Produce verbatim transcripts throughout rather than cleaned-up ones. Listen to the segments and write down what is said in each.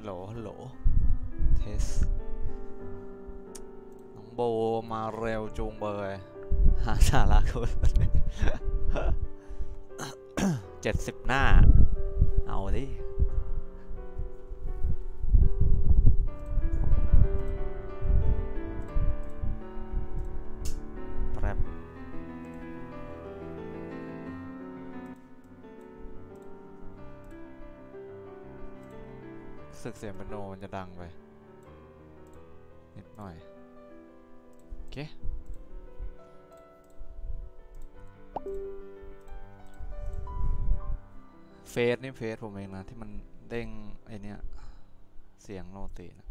ลฮัลโหลเทสน้องโบมาเร็วจูงเบยหาสาระเขาเจ็ดสิบหน้าเอาดิแป๊บสึกเสียงเป็นโนมันจะดังไปนิดหน่อยโอเคเฟซนี่เฟซผมเองนะที่มันเด้งไอเนี้ยเสียงโนตินะ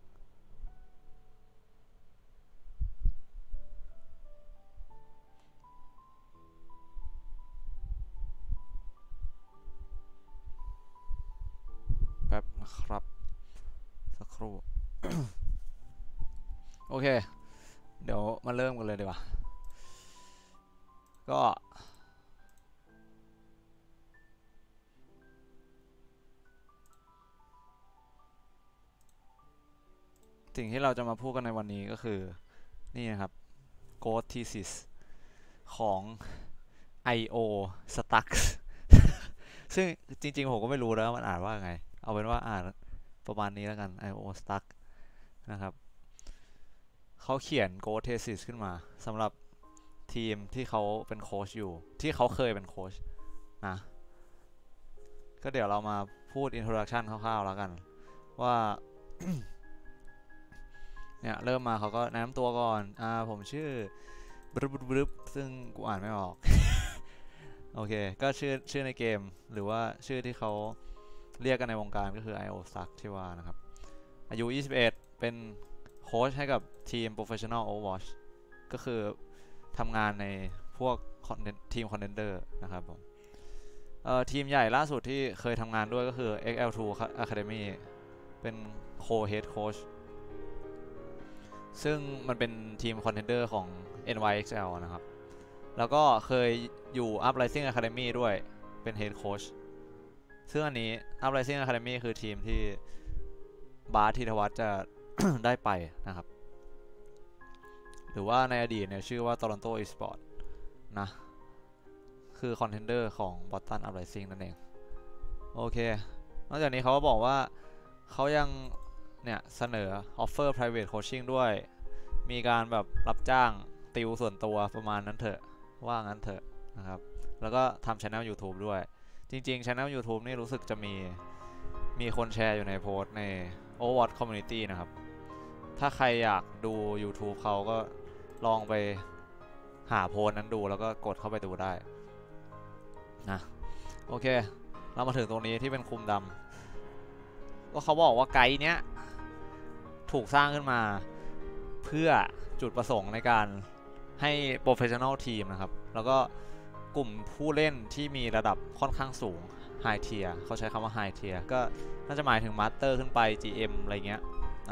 แป๊บนะครับสักครู่ โอเคเดี๋ยวมาเริ่มกันเลยดีกว่าก็สิ่งที่เราจะมาพูดกันในวันนี้ก็คือนี่นะครับ Ghost Thesis ของ ไอ โอ Stuck ซึ่งจริงๆผมก็ไม่รู้แล้วมันอ่านว่าไงเอาเป็นว่าอ่านประมาณนี้แล้วกัน ไอ โอ Stuck นะครับเขาเขียน Ghost Thesis ขึ้นมาสำหรับทีมที่เขาเป็นโค้ชอยู่ที่เขาเคยเป็นโค้ชนะก็เดี๋ยวเรามาพูด introduction คร่าวๆแล้วกันว่า เนี่ยเริ่มมาเขาก็แนะนำตัวก่อนอ่าผมชื่อบรึบบรึบซึ่งกูอ่านไม่ออก โอเคก็ชื่อชื่อในเกมหรือว่าชื่อที่เขาเรียกกันในวงการก็คือ ไอ โอ Stuck ที่ว่านะครับอายุยี่สิบเอ็ดเป็นโค้ชให้กับทีม Professional Overwatch ก็คือทำงานในพวกทีม Contender นะครับผมเอ่อทีมใหญ่ล่าสุดที่เคยทำงานด้วยก็คือ เอ็กซ์ แอล ทู Academy เป็น Co-Head Coach ซึ่งมันเป็นทีม Contender ของ เอ็น วาย เอ็กซ์ แอล นะครับแล้วก็เคยอยู่ Uprising Academy ด้วยเป็น Head Coach ซึ่งอันนี้ Uprising Academy คือทีมที่บาสธีรวัฒน์จะ ได้ไปนะครับหรือว่าในอดีตเนี่ยชื่อว่า Toronto Esports นะคือ Contender ของ Boston Uprising นั่นเองโอเคนอกจากนี้เขาก็บอกว่าเขายังเนี่ยเสนอ offer private coaching ด้วยมีการแบบรับจ้างติวส่วนตัวประมาณนั้นเถอะว่างั้นเถอะนะครับแล้วก็ทำ channel YouTube ด้วยจริงๆ channel YouTube นี่รู้สึกจะมีมีคนแชร์อยู่ในโพสต์ใน Overwatch Community นะครับถ้าใครอยากดู YouTube เขาก็ลองไปหาโพสต์นั้นดูแล้วก็กดเข้าไปดูได้นะโอเคเรามาถึงตรงนี้ที่เป็นคุมดำก็เขาบอกว่าไกด์เนี้ยถูกสร้างขึ้นมาเพื่อจุดประสงค์ในการให้ Professional Team นะครับแล้วก็กลุ่มผู้เล่นที่มีระดับค่อนข้างสูง High Tier เขาใช้คำว่า High Tier ก็น่าจะหมายถึง Master ขึ้นไป จี เอ็ม อะไรเงี้ยนะ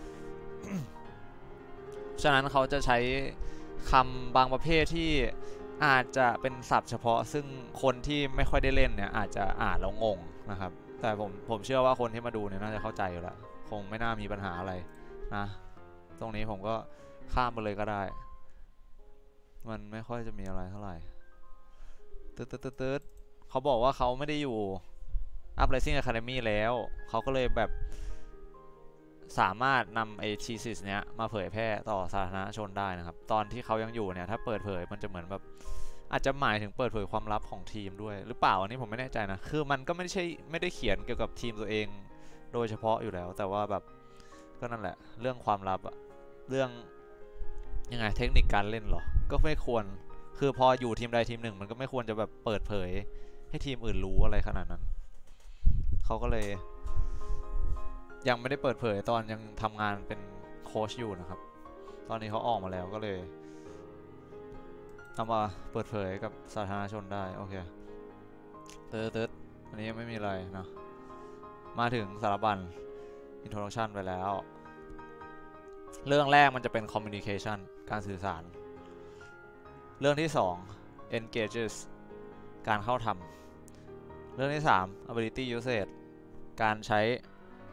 ฉะนั้นเขาจะใช้คำบางประเภทที่อาจจะเป็นศัพท์เฉพาะซึ่งคนที่ไม่ค่อยได้เล่นเนี่ยอาจจะอ่านแล้วงงนะครับแต่ผมผมเชื่อว่าคนที่มาดูเนี่ยน่าจะเข้าใจอยู่แล้วคงไม่น่ามีปัญหาอะไรนะตรงนี้ผมก็ข้ามไปเลยก็ได้มันไม่ค่อยจะมีอะไรเท่าไหร่ตึ๊ดตึ๊ดตึ๊ดตึ๊ดเขาบอกว่าเขาไม่ได้อยู่ Uprising Academy แล้วเขาก็เลยแบบสามารถนำไอ้ thesis เนี้ยมาเผยแพร่ต่อสาธารณชนได้นะครับตอนที่เขายังอยู่เนี่ยถ้าเปิดเผยมันจะเหมือนแบบอาจจะหมายถึงเปิดเผยความลับของทีมด้วยหรือเปล่าอันนี้ผมไม่แน่ใจนะคือมันก็ไม่ใช่ไม่ได้เขียนเกี่ยวกับทีมตัวเองโดยเฉพาะอยู่แล้วแต่ว่าแบบก็นั่นแหละเรื่องความลับอะเรื่องยังไงเทคนิคการเล่นหรอก็ไม่ควรคือพออยู่ทีมใดทีมหนึ่งมันก็ไม่ควรจะแบบเปิดเผยให้ทีมอื่นรู้อะไรขนาดนั้นเขาก็เลยยังไม่ได้เปิดเผยตอนยังทำงานเป็นโค้ชอยู่นะครับตอนนี้เขาออกมาแล้วก็เลยทำมาเปิดเผยกับสาธารณชนได้โอเคเติร์ดเติร์ดอันนี้ยังไม่มีอะไรนะมาถึงสารบัญ introduction ไปแล้วเรื่องแรกมันจะเป็น communication การสื่อสารเรื่องที่สอง engages การเข้าทำเรื่องที่สาม ability usage การใช้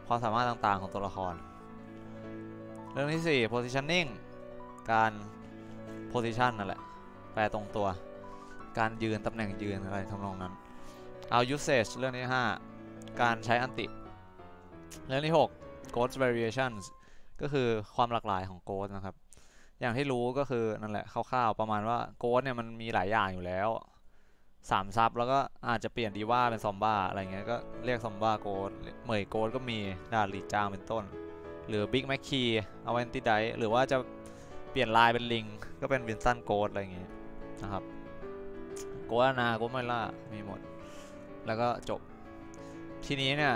ความสามารถต่างๆของตัวละครเรื่องที่สี่ positioning การ position นั่นแหละแปลตรงตัวการยืนตำแหน่งยืนอะไรทำนองนั้นเอา usage เรื่องที่ห้าการใช้อันติเรื่องที่หก ghost variations ก็คือความหลากหลายของ ghost นะครับอย่างที่รู้ก็คือนั่นแหละคร่าวๆประมาณว่า ghost เนี่ยมันมีหลายอย่างอยู่แล้วสามซับแล้วก็อาจจะเปลี่ยนดีว่าเป็นซอมบ้าอะไรเงี้ยก็เรียกซอมบ้า ghost เหมย ghost ก็มีดาลีจางเป็นต้นหรือ Big Mac Key เอาแอนติไดหรือว่าจะเปลี่ยนลายเป็นลิงก็เป็นวินสัน ghost อะไรเงี้ยนะครับโกอานาโกไม่ล่ามีหมดแล้วก็จบทีนี้เนี่ย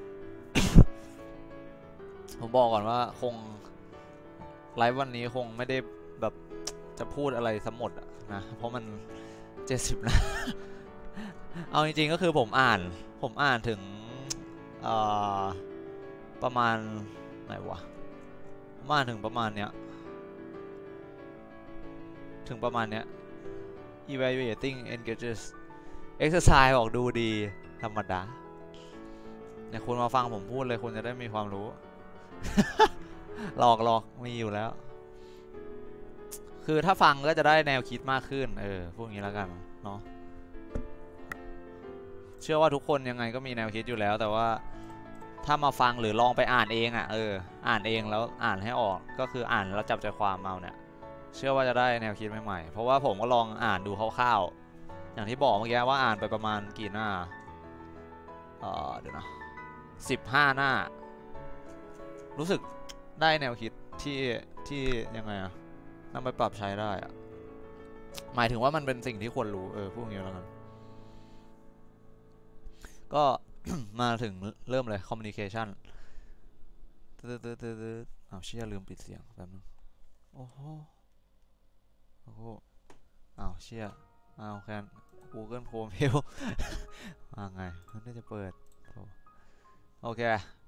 ผมบอกก่อนว่าคงไลฟ์วันนี้คงไม่ได้แบบจะพูดอะไรสมดนะเพราะมันเจ็ดสิบนะ เอาจริงๆก็คือผมอ่านผมอ่านถึงประมาณไหนวะผมอ่านถึงประมาณเนี้ยถึงประมาณเนี้ยevaluating engages exercise บอกดูดีธรรมดาเนี่ยคุณมาฟังผมพูดเลยคุณจะได้มีความรู้ หลอกหลอกมีอยู่แล้วคือถ้าฟังก็จะได้แนวคิดมากขึ้นเออพูดอย่างนี้แล้วกันเนาะเชื่อว่าทุกคนยังไงก็มีแนวคิดอยู่แล้วแต่ว่าถ้ามาฟังหรือลองไปอ่านเองอ่ะเอออ่านเองแล้วอ่านให้ออกก็คืออ่านแล้วจับใจความเอาเนี่ยเชื่อว่าจะได้แนวคิดใหม่ๆเพราะว่าผมก็ลองอ่านดูคร่าวๆอย่างที่บอกเมื่อกี้ว่าอ่านไปประมาณกี่หน้าเออเดี๋ยวนะสิบห้าหน้ารู้สึกได้แนวคิดที่ที่ยังไงอะนำไปปรับใช้ได้อะหมายถึงว่ามันเป็นสิ่งที่ควรรู้เออพูดอย่างนี้แล้วกันก็ มาถึงเริ่มเลย communication ตืดตืดตืดตืดอ้าวเชี่ยลืมปิดเสียงแป๊บนึงโอ้โหโอ้โหอ้าวเชี่ยอ้าวแคน Google Chrome เฮล ว่าไงมันน่าจะเปิดโอเค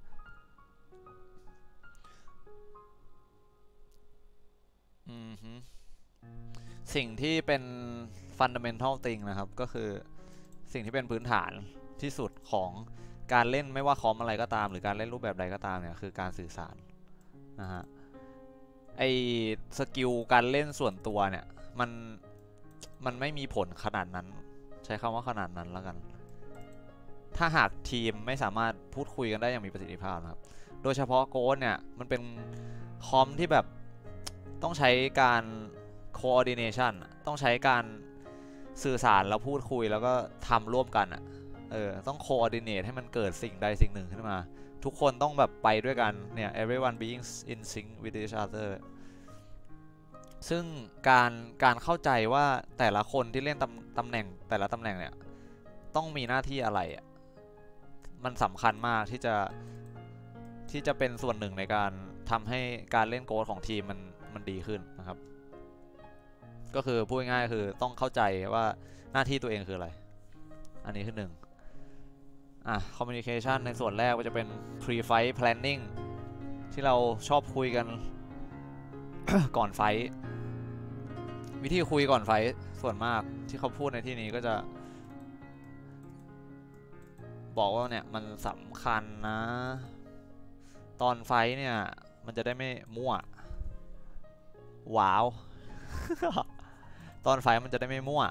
อืมฮึสิ่งที่เป็น fundamental thing นะครับก็คือสิ่งที่เป็นพื้นฐานที่สุดของการเล่นไม่ว่าคอมอะไรก็ตามหรือการเล่นรูปแบบใดก็ตามเนี่ยคือการสื่อสารนะฮะไอสกิลการเล่นส่วนตัวเนี่ยมันมันไม่มีผลขนาดนั้นใช้คำว่าขนาดนั้นแล้วกันถ้าหากทีมไม่สามารถพูดคุยกันได้อย่างมีประสิทธิภาพนะครับโดยเฉพาะโกดเนี่ยมันเป็นคอมที่แบบต้องใช้การ coordination ต้องใช้การสื่อสารแล้วพูดคุยแล้วก็ทำร่วมกันอ่ะเออต้อง coordinate ให้มันเกิดสิ่งใดสิ่งหนึ่งขึ้นมาทุกคนต้องแบบไปด้วยกันเนี่ย everyone being in sync with each other ซึ่งการการเข้าใจว่าแต่ละคนที่เล่นตำตำแหน่งแต่ละตำแหน่งเนี่ยต้องมีหน้าที่อะไรอ่ะมันสำคัญมากที่จะที่จะเป็นส่วนหนึ่งในการทำให้การเล่นโกดของทีมมันมันดีขึ้นนะครับก็คือพูดง่ายๆคือต้องเข้าใจว่าหน้าที่ตัวเองคืออะไรอันนี้คือหนึ่งอ่ะ communication ในส่วนแรกก็จะเป็น pre fight planning ที่เราชอบคุยกัน ก่อนไฟท์วิธีคุยก่อนไฟท์ส่วนมากที่เขาพูดในที่นี้ก็จะบอกว่าเนี่ยมันสำคัญนะตอนไฟท์เนี่ยมันจะได้ไม่มั่วว้าว ตอนไฟท์มันจะได้ไม่มั่ว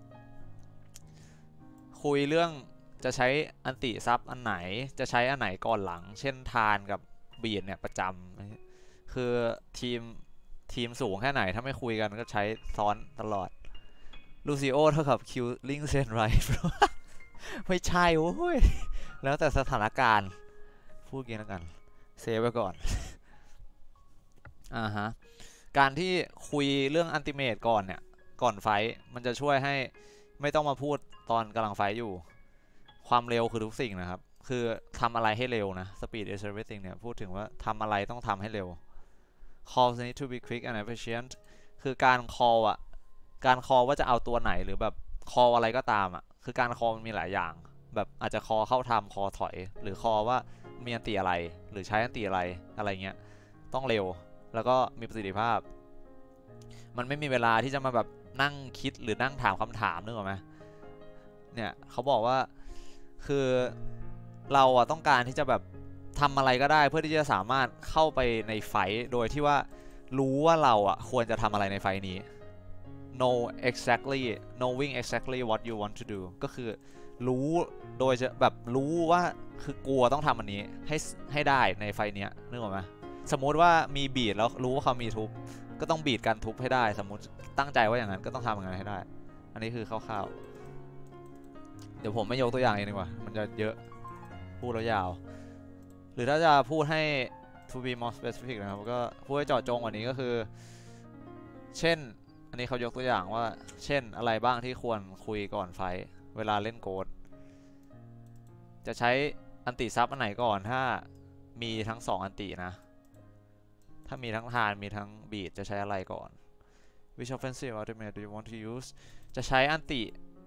คุยเรื่องจะใช้อันติซับอันไหนจะใช้อันไหนก่อนหลังเช่นทานกับบีดเนี่ยประจำคือทีมทีมสูงแค่ไหนถ้าไม่คุยกันก็ใช้ซ้อนตลอดลูซิโอเท่ากับคิวลิงเซนไรฟ์ไม่ใช่โว้ยแล้วแต่สถานการณ์พูดกันแล้วกันเซฟไว้ก่อนอ่าฮะการที่คุยเรื่องอันติเมตก่อนเนี่ยก่อนไฟมันจะช่วยให้ไม่ต้องมาพูดตอนกำลังไฟอยู่ความเร็วคือทุกสิ่งนะครับคือทำอะไรให้เร็วนะ speed is everything เนี่ยพูดถึงว่าทำอะไรต้องทำให้เร็ว calls need to be quick and efficient คือการ call อ่ะการ call ว่าจะเอาตัวไหนหรือแบบ call อะไรก็ตามอ่ะคือการ call มันมีหลายอย่างแบบอาจจะ call เข้าทำ call ถอยหรือ call ว่ามีอันติอะไรหรือใช้อันติอะไรอะไรเงี้ยต้องเร็วแล้วก็มีประสิทธิภาพมันไม่มีเวลาที่จะมาแบบนั่งคิดหรือนั่งถามคำถามนึกออกไหมเนี่ยเขาบอกว่าคือเราอะต้องการที่จะแบบทำอะไรก็ได้เพื่อที่จะสามารถเข้าไปในไฟโดยที่ว่ารู้ว่าเราอ่ะควรจะทำอะไรในไฟนี้ know exactly knowing exactly what you want to do ก็คือรู้โดยจะแบบรู้ว่าคือกลัวต้องทำอันนี้ให้ให้ได้ในไฟเนี้ยนึกออกไหมสมมุติว่ามีบีทแล้วรู้ว่าเขามีทุบก็ต้องบีทกันทุบให้ได้สมมติตั้งใจว่าอย่างนั้นก็ต้องทำอย่างนั้นให้ได้อันนี้คือคร่าวๆเดี๋ยวผมไม่ยกตัวอย่างเองดีกว่ามันจะเยอะพูดแล้วยาวหรือถ้าจะพูดให้ to be more specific นะครับก็พูดให้เจาะจงกว่านี้ก็คือเช่นอันนี้เขายกตัวอย่างว่าเช่นอะไรบ้างที่ควรคุยก่อนไฟเวลาเล่นโกดจะใช้อันติซับอันไหนก่อนถ้ามีทั้งสองอันตินะถ้ามีทั้งทานมีทั้งบีดจะใช้อะไรก่อน Which offensive ultimate do you want to use จะใช้อันติ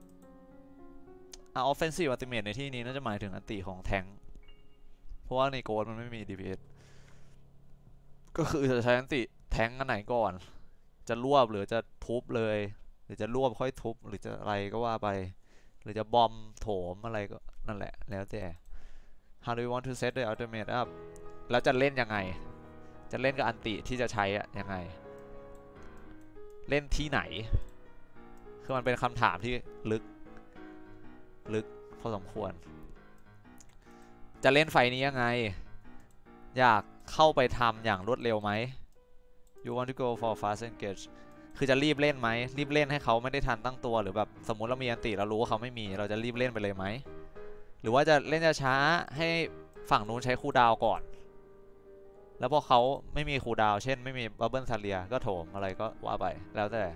อ่ะ offensive ultimate ในที่นี้น่าจะหมายถึงอันติของแทงค์เพราะว่าในโกดมันไม่มี ดี พี เอส ก็คือจะใช้อันติแทงค์อันไหนก่อนจะรวบหรือจะทุบเลยหรือจะรวบค่อยทุบหรือจะอะไรก็ว่าไปหรือจะบอมโถมอะไรก็นั่นแหละแล้วแต่ How do you want to set the ultimate up แล้วจะเล่นยังไงจะเล่นกับอันติที่จะใช้อะยังไงเล่นที่ไหนคือมันเป็นคำถามที่ลึกลึกพอสมควรจะเล่นไฟนี้ยังไงอยากเข้าไปทำอย่างรวดเร็วไหม You want to go for fast engage คือจะรีบเล่นไหมรีบเล่นให้เขาไม่ได้ทันตั้งตัวหรือแบบสมมุติเรามีอันติเรารู้ว่าเขาไม่มีเราจะรีบเล่นไปเลยไหมหรือว่าจะเล่นช้าให้ฝั่งนู้นใช้คูลดาวน์ก่อนแล้วพอเขาไม่มีคูลดาวน์เช่นไม่มีบับเบิลซาเลียก็โถมอะไรก็ว่าไปแล้วแต่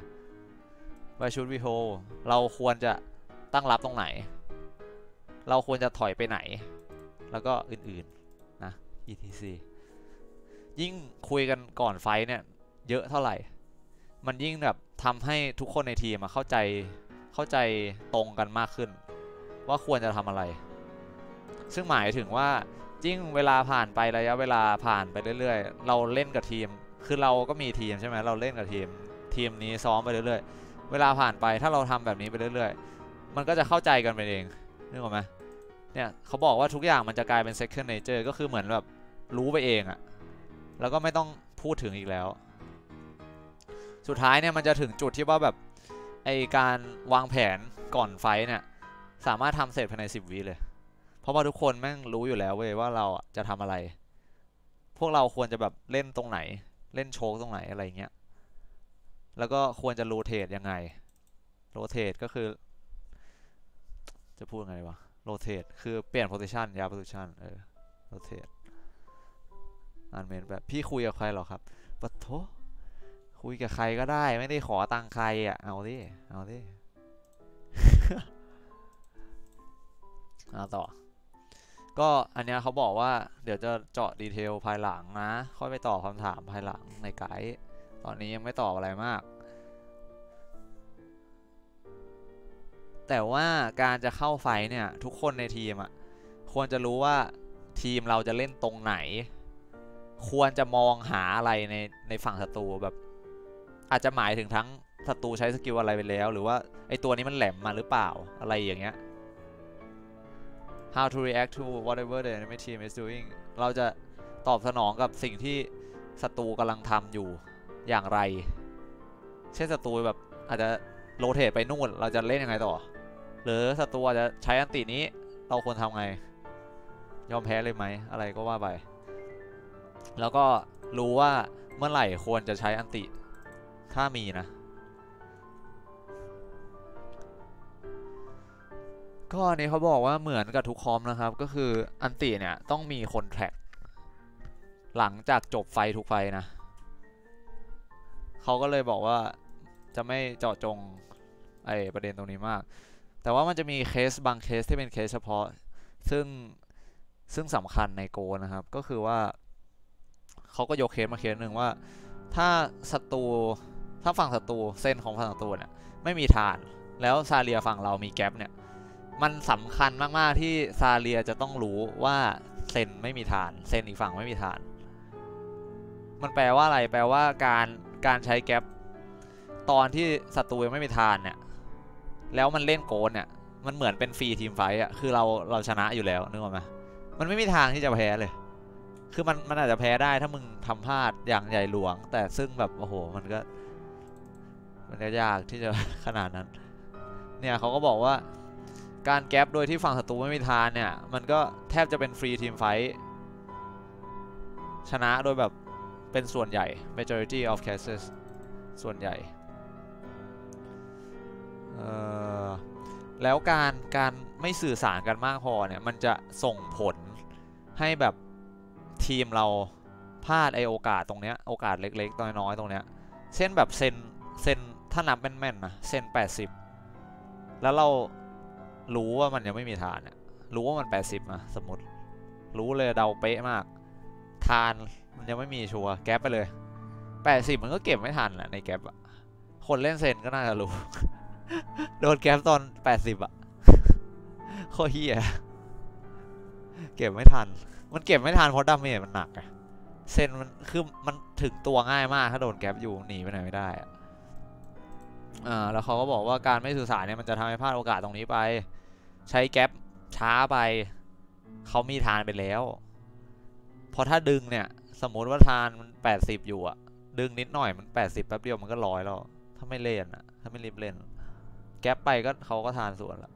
Why should we hold เราควรจะตั้งรับตรงไหนเราควรจะถอยไปไหนแล้วก็อื่นๆนะ อี ที ซี ยิ่งคุยกันก่อนไฟเนี่ยเยอะเท่าไหร่มันยิ่งแบบทำให้ทุกคนในทีมเข้าใจเข้าใจตรงกันมากขึ้นว่าควรจะทำอะไรซึ่งหมายถึงว่ายิ่งเวลาผ่านไประยะเวลาผ่านไปเรื่อยๆเราเล่นกับทีมคือเราก็มีทีมใช่ไหมเราเล่นกับทีมทีมนี้ซ้อมไปเรื่อยๆเวลาผ่านไปถ้าเราทำแบบนี้ไปเรื่อยๆมันก็จะเข้าใจกันไปเองนึกออกไหมเนี่ยเขาบอกว่าทุกอย่างมันจะกลายเป็น second nature ก็คือเหมือนแบบรู้ไปเองอะแล้วก็ไม่ต้องพูดถึงอีกแล้วสุดท้ายเนี่ยมันจะถึงจุดที่ว่าแบบไอการวางแผนก่อนไฟเนี่ยสามารถทำเสร็จภายในสิบวิเลยเพราะว่าทุกคนแม่งรู้อยู่แล้วเว้ยว่าเราจะทำอะไรพวกเราควรจะแบบเล่นตรงไหนเล่นโชว์ตรงไหนอะไรเงี้ยแล้วก็ควรจะโรเตทยังไงโรเตทก็คือจะพูดไงวะโรเตทคือเปลี่ยนโพซิชันย้ายโพซิชันเออโรเตทอ่านเมนแบบพี่คุยกับใครหรอครับปะโถคุยกับใครก็ได้ไม่ได้ขอตังใครอ่ะเอาดิเอาดิ เอาต่อก็อันนี้เขาบอกว่าเดี๋ยวจะเจาะดีเทลภายหลังนะค่อยไปตอบคำถามภายหลังในไกด์ตอนนี้ยังไม่ตอบอะไรมากแต่ว่าการจะเข้าไฟเนี่ยทุกคนในทีมอ่ะควรจะรู้ว่าทีมเราจะเล่นตรงไหนควรจะมองหาอะไรในในฝั่งศัตรูแบบอาจจะหมายถึงทั้งศัตรูใช้สกิลอะไรไปแล้วหรือว่าไอตัวนี้มันแหลมมาหรือเปล่าอะไรอย่างเงี้ยHow to react to whatever the enemy team is doing เราจะตอบสนองกับสิ่งที่ศัตรูกำลังทำอยู่อย่างไรเช่นศัตรูแบบอาจจะโรเตทไปนู่นเราจะเล่นยังไงต่อหรือศัตรูอาจจะใช้อันตินี้เราควรทำไงยอมแพ้เลยไหมอะไรก็ว่าไปแล้วก็รู้ว่าเมื่อไหร่ควรจะใช้อันติถ้ามีนะก็อันนี้เขาบอกว่าเหมือนกับทุกคอมนะครับก็คืออันติเนี่ยต้องมีคนแทร็กหลังจากจบไฟทุกไฟนะเขาก็เลยบอกว่าจะไม่เจาะจงไอ้ประเด็นตรงนี้มากแต่ว่ามันจะมีเคสบางเคสที่เป็นเคสเฉพาะซึ่งซึ่งสำคัญในโกนะครับก็คือว่าเขาก็ยกเคสมาเคสหนึ่งว่าถ้าศัตรูถ้าฝั่งศัตรูเส้นของฝั่งศัตรูเนี่ยไม่มีฐานแล้วซาเลียฝั่งเรามีแก๊ปเนี่ยมันสำคัญมากๆที่ซาเลียจะต้องรู้ว่าเซนไม่มีฐานเซนอีกฝั่งไม่มีฐานมันแปลว่าอะไรแปลว่าการการใช้แก๊ปตอนที่ศัตรูยังไม่มีฐานเนี่ยแล้วมันเล่นโกนเนี่ยมันเหมือนเป็นฟรีทีมไฟต์อ่ะคือเราเราชนะอยู่แล้วนึกออกไหมมันไม่มีทางที่จะแพ้เลยคือมันมันอาจจะแพ้ได้ถ้ามึงทำพลาดอย่างใหญ่หลวงแต่ซึ่งแบบโอ้โหมันก็มันก็ยากที่จะ ขนาดนั้นเนี่ยเขาก็บอกว่าการแก๊ปโดยที่ฝั่งศัตรูไม่มีทานเนี่ยมันก็แทบจะเป็นฟรีทีมไฟท์ชนะโดยแบบเป็นส่วนใหญ่ majority of cases ส่วนใหญ่แล้วการการไม่สื่อสารกันมากพอเนี่ยมันจะส่งผลให้แบบทีมเราพลาดไอโอกาสตรงเนี้ยโอกาสเล็กๆน้อยๆตรงเนี้ยเช่นแบบเซนเซนถ้านับแม่นๆนะเซนแปดสิบแล้วเรารู้ว่ามันยังไม่มีทานเนี่ยรู้ว่ามันแปดสิบนะสมมติรู้เลยเดาเป๊ะมากทานมันยังไม่มีชัวร์แก๊ปไปเลยแปดสิบมันก็เก็บไม่ทันแหละในแก๊ปอะคนเล่นเซนก็น่าจะรู้ โดนแก๊ปตอนแปดสิบอะโคตรเฮียเก็บไม่ทันมันเก็บไม่ทันเพราะดาเมจมันหนักอะเซนมันคือมันถึงตัวง่ายมากถ้าโดนแก๊ปอยู่หนีไปไหนไม่ได้อะอ่าแล้วเขาก็บอกว่าการไม่สื่อสารเนี่ยมันจะทำให้พลาดโอกาสตรงนี้ไปใช้แก๊ปช้าไปเขามีทานไปแล้วพอถ้าดึงเนี่ยสมมติว่าทานมันแปดสิบอยู่อะดึงนิดหน่อยมันแปดสิบแป๊บเดียวมันก็ร้อยแล้วถ้าไม่เล่นอะถ้าไม่รีบเล่นแก๊ปไปก็เขาก็ทานส่วนละ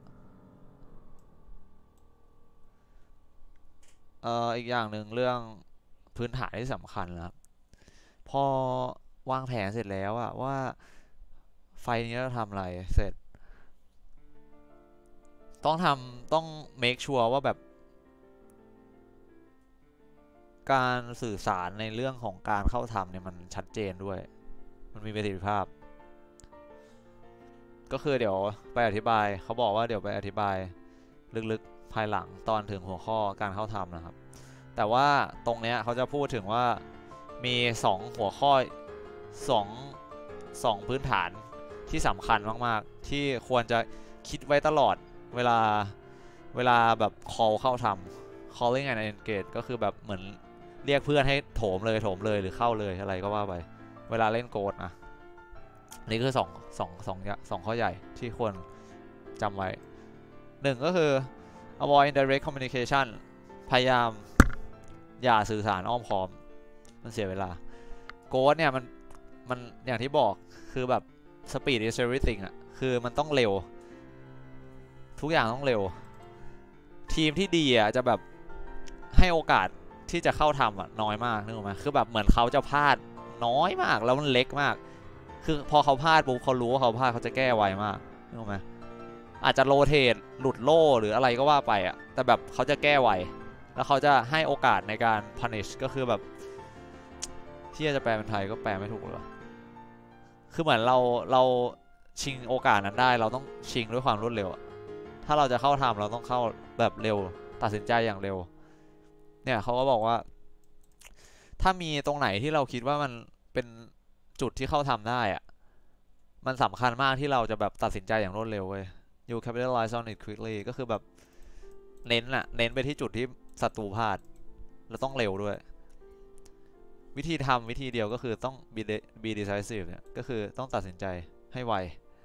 เอ่ออีกอย่างหนึ่งเรื่องพื้นฐานที่สำคัญนะครับพอวางแผนเสร็จแล้วอะว่าไฟนี้เราทำอะไรเสร็จต้องทำต้อง make sure ว่าแบบการสื่อสารในเรื่องของการเข้าทำเนี่ยมันชัดเจนด้วยมันมีประสิทธิภาพก็คือเดี๋ยวไปอธิบายเขาบอกว่าเดี๋ยวไปอธิบายลึกๆภายหลังตอนถึงหัวข้อการเข้าทำนะครับแต่ว่าตรงเนี้ยเขาจะพูดถึงว่ามีสองหัวข้อสอง สองพื้นฐานที่สำคัญมากๆที่ควรจะคิดไว้ตลอดเวลาเวลาแบบ call เข้าทำ calling and engage ก็คือแบบเหมือนเรียกเพื่อนให้โถมเลยโถมเลยหรือเข้าเลยอะไรก็ว่าไปเวลาเล่นโกดนะนี่คือสองสองสองสองข้อใหญ่ที่ควรจำไว้หนึ่งก็คือ avoid indirect communication พยายามอย่าสื่อสารอ้อมค้อมมันเสียเวลาโกดเนี่ยมันมันอย่างที่บอกคือแบบ speed is everything อะคือมันต้องเร็วทุกอย่างต้องเร็วทีมที่ดีอะจะแบบให้โอกาสที่จะเข้าทำอะน้อยมากนึกออกไหมคือแบบเหมือนเขาจะพลาดน้อยมากแล้วมันเล็กมากคือพอเขาพลาดปุ๊บเขารู้ว่าเขาพลาดเขาจะแก้ไวมากนึกออกไหมอาจจะโรเทตหลุดโล่หรืออะไรก็ว่าไปอะแต่แบบเขาจะแก้ไวแล้วเขาจะให้โอกาสในการ punish ก็คือแบบที่จะแปลเป็นไทยก็แปลไม่ถูกเลยคือเหมือนเราเราชิงโอกาสนั้นได้เราต้องชิงด้วยความรวดเร็วถ้าเราจะเข้าทำเราต้องเข้าแบบเร็วตัดสินใจอย่างเร็วเนี่ยเขาก็บอกว่าถ้ามีตรงไหนที่เราคิดว่ามันเป็นจุดที่เข้าทำได้อะมันสำคัญมากที่เราจะแบบตัดสินใจอย่างรวดเร็วเว้ย you capitalize on it quickly ก็คือแบบเน้นอะเน้นไปที่จุดที่ศัตรูพลาดแล้วต้องเร็วด้วยวิธีทำวิธีเดียวก็คือต้อง be be decisive เนี่ยก็คือต้องตัดสินใจให้ไว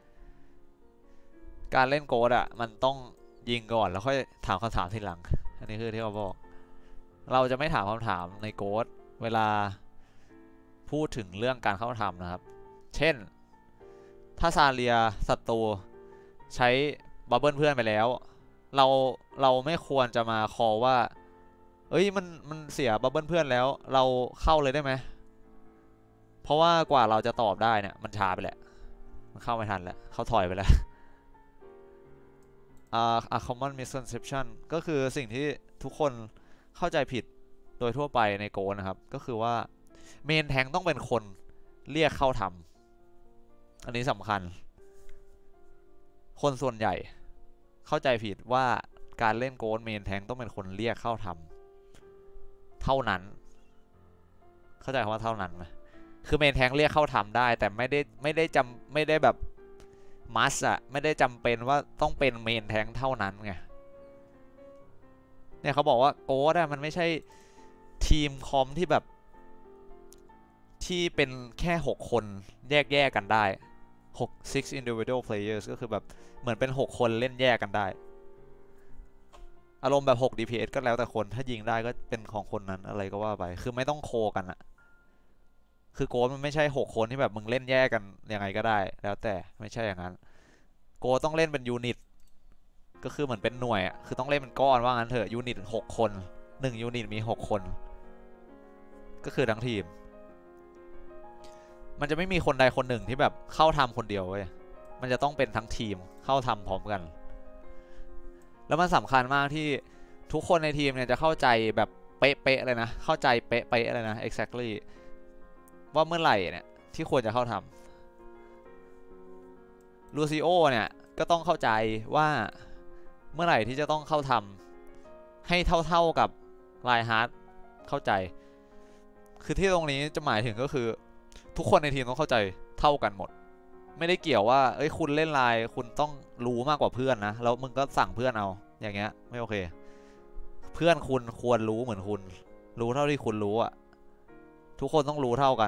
การเล่นโกดอ่ะมันต้องยิงก่อนแล้วค่อยถามคำถามทีหลังอันนี้คือที่เขาบอกเราจะไม่ถามคำถามในโกดเวลาพูดถึงเรื่องการเข้าทำนะครับเช่นถ้าซาเลียศัตรูใช้บับเบิลเพื่อนไปแล้วเราเราไม่ควรจะมาคอว่าเอ้ยมันมันเสียบับเบิลเพื่อนแล้วเราเข้าเลยได้ไหมเพราะว่ากว่าเราจะตอบได้เนี่ยมันช้าไปแหละมันเข้าไม่ทันแล้วเขาถอยไปแล้วUh, a common misconception ก็คือสิ่งที่ทุกคนเข้าใจผิดโดยทั่วไปในโกนะครับก็คือว่าเมนแทงต้องเป็นคนเรียกเข้าทำอันนี้สำคัญคนส่วนใหญ่เข้าใจผิดว่าการเล่นโกเมนแทงต้องเป็นคนเรียกเข้าทำเท่านั้นเข้าใจคำว่าเท่านั้นไหมคือเมนแทงเรียกเข้าทำได้แต่ไม่ได้ไม่ได้จำไม่ได้แบบมัสอะไม่ได้จำเป็นว่าต้องเป็นเมนแทงเท่านั้นไงเนี่ยเขาบอกว่าโกดอะมันไม่ใช่ทีมคอมที่แบบที่เป็นแค่หกคนแยกแยกกันได้หก six individual players ก็คือแบบเหมือนเป็นหกคนเล่นแยกกันได้อารมณ์แบบหก ดี พี เอส ก็แล้วแต่คนถ้ายิงได้ก็เป็นของคนนั้นอะไรก็ว่าไปคือไม่ต้องโคกันอะคือโกดมันไม่ใช่หกคนที่แบบมึงเล่นแยกกันยังไงก็ได้แล้วแต่ไม่ใช่อย่างนั้นโกดต้องเล่นเป็นยูนิตก็คือเหมือนเป็นหน่วยอะคือต้องเล่นเป็นก้อนว่างั้นเถอะยูนิตหกคนหนึ่งยูนิตมีหกคนก็คือทั้งทีมมันจะไม่มีคนใดคนหนึ่งที่แบบเข้าทำคนเดียวเว้ยมันจะต้องเป็นทั้งทีมเข้าทำพร้อมกันแล้วมันสำคัญมากที่ทุกคนในทีมเนี่ยจะเข้าใจแบบเป๊ะๆเลยนะเข้าใจเป๊ะๆเลยนะ exactly ว่าเมื่อไหร่เนี่ยที่ควรจะเข้าทำลูซิโอเนี่ยก็ต้องเข้าใจว่าเมื่อไหร่ที่จะต้องเข้าทำให้เท่าๆกับไลฮาร์ดเข้าใจคือที่ตรงนี้จะหมายถึงก็คือทุกคนในทีมต้องเข้าใจเท่ากันหมดไม่ได้เกี่ยวว่าเอ้ยคุณเล่นไลน์คุณต้องรู้มากกว่าเพื่อนนะแล้วมึงก็สั่งเพื่อนเอาอย่างเงี้ยไม่โอเคเพื่อนคุณควรรู้เหมือนคุณรู้เท่าที่คุณรู้อะทุกคนต้องรู้เท่ากัน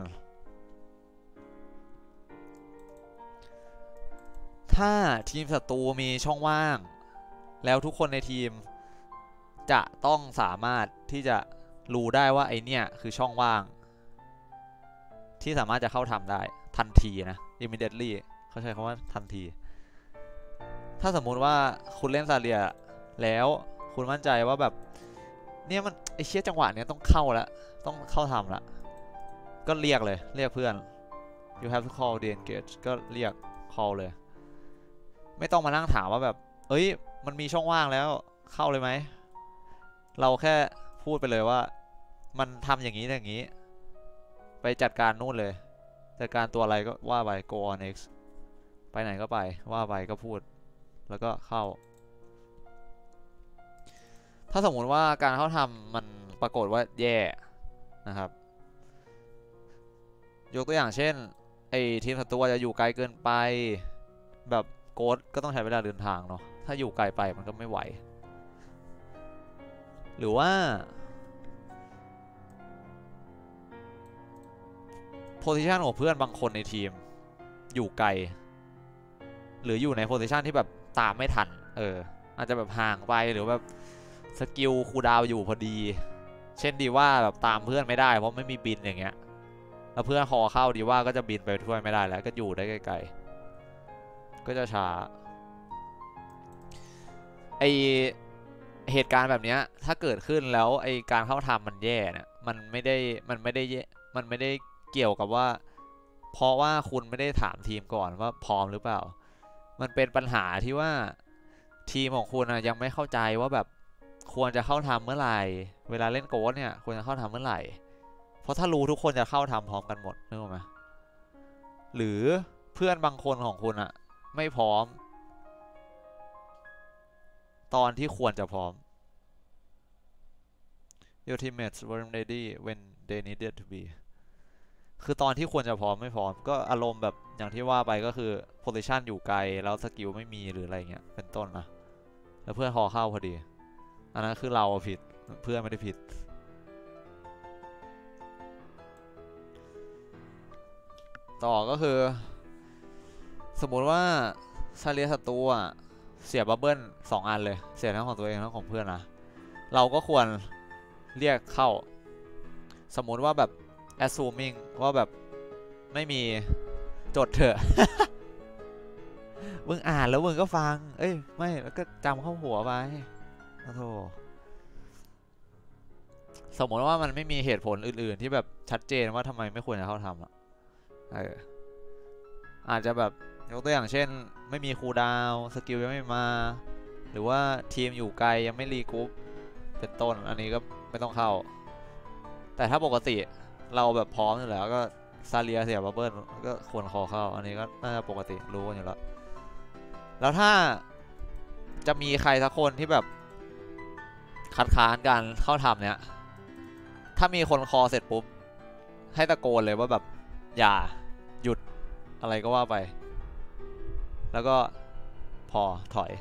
ถ้าทีมศัตรูมีช่องว่างแล้วทุกคนในทีมจะต้องสามารถที่จะรู้ได้ว่าไอเนี่ยคือช่องว่างที่สามารถจะเข้าทำได้ทันทีนะ immediately เขาใช้คำว่าทันทีถ้าสมมุติว่าคุณเล่นซาเลียแล้วคุณมั่นใจว่าแบบเนี่ยมันไอเชี่ยจังหวะเนี้ยต้องเข้าแล้วต้องเข้าทำละก็เรียกเลยเรียกเพื่อน you have to call the engage ก็เรียก call เลยไม่ต้องมานั่งถามว่าแบบเอ้ยมันมีช่องว่างแล้วเข้าเลยไหมเราแค่พูดไปเลยว่ามันทำอย่างนี้อย่างนี้ไปจัดการนู่นเลยจัดการตัวอะไรก็ว่าไป go on x ไปไหนก็ไปว่าไปก็พูดแล้วก็เข้าถ้าสมมุติว่าการเข้าทำมันปรากฏว่าแย่นะครับยกตัวอย่างเช่นไอทีมศัตรูจะอยู่ไกลเกินไปแบบโกดก็ต้องใช้เวลาเดินทางเนาะถ้าอยู่ไกลไปมันก็ไม่ไหวหรือว่าโพซิชันของเพื่อนบางคนในทีมอยู่ไกลหรืออยู่ในโพซิชันที่แบบตามไม่ทันเอออาจจะแบบห่างไปหรือแบบสกิลคูลดาวน์อยู่พอดีเช่นดีว่าแบบตามเพื่อนไม่ได้เพราะไม่มีบินอย่างเงี้ยแล้วเพื่อนคอเข้าดีว่าก็จะบินไปช่วยไม่ได้แล้วก็อยู่ได้ไกลๆก็จะช้าไอเหตุการณ์แบบนี้ถ้าเกิดขึ้นแล้วไอการเข้าทำมันแย่เนี่ยมันไม่ได้มันไม่ได้มันไม่ได้เกี่ยวกับว่าเพราะว่าคุณไม่ได้ถามทีมก่อนว่าพร้อมหรือเปล่ามันเป็นปัญหาที่ว่าทีมของคุณยังไม่เข้าใจว่าแบบควรจะเข้าทำเมื่อไหร่เวลาเล่นโกดเนี่ยควรจะเข้าทำเมื่อไหร่เพราะถ้ารู้ทุกคนจะเข้าทำพร้อมกันหมดนึกออกไหมหรือเพื่อนบางคนของคุณอะไม่พร้อมตอนที่ควรจะพร้อม Your teammates weren't ready when they needed to be คือตอนที่ควรจะพร้อมไม่พร้อมก็อารมณ์แบบอย่างที่ว่าไปก็คือ position อยู่ไกลแล้วสกิลไม่มีหรืออะไรเงี้ยเป็นต้นนะแล้วเพื่อนคอเข้าพอดีอันนั้นคือเราผิดเพื่อนไม่ได้ผิดต่อก็คือสมมุติว่าซาเลียศัตรูอ่ะเสียบับเบิ้ลสองอันเลยเสียทั้งของตัวเองทั้งของเพื่อนนะเราก็ควรเรียกเข้าสมมุติว่าแบบ assuming ว่าแบบไม่มีจดเถอะ มึงอ่านแล้วมึงก็ฟังเอ้ยไม่แล้วก็จำเข้าหัวไปโอ้โธ่สมมติว่ามันไม่มีเหตุผลอื่นๆที่แบบชัดเจนว่าทำไมไม่ควรจะเข้าทำอ่ะเอออาจจะแบบยกตัวอย่างเช่นไม่มีคูลดาวน์สกิลยังไม่มาหรือว่าทีมอยู่ไกลยังไม่รีกรุ๊ปเป็นต้นอันนี้ก็ไม่ต้องเข้าแต่ถ้าปกติเราแบบพร้อมอยู่แล้วก็ซาเลียเสียบับเบิ้ลก็ควรคอเข้าอันนี้ก็น่าจะปกติรู้กันอยู่แล้วแล้วถ้าจะมีใครสักคนที่แบบคัดค้านการเข้าทำเนี้ยถ้ามีคนคอเสร็จปุ๊บให้ตะโกนเลยว่าแบบอย่าหยุดอะไรก็ว่าไปแล้วก็พอถอย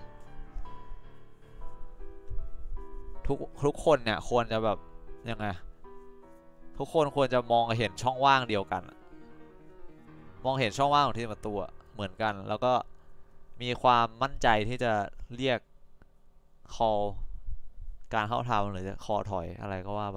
ทุกทุกคนเนี่ยควรจะแบบยังไงทุกคนควรจะมองเห็นช่องว่างเดียวกันมองเห็นช่องว่างของทีมประตูเหมือนกันแล้วก็มีความมั่นใจที่จะเรียก call การเข้าทำหรือจะคอถอยอะไรก็ว่าไป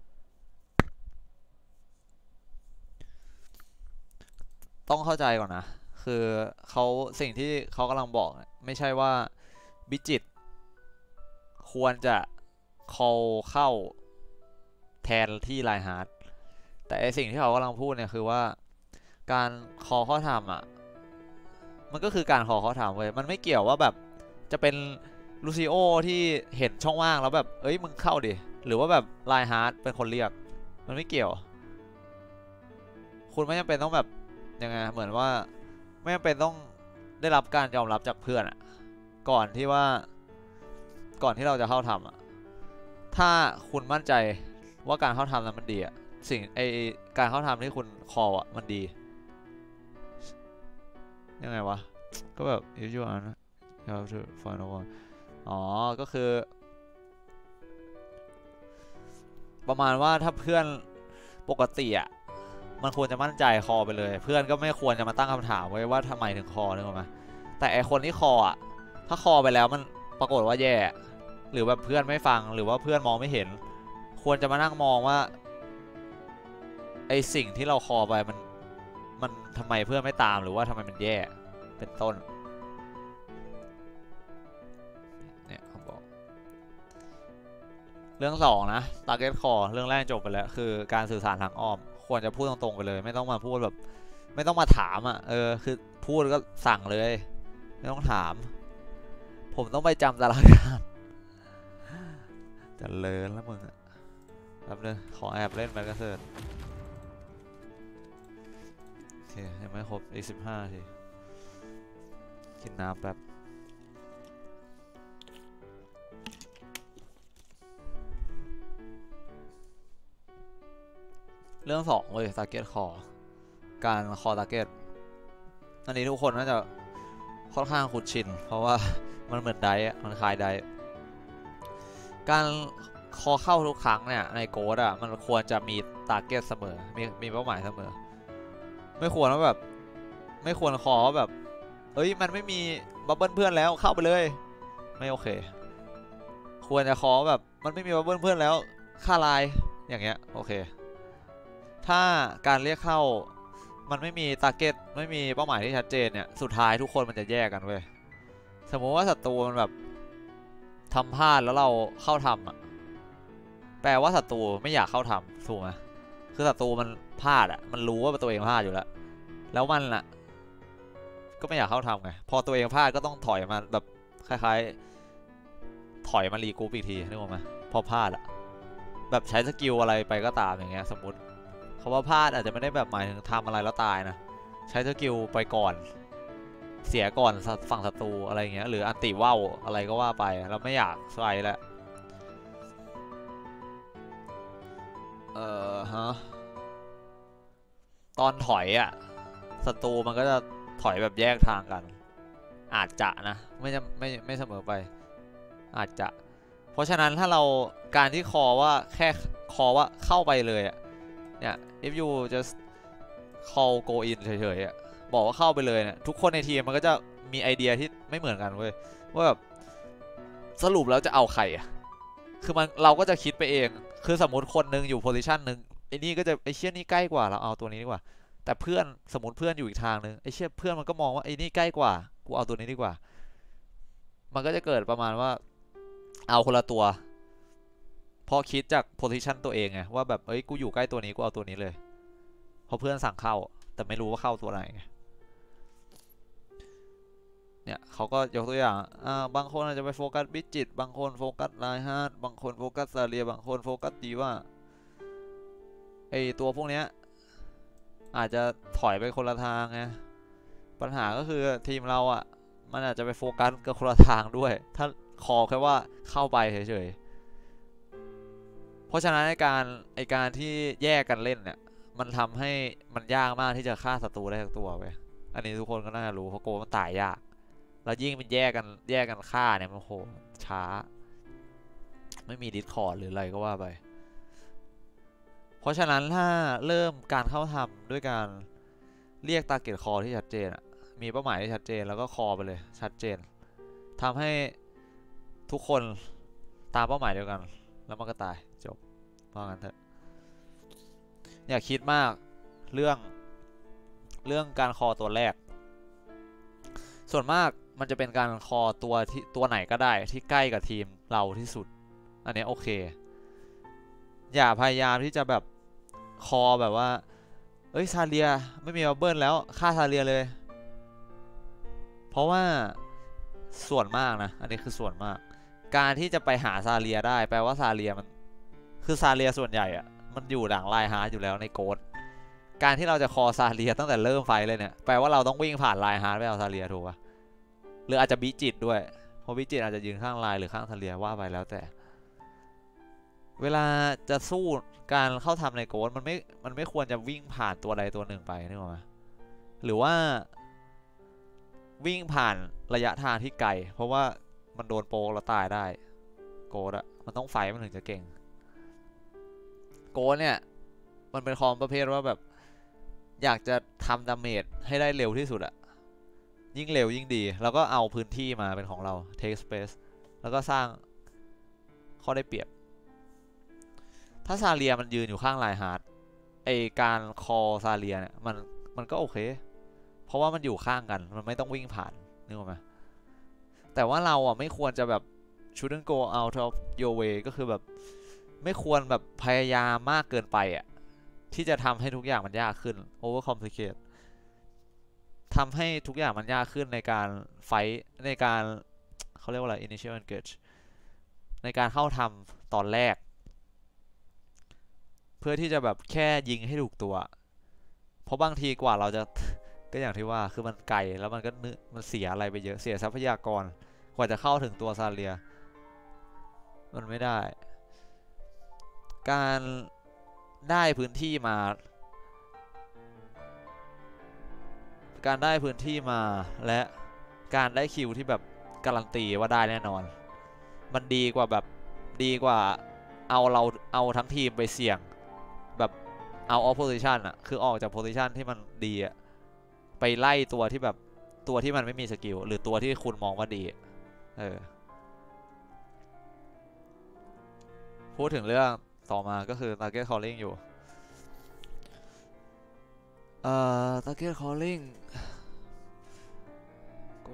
ต้องเข้าใจก่อนนะคือเขาสิ่งที่เขากำลังบอกไม่ใช่ว่าบิจิตควรจะ call เข้าแทนที่ไลฮาร์ดแต่ไอสิ่งที่เขากำลังพูดเนี่ยคือว่าการ call เข้าทำอ่ะมันก็คือการ call เข้าทำเว้ยมันไม่เกี่ยวว่าแบบจะเป็นลูซิโอที่เห็นช่องว่างแล้วแบบเอ้ยมึงเข้าดิหรือว่าแบบไลฮาร์ดเป็นคนเรียกมันไม่เกี่ยวคุณไม่จำเป็นต้องแบบยังไงเหมือนว่าไม่จำเป็นต้องได้รับการยอมรับจากเพื่อนอะก่อนที่ว่าก่อนที่เราจะเข้าทำอะถ้าคุณมั่นใจว่าการเข้าทำนั้นมันดีอะสิ่งไอการเข้าทำที่คุณคออะมันดียังไงวะก็แบบ if you are you have to find a one อ๋อก็คือประมาณว่าถ้าเพื่อนปกติอะมันควรจะมั่นใจคอไปเลยเพื่อนก็ไม่ควรจะมาตั้งคำถามไว้ว่าทำไมถึงคอนึกออกไหมแต่ไอคนที่คออ่ะถ้าคอไปแล้วมันปรากฏว่าแย่หรือแบบเพื่อนไม่ฟังหรือว่าเพื่อนมองไม่เห็นควรจะมานั่งมองว่าไอสิ่งที่เราคอไปมันมันทำไมเพื่อนไม่ตามหรือว่าทำไมมันแย่เป็นต้นเนี่ยเขาบอกเรื่องสองนะ target call เรื่องแรกจบไปแล้วคือการสื่อสารทางอ้อมควรจะพูดตรงๆไปเลยไม่ต้องมาพูดแบบไม่ต้องมาถามอ่ะเออคือพูดก็สั่งเลยไม่ต้องถามผมต้องไปจำตารางการจะเลินแล้วมึงอ่ะแป๊บนึงขอแอบเล่นแมกกาเซิร์โอเคยังไม่ครบอีกสิบห้าทีกินน้ำแป๊บเรื่องสองเลย target call การ call target อันนี้ทุกคนน่าจะค่อนข้างคุ้นชินเพราะว่ามันเหมือนไดอะมันคล้ายไดการคอเข้าทุกครั้งเนี่ยในโกดอะมันควรจะมี target เสมอมีมีเป้าหมายเสมอไม่ควรว่าแบบไม่ควรคอว่าแบบเอ้ยมันไม่มีบับเบิ้ลเพื่อนแล้วเข้าไปเลยไม่โอเคควรจะคอแบบมันไม่มีบับเบิ้ลเพื่อนแล้วฆ่าลายอย่างเงี้ยโอเคถ้าการเรียกเข้ามันไม่มีตาร์เก็ตไม่มีเป้าหมายที่ชัดเจนเนี่ยสุดท้ายทุกคนมันจะแยกกันเว้ยสมมติว่าศัตรูมันแบบทำพลาดแล้วเราเข้าทำอ่ะแปลว่าศัตรูไม่อยากเข้าทำถูกไหมคือศัตรูมันพลาดอ่ะมันรู้ว่าตัวเองพลาดอยู่แล้วแล้วมันอ่ะก็ไม่อยากเข้าทำไงพอตัวเองพลาดก็ต้องถอยมาแบบคล้ายๆถอยมารีกรุ๊ปอีกทีนึกออกไหมพอพลาดอ่ะแบบใช้สกิลอะไรไปก็ตามอย่างเงี้ยสมมติคำว่าพลาดอาจจะไม่ได้แบบหมายถึงทำอะไรแล้วตายนะใช้สกิลไปก่อนเสียก่อนฝั่งศัตรูอะไรเงี้ยหรืออันติว่าวอะไรก็ว่าไปเราไม่อยากใส่แล้วเออฮะตอนถอยอ่ะศัตรูมันก็จะถอยแบบแยกทางกันอาจจะนะไม่จะไม่ไม่เสมอไปอาจจะเพราะฉะนั้นถ้าเราการที่คอว่าแค่คอว่าเข้าไปเลยอ่ะเนี่ย if you just call go in เฉยๆอ่ะบอกว่าเข้าไปเลยเนี่ยทุกคนในทีมมันก็จะมีไอเดียที่ไม่เหมือนกันเว้ยว่าแบบสรุปแล้วจะเอาใครอ่ะคือมันเราก็จะคิดไปเองคือสมมติคนนึงอยู่โพซิชันนึงไอ้นี่ก็จะไอ้เชี่ยนี่ใกล้กว่าเราเอาตัวนี้ดีกว่าแต่เพื่อนสมมติเพื่อนอยู่อีกทางนึงไอ้เชี่ยเพื่อนมันก็มองว่าไอ้นี่ใกล้กว่ากูเอาตัวนี้ดีกว่ามันก็จะเกิดประมาณว่าเอาคนละตัวพอคิดจากโพซิชันตัวเองไงว่าแบบเอ้ยกูอยู่ใกล้ตัวนี้กูเอาตัวนี้เลยเพราะเพื่อนสั่งเข้าแต่ไม่รู้ว่าเข้าตัวไหนไงเนี่ยเขาก็ยกตัวอย่างอ่าบางคนอาจจะไปโฟกัสบิจิตบางคนโฟกัสไลฮาร์ดบางคนโฟกัสซาเลียบางคนโฟกัสดีว่าไอตัวพวกเนี้ยอาจจะถอยไปคนละทางไงปัญหาก็คือทีมเราอ่ะมันอาจจะไปโฟกัสกับคนละทางด้วยถ้าคอแค่ว่าเข้าไปเฉยๆเพราะฉะนั้นในการไอการที่แยกกันเล่นเนี่ยมันทำให้มันยากมากที่จะฆ่าศัตรูได้ทั้งตัวไปอันนี้ทุกคนก็น่าจะรู้เพราะโกมันตายยากแล้วยิ่งเป็นแยกกันแยกกันฆ่าเนี่ยมันโหช้าไม่มีดิสคอร์ดหรืออะไรก็ว่าไปเพราะฉะนั้นถ้าเริ่มการเข้าทำด้วยการเรียกตาร์เก็ตคอที่ชัดเจนอะมีเป้าหมายที่ชัดเจนแล้วก็คอไปเลยชัดเจนทำให้ทุกคนตามเป้าหมายเดียวกันแล้วมันก็ตายจบว่างั้นเถอะอย่าคิดมากเรื่องเรื่องการคอตัวแรกส่วนมากมันจะเป็นการคอตัวที่ตัวไหนก็ได้ที่ใกล้กับทีมเราที่สุดอันนี้โอเคอย่าพยายามที่จะแบบคอแบบว่าเอ้ยซาเลียไม่มีบับเบิ้ลแล้วฆ่าซาเลียเลยเพราะว่าส่วนมากนะอันนี้คือส่วนมากการที่จะไปหาซาเลียได้แปลว่าซาเลียมันคือซาเลียส่วนใหญ่อะมันอยู่หลังไลน์ฮาร์ดอยู่แล้วในโกดการที่เราจะคอซาเลียตั้งแต่เริ่มไฟเลยเนี่ยแปลว่าเราต้องวิ่งผ่านไลน์ฮาร์ดไปเอาซาเลียถูกปะหรืออาจจะบิจิตด้วยเพราะบิจิตอาจจะยืนข้างไลน์หรือข้างซาเลียว่าไปแล้วแต่เวลาจะสู้การเข้าทำในโกดมันไม่มันไม่ควรจะวิ่งผ่านตัวใดตัวหนึ่งไปนึกออกไหมหรือว่าวิ่งผ่านระยะทางที่ไกลเพราะว่ามันโดนโปกแล้วตายได้โกดอะมันต้องไฟมันถึงจะเก่งโกดเนี่ยมันเป็นคอมประเภทว่าแบบอยากจะทำดาเมจให้ได้เร็วที่สุดอะยิ่งเร็วยิ่งดีแล้วก็เอาพื้นที่มาเป็นของเรา take space แล้วก็สร้างข้อได้เปรียบถ้าซาเลียมันยืนอยู่ข้างไลน์ฮาร์ดไอการคอซาเลียเนี่ยมันมันก็โอเคเพราะว่ามันอยู่ข้างกันมันไม่ต้องวิ่งผ่านนึกออกไหมแต่ว่าเราอ่ะไม่ควรจะแบบ shouldn't go out of your way ก็คือแบบไม่ควรแบบพยายามมากเกินไปอ่ะที่จะทำให้ทุกอย่างมันยากขึ้น over complicate ทำให้ทุกอย่างมันยากขึ้นในการไฟในการเขาเรียกว่าอะไร initial engage ในการเข้าทำตอนแรกเพื่อที่จะแบบแค่ยิงให้ถูกตัวเพราะบางทีกว่าเราจะก็อย่างที่ว่าคือมันไกลแล้วมันก็นึมันเสียอะไรไปเยอะเสียทรัพยากรกว่าจะเข้าถึงตัวซาเลียมันไม่ได้การได้พื้นที่มาการได้พื้นที่มาและการได้คิวที่แบบการันตีว่าได้แน่นอนมันดีกว่าแบบดีกว่าเอาเราเอาทั้งทีมไปเสี่ยงแบบเอาออฟโพซิชันอะคือออกจากโพซิชันที่มันดีอะไปไล่ตัวที่แบบตัวที่มันไม่มีสกิลหรือตัวที่คุณมองว่าดีเออพูดถึงเรื่องต่อมาก็คือ target calling อยู่เอ่อ target calling โก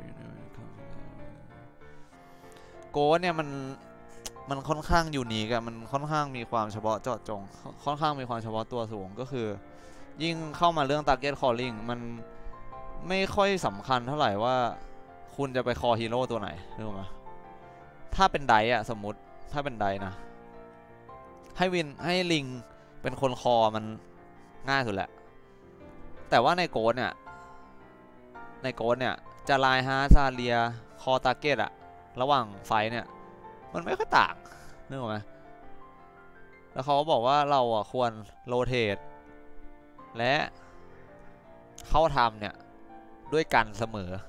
ดเนี่ยมันมันค่อนข้างยูนิคอะมันค่อนข้างมีความเฉพาะเจาะจงค่อนข้างมีความเฉพาะตัวสูงก็คือยิ่งเข้ามาเรื่อง target calling มันไม่ค่อยสำคัญเท่าไหร่ว่าคุณจะไปคอฮีโร่ตัวไหนรู้ไหมถ้าเป็นไดอะสมมติถ้าเป็นไดนะให้วินให้ลิงเป็นคนคอมันง่ายสุดแหละแต่ว่าในโกดเนี่ยในโกดเนี่ยจะไลน์ฮาร์ซาเลียคอตาร์เก็ตอะระหว่างไฟเนี่ยมันไม่ค่อยต่างนึกออกไหมแล้วเขาก็บอกว่าเราอ่ะควรโรเตทและเข้าทำเนี่ยด้วยกันเสมอ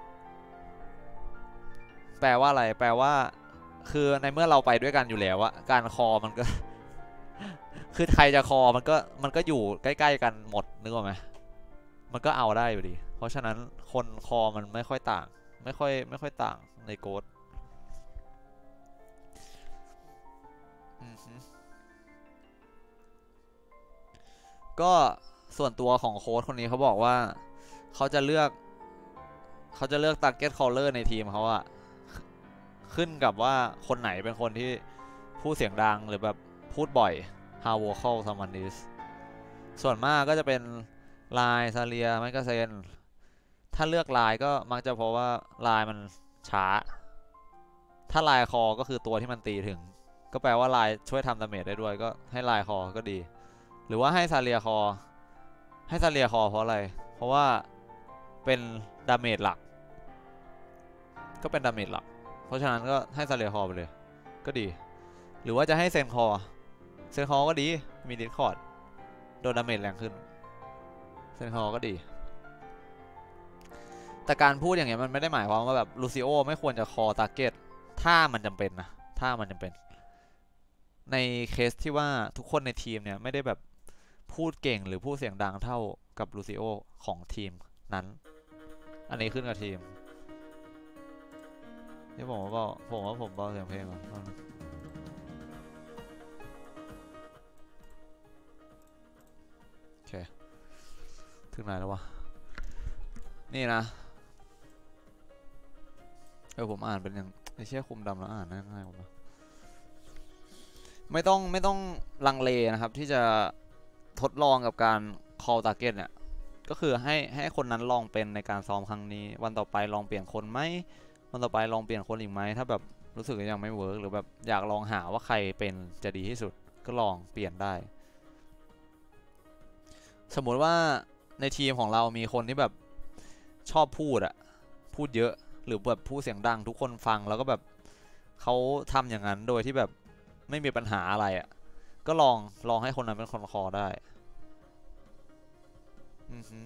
แปลว่าอะไรแปลว่าคือในเมื่อเราไปด้วยกันอยู่แล้วอะการคอมันก็ คือใครจะคอมันก็มันก็อยู่ใกล้ๆกันหมดนึกออกไหมมันก็เอาได้อยู่ดีเพราะฉะนั้นคนคอมันไม่ค่อยต่างไม่ค่อยไม่ค่อยต่างในโกดก็ส่วนตัวของโค้ชคนนี้เขาบอกว่าเขาจะเลือกเขาจะเลือก target caller ในทีมเขาอะขึ้นกับว่าคนไหนเป็นคนที่พูดเสียงดังหรือแบบพูดบ่อย how vocal someone is ส่วนมากก็จะเป็นลายซาเลียไม่ก็เซนถ้าเลือกลายก็มักจะเพราะว่าลายมันช้าถ้าลายคอก็คือตัวที่มันตีถึงก็แปลว่าลายช่วยทำดาเมจได้ด้วยก็ให้ลายคอก็ดีหรือว่าให้ซาเลียคอให้ซาเลียคอเพราะอะไรเพราะว่าเป็นดาเมจหลักก็เป็นดาเมจหลักเพราะฉะนั้นก็ให้ซาเลียคอไปเลยก็ดีหรือว่าจะให้เซนคอเซนคอก็ดีมีดิสคอร์ดโดนดาเมจแรงขึ้นเซนคอก็ดีแต่การพูดอย่างเงี้ยมันไม่ได้หมายความว่าแบบลูซิโอไม่ควรจะคอตาร์เก็ตถ้ามันจำเป็นนะถ้ามันจำเป็นในเคสที่ว่าทุกคนในทีมเนี่ยไม่ได้แบบพูดเก่งหรือพูดเสียงดังเท่ากับลูซิโอของทีมนั้นอันนี้ขึ้นกับทีมที่ผมว่าผมว่าผมเบาเสียงเพลงก่อนถึงไหนแล้ววะนี่นะเออผมอ่านเป็นอย่างไอเชี่ยคุมดำแล้วอ่านง่ายๆผมนะไม่ต้องไม่ต้องลังเลนะครับที่จะทดลองกับการ call target เนี่ยก็คือให้ให้คนนั้นลองเป็นในการซ้อมครั้งนี้วันต่อไปลองเปลี่ยนคนไหมวันต่อไปลองเปลี่ยนคนอีกไหมถ้าแบบรู้สึกยังไม่เวิร์กหรือแบบอยากลองหาว่าใครเป็นจะดีที่สุดก็ลองเปลี่ยนได้สมมุติว่าในทีมของเรามีคนที่แบบชอบพูดอะพูดเยอะหรือแบบพูดเสียงดังทุกคนฟังแล้วก็แบบเขาทำอย่างนั้นโดยที่แบบไม่มีปัญหาอะไรอะก็ลองลองให้คนนั้นเป็นคนคอได้อือฮึ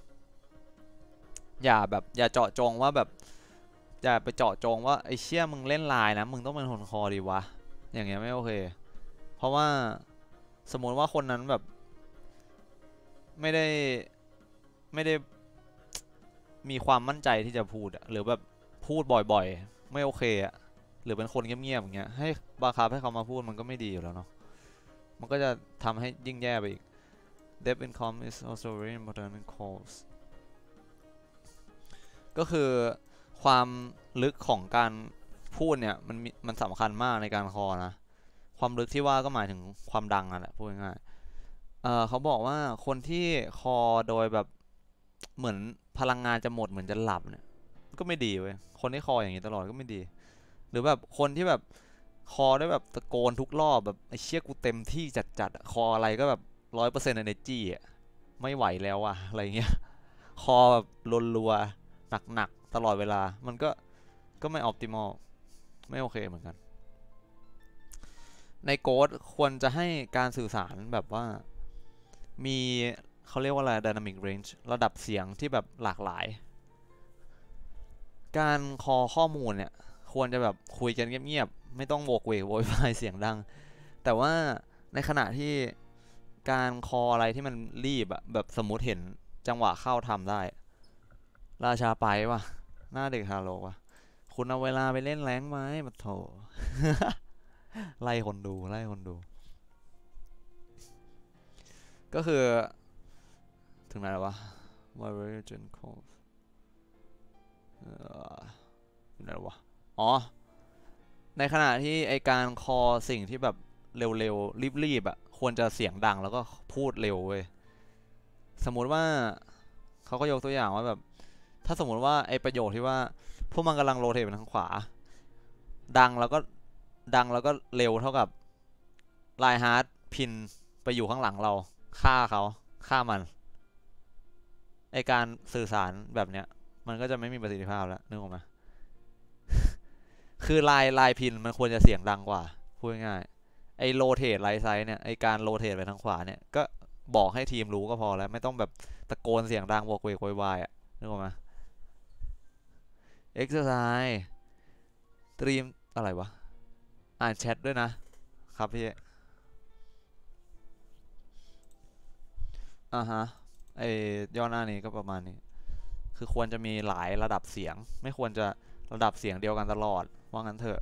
อย่าแบบอย่าเจาะจงว่าแบบอย่าไปเจาะจงว่าไอ้เชี่ยมึงเล่นไลน์นะมึงต้องเป็นคนคอดีวะอย่างเงี้ยไม่โอเคเพราะว่าสมมติว่าคนนั้นแบบไม่ได้ไม่ได้มีความมั่นใจที่จะพูดหรือแบบพูดบ่อยๆไม่โอเคอะหรือเป็นคนเงียบๆอย่างเงี้ยให้บังคับให้เขามาพูดมันก็ไม่ดีอยู่แล้วเนาะมันก็จะทำให้ยิ่งแย่ไปอีก Depth in com is also very important in calls ก็คือความลึกของการพูดเนี่ยมันมันสำคัญมากในการคอนะความลึกที่ว่าก็หมายถึงความดังนั่นแหละพูดง่ายๆเออเขาบอกว่าคนที่คอโดยแบบเหมือนพลังงานจะหมดเหมือนจะหลับเนี่ยก็ไม่ดีเว้ยคนที่คออย่างนี้ตลอดก็ไม่ดีหรือแบบคนที่แบบคอได้แบบตะโกนทุกรอบแบบไอ้เชี่ยกูเต็มที่จัดๆคออะไรก็แบบร้อยเปอร์เซ็นต์ energy อ่ะไม่ไหวแล้วอะอะไรเงี้ยคอแบบรัวๆหนักๆตลอดเวลามันก็ก็ไม่ optimal ไม่โอเคเหมือนกันในโค้ดควรจะให้การสื่อสารแบบว่ามีเขาเรียกว่าอะไร dynamic range ระดับเสียงที่แบบหลากหลายการคอข้อมูลเนี่ยควรจะแบบคุยกันเงียบๆไม่ต้องโวกเวกโวยวายเสียงดังแต่ว่าในขณะที่การคออะไรที่มันรีบอะแบบสมมติเห็นจังหวะเข้าทำได้ราชาไปวะหน้าเด็กฮาโลวะคุณเอาเวลาไปเล่นแรงไหมมาโถ ไล่คนดูไล่คนดูก็คือถึงไหนแล้ววะ Variation calls ถึงไหนแล้ววะอ๋อในขณะที่ไอการคอสิ่งที่แบบเร็วๆรีบๆอ่ะควรจะเสียงดังแล้วก็พูดเร็วเว้ยสมมุติว่าเขาก็ยกตัวอย่างว่าแบบถ้าสมมุติว่าไอประโยคที่ว่าพวกมันกำลังโรเทตไปทางขวาดังแล้วก็ดังแล้วก็เร็วเท่ากับไลฮาร์ดพินไปอยู่ข้างหลังเราฆ่าเขาฆ่ามันไอการสื่อสารแบบเนี้ยมันก็จะไม่มีประสิทธิภาพแล้วนึกออกไหมคือลายลายพินมันควรจะเสียงดังกว่าพูดง่ายๆไอโรเทตไลท์ไซส์เนี่ยไอการโรเทตไปทางขวาเนี่ยก็บอกให้ทีมรู้ก็พอแล้วไม่ต้องแบบตะโกนเสียงดังโวกเวกโวยวายอ่ะนึกออกไหมเอ็กซ์ไซส์ตรีมอะไรวะอ่านแชทด้วยนะครับพี่อ่าฮะไอย่อหน้านี้ก็ประมาณนี้คือควรจะมีหลายระดับเสียงไม่ควรจะระดับเสียงเดียวกันตลอดว่างั้นเถอะ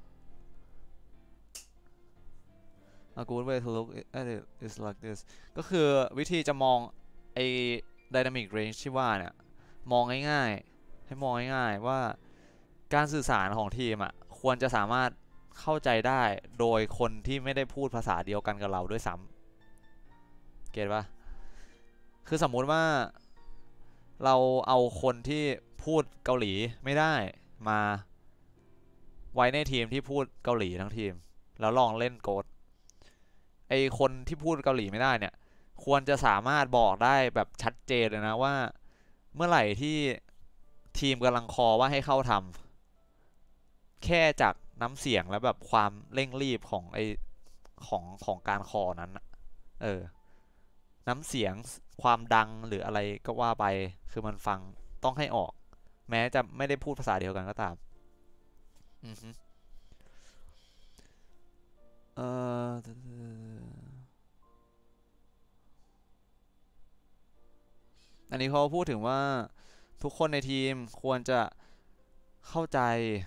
A good way to look at it is like this ก็คือวิธีจะมองไอ้ dynamic range ที่ว่าเนี่ยมองง่ายๆให้มองง่ายๆว่าการสื่อสารของทีมอ่ะควรจะสามารถเข้าใจได้โดยคนที่ไม่ได้พูดภาษาเดียวกันกับเราด้วยซ้ำเก็ตปะคือสมมุติว่าเราเอาคนที่พูดเกาหลีไม่ได้มาไว้ในทีมที่พูดเกาหลีทั้งทีมแล้วลองเล่นโกดไอคนที่พูดเกาหลีไม่ได้เนี่ยควรจะสามารถบอกได้แบบชัดเจนเลยนะว่าเมื่อไหร่ที่ทีมกำลังคอว่าให้เข้าทำแค่จากน้ำเสียงและแบบความเร่งรีบของไอของของการคอนั้นเออน้ำเสียงความดังหรืออะไรก็ว่าไปคือมันฟังต้องให้ออกแม้จะไม่ได้พูดภาษาเดียวกันก็ตามอือฮึเอออันนี้เขาพูดถึงว่าทุกคนในทีมควรจะเข้าใจ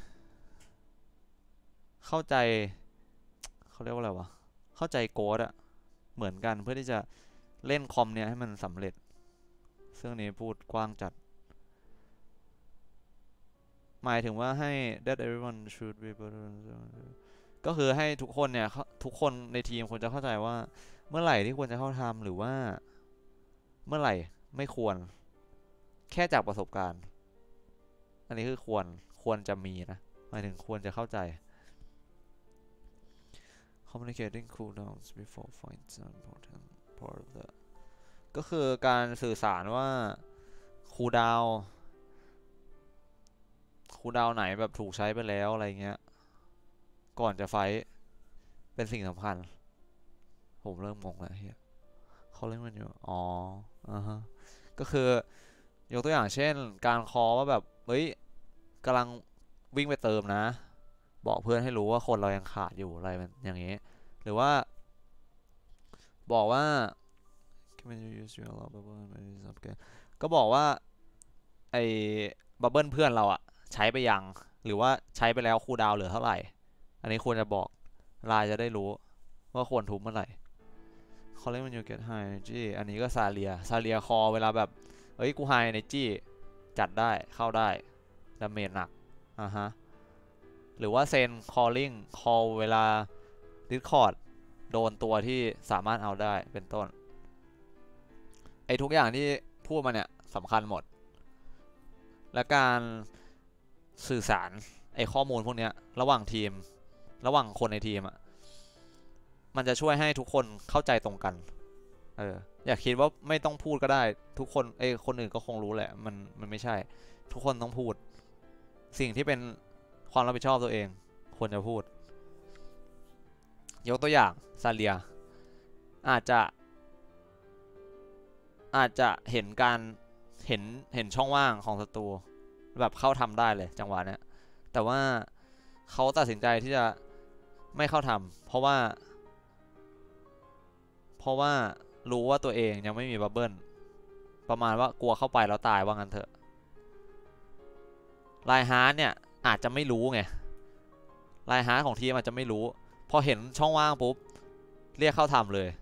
เข้าใจเขาเรียกว่าอะไรวะเข้าใจโค้ดอะเหมือนกันเพื่อที่จะเล่นคอมเนี่ยให้มันสำเร็จซึ่งนี้พูดกว้างจัดหมายถึงว่าให้ that everyone should be ก็คือให้ทุกคนเนี่ยทุกคนในทีมควรจะเข้าใจว่าเมื่อไหร่ที่ควรจะเข้าทำหรือว่าเมื่อไหร่ไม่ควรแค่จากประสบการณ์อันนี้คือควรควรจะมีนะหมายถึงควรจะเข้าใจ communicating cooldowns before fights are important part of the ก็คือการสื่อสารว่าคูลดาวน์คูลดาวน์ไหนแบบถูกใช้ไปแล้วอะไรเงี้ยก่อนจะไฟท์เป็นสิ่งสำคัญผมเริ่มงงแล้วเฮียเขาเล่นมันอยู่อ๋ออ่าฮะก็คือยกตัวอย่างเช่นการคอว่าแบบเฮ้ยกำลังวิ่งไปเติมนะบอกเพื่อนให้รู้ว่าคนเรายังขาดอยู่อะไรมันอย่างนี้หรือว่าบอกว่าก็บอกว่าไอ้บับเบิ้ลเพื่อนเราอะใช้ไปยังหรือว่าใช้ไปแล้วคูลดาวน์เหลือเท่าไหร่อันนี้ควรจะบอกลายจะได้รู้ว่าควรทุบเมื่อไหร่เขาเรียกมันอยู่ get high energy อันนี้ก็ซาเลียซาเลียคอเวลาแบบเฮ้ยกู high energy จัดได้เข้าได้ดาเมจหนักอ่ะฮะหรือว่าเซน calling call เวลา discord โดนตัวที่สามารถเอาได้เป็นต้นไอ้ทุกอย่างที่พูดมาเนี่ยสำคัญหมดและการสื่อสารไอ้ข้อมูลพวกนี้ระหว่างทีมระหว่างคนในทีมอ่ะมันจะช่วยให้ทุกคนเข้าใจตรงกันเอออยากคิดว่าไม่ต้องพูดก็ได้ทุกคนไอ้คนอื่นก็คงรู้แหละมันมันไม่ใช่ทุกคนต้องพูดสิ่งที่เป็นความรับผิดชอบตัวเองควรจะพูดยกตัวอย่างซาเลียอาจจะอาจจะเห็นการเห็นเห็นช่องว่างของศัตรูแบบเข้าทำได้เลยจังหวะเนี้ยแต่ว่าเขาตัดสินใจที่จะไม่เข้าทำเพราะว่าเพราะว่ารู้ว่าตัวเองยังไม่มีบับเบิ้ลประมาณว่ากลัวเข้าไปแล้วตายว่างั้นเถอะไลฮาร์ดเนี่ยอาจจะไม่รู้ไงไลฮาร์ดของทีมอาจจะไม่รู้พอเห็นช่องว่างปุ๊บเรียกเข้าทำเลย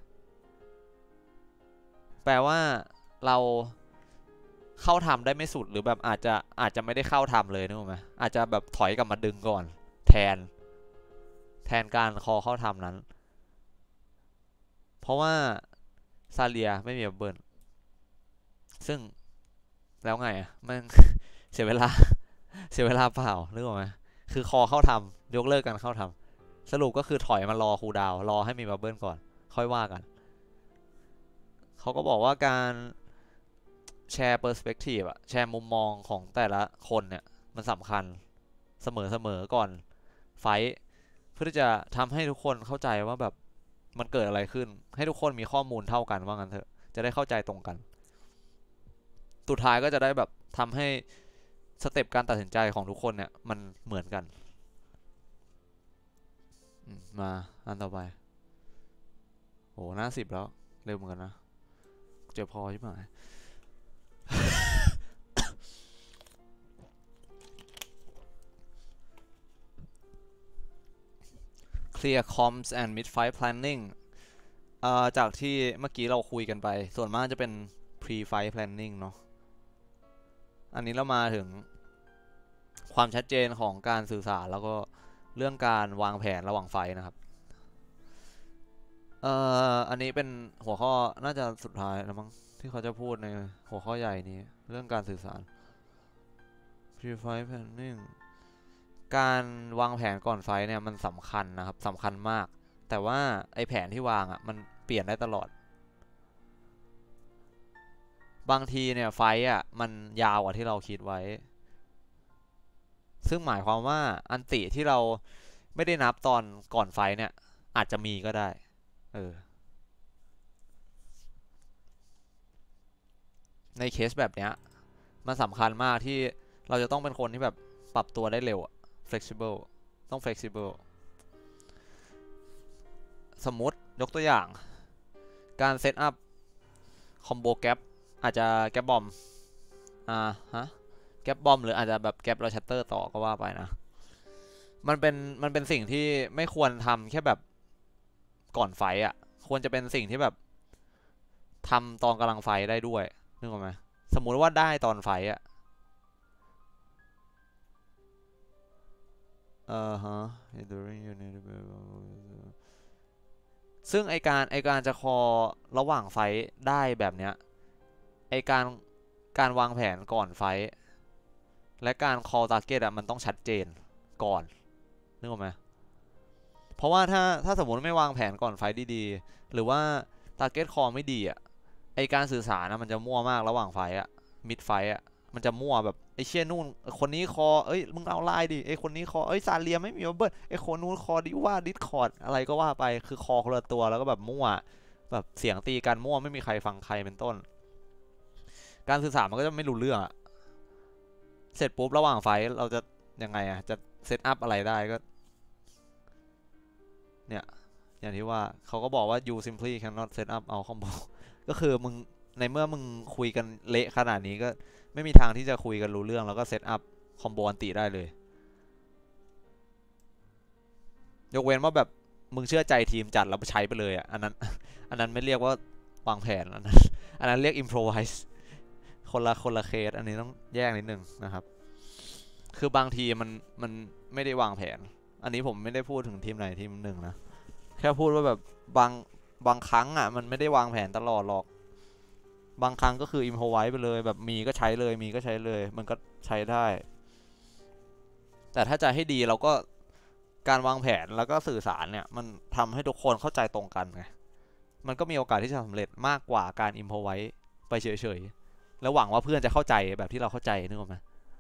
แปลว่าเราเข้าทำได้ไม่สุดหรือแบบอาจจะอาจจะไม่ได้เข้าทำเลยนึกออกไหมอาจจะแบบถอยกลับมาดึงก่อนแทนแทนการคอเข้าทำนั้นเพราะว่าซาเลียไม่มีบับเบิ้ลซึ่งแล้วไงอ่ะมัน เสียเวลาเสียเวลาเปล่านึกออกไหมคือคอเข้าทำยกเลิกกันเข้าทำสรุปก็คือถอยมารอคูลดาวน์รอให้มีบับเบิ้ลก่อนค่อยว่ากันเขาก็บอกว่าการแชร์เปอร์สเปกทีฟอะแชร์มุมมองของแต่ละคนเนี่ยมันสำคัญเสมอๆก่อนไฟท์เพื่อที่จะทำให้ทุกคนเข้าใจว่าแบบมันเกิดอะไรขึ้นให้ทุกคนมีข้อมูลเท่ากันว่างั้นเถอะจะได้เข้าใจตรงกันสุดท้ายก็จะได้แบบทำให้สเต็ปการตัดสินใจของทุกคนเนี่ยมันเหมือนกันมาอันต่อไปโหหน้าสิบแล้วเร็วเหมือนกันนะเจ็บคอใช่ไหมClear comms and mid fight planning เอ่อจากที่เมื่อกี้เราคุยกันไปส่วนมากจะเป็น pre fight planning เนาะอันนี้เรามาถึงความชัดเจนของการสื่อสารแล้วก็เรื่องการวางแผนระหว่างไฟนะครับเอ่ออันนี้เป็นหัวข้อน่าจะสุดท้ายแล้วมั้งที่เขาจะพูดในหัวข้อใหญ่นี้เรื่องการสื่อสาร pre fight planning การวางแผนก่อนไฟเนี่ยมันสำคัญนะครับสำคัญมากแต่ว่าไอแผนที่วางอ่ะมันเปลี่ยนได้ตลอดบางทีเนี่ยไฟอ่ะมันยาวกว่าที่เราคิดไว้ซึ่งหมายความว่าอันติที่เราไม่ได้นับตอนก่อนไฟเนี่ยอาจจะมีก็ได้เออในเคสแบบเนี้ยมันสำคัญมากที่เราจะต้องเป็นคนที่แบบปรับตัวได้เร็ว flexible ต้อง flexible สมมุติยกตัวอย่างการเซตอัพคอมโบแกปอาจจะแกปบอมอ่าฮะแกปบอมหรืออาจจะแบบแกปเราชัตเตอร์ต่อก็ว่าไปนะมันเป็นมันเป็นสิ่งที่ไม่ควรทำแค่แบบก่อนไฟอ่ะควรจะเป็นสิ่งที่แบบทำตอนกำลังไฟได้ด้วยนึกออกไหมสมมุติว่าได้ตอนไฟอะเออฮะ ซึ่งไอการไอการจะคอระหว่างไฟได้แบบเนี้ยไอการการวางแผนก่อนไฟและการคอตาร์เก็ตอะมันต้องชัดเจนก่อนนึกออกไหมเพราะว่าถ้าถ้าสมมติไม่วางแผนก่อนไฟดีๆหรือว่าตาร์เก็ตคอไม่ดีอะไอการสื่อสารนะมันจะมั่วมากระหว่างไฟอะมิดไฟอะมันจะมั่วแบบไอเชี่ยนู่นคนนี้คอเอ้ยมึงเอาไลน์ดิไอคนนี้คอเอ้ยซาเลียไม่มีเบิร์ดไอคนนู้นคอดิว่าดิสคอร์ดอะไรก็ว่าไปคือคอคนละตัวแล้วก็แบบมั่วแบบเสียงตีกันมั่วไม่มีใครฟังใครเป็นต้นการสื่อสารมันก็จะไม่รู้เรื่องอะเสร็จปุ๊บระหว่างไฟเราจะยังไงอะจะเซตอัพอะไรได้ก็เนี่ยอย่างที่ว่าเขาก็บอกว่า you simply cannot set up our combo ก็คือมึงในเมื่อมึงคุยกันเละขนาดนี้ก็ไม่มีทางที่จะคุยกันรู้เรื่องแล้วก็เซตอัพคอมโบอันติได้เลยยกเว้นว่าแบบมึงเชื่อใจทีมจัดแล้วใช้ไปเลยอ่ะอันนั้นอันนั้นไม่เรียกว่าวางแผนอันนั้นอันนั้นเรียก improvise คนละคนละเคสอันนี้ต้องแยกนิดนึงนะครับคือบางทีมันมันไม่ได้วางแผนอันนี้ผมไม่ได้พูดถึงทีมไหนทีมหนึ่งนะแค่พูดว่าแบบบางบางครั้งอ่ะมันไม่ได้วางแผนตลอดหรอกบางครั้งก็คือ improvise ไปเลยแบบมีก็ใช้เลยมีก็ใช้เลยมันก็ใช้ได้แต่ถ้าจะให้ดีเราก็การวางแผนแล้วก็สื่อสารเนี่ยมันทำให้ทุกคนเข้าใจตรงกันไงมันก็มีโอกาสที่จะสำเร็จมากกว่าการ improvise ไปเฉยๆแล้วหวังว่าเพื่อนจะเข้าใจแบบที่เราเข้าใจนึกออกไหม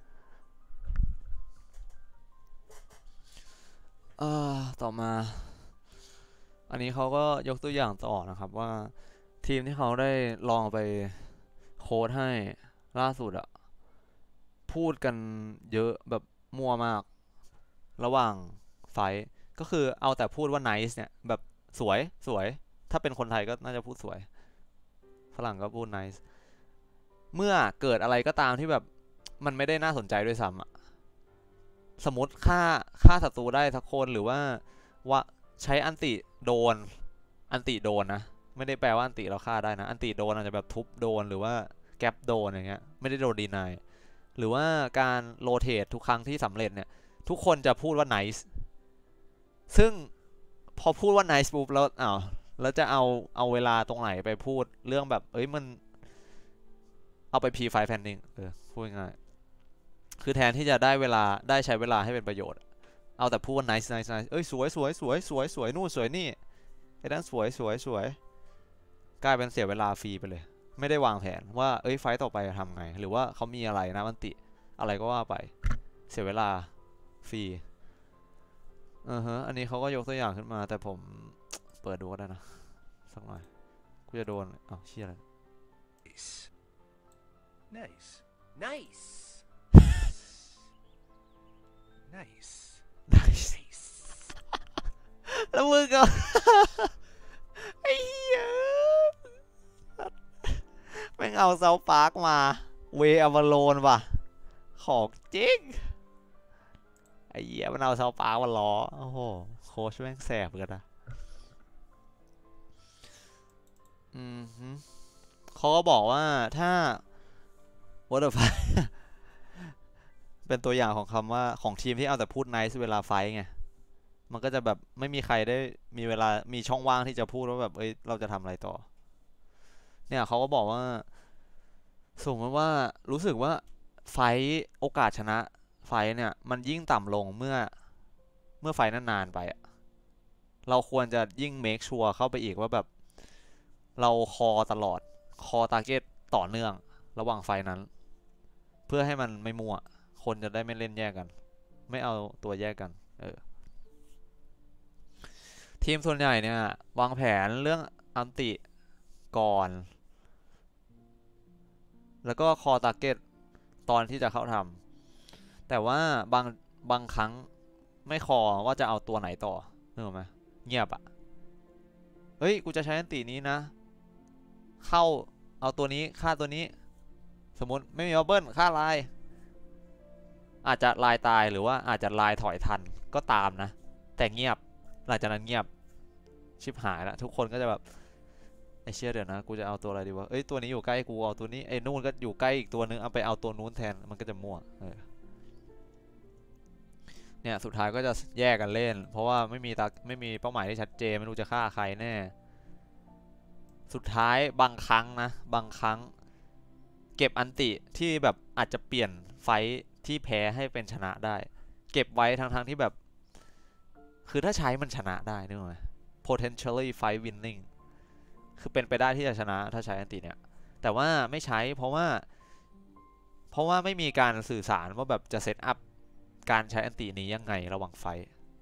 เอ่อต่อมาอันนี้เขาก็ยกตัวอย่างต่อนะครับว่าทีมที่เขาได้ลองไปโค้ดให้ล่าสุดอะพูดกันเยอะแบบมั่วมากระหว่างไฟก็คือเอาแต่พูดว่า nice เนี่ยแบบสวยสวยถ้าเป็นคนไทยก็น่าจะพูดสวยฝรั่งก็พูด nice เมื่อเกิดอะไรก็ตามที่แบบมันไม่ได้น่าสนใจด้วยซ้ำอะสมมติฆ่าฆ่าศัตรูได้สักคนหรือว่าว่าใช้อันติโดนอันติโดนนะไม่ได้แปลว่าอันติเราฆ่าได้นะอันติโดนอาจจะแบบทุบโดนหรือว่าแก๊ปโดนอย่างเงี้ยไม่ได้โดนดีนายหรือว่าการโรเตททุกครั้งที่สำเร็จเนี่ยทุกคนจะพูดว่า nice ซึ่งพอพูดว่า nice ปุ๊บแล้วอ้าวแล้วจะเอาเอาเวลาตรงไหนไปพูดเรื่องแบบเอ้ยมันเอาไป พี ไฟว์ fanning เออพูดง่ายคือแทนที่จะได้เวลาได้ใช้เวลาให้เป็นประโยชน์เอาแต่พูดว่า nice nice nice เอ้ยสวยสวยสวยสวยสวยนู่นสวยนี่ไอ้นั่นสวยสวยสวยกลายเป็นเสียเวลาฟรีไปเลยไม่ได้วางแผนว่าเอ้ยไฟต์ต่อไปจะทำไงหรือว่าเขามีอะไรนะมันติอะไรก็ว่าไปเสียเวลาฟรีอือฮะอันนี้เขาก็ยกตัวอย่างขึ้นมาแต่ผมเปิดดูก็ได้นะสักหน่อยกูจะโดนอ้าวเชี่ยอะไร Nice. Nice. Nice. nice แล้วมึงก็ ไอ้เหี้ยแม่งเอาเซาปาร์กมาเวอวาโลนว่ะของจริงไอ้เหี้ยมันเอาเซาปาร์กมาล้อโอ้โหโค้ชแม่งแสบกันนะอืมเขาก็บอกว่าถ้า what the fuck เป็นตัวอย่างของคำว่าของทีมที่เอาแต่พูด nice เวลาไฟไงมันก็จะแบบไม่มีใครได้มีเวลามีช่องว่างที่จะพูดว่าแบบเอ้ยเราจะทำอะไรต่อเนี่ยเขาก็บอกว่าสมมติว่ารู้สึกว่าไฟโอกาสชนะไฟเนี่ยมันยิ่งต่ำลงเมื่อเมื่อไฟนานๆไปเราควรจะยิ่ง make sure เข้าไปอีกว่าแบบเราคอตลอดคอ target ต่อเนื่องระหว่างไฟนั้นเพื่อให้มันไม่มั่วคนจะได้ไม่เล่นแยกกันไม่เอาตัวแยกกันเออทีมส่วนใหญ่เนี่ยวางแผนเรื่องอันติก่อนแล้วก็คอตาร์เก็ตตอนที่จะเข้าทำแต่ว่าบางบางครั้งไม่คอว่าจะเอาตัวไหนต่อนึกออกไหมเงียบอะเฮ้ยกูจะใช้อันตินี้นะเข้าเอาตัวนี้ฆ่าตัวนี้สมมติไม่มีบับเบิ้ลฆ่าลายอาจจะลายตายหรือว่าอาจจะลายถอยทันก็ตามนะแต่เงียบหลังจากนั้นเงียบชิบหายแล้วทุกคนก็จะแบบไอเชี่ยเดี๋ยวนะกูจะเอาตัวอะไรดีวะเอ้ยตัวนี้อยู่ใกล้กูเอาตัวนี้ไอ้นู่นก็อยู่ใกล้อีกตัวนึงเอาไปเอาตัวนู้นแทนมันก็จะมั่วเออเนี่ยสุดท้ายก็จะแยกกันเล่นเพราะว่าไม่มีตาไม่มีเป้าหมายที่ชัดเจนไม่รู้จะฆ่าใครแน่สุดท้ายบางครั้งนะบางครั้งเก็บอันติที่แบบอาจจะเปลี่ยนไฟที่แพ้ให้เป็นชนะได้เก็บไว้ทั้งๆที่แบบคือถ้าใช้มันชนะได้นึกไหม potentially fight winning คือเป็นไปได้ที่จะชนะถ้าใช้อันติเนี่ยแต่ว่าไม่ใช้เพราะว่าเพราะว่าไม่มีการสื่อสารว่าแบบจะเซตอัพการใช้อันตินี้ยังไงระหว่างไฟ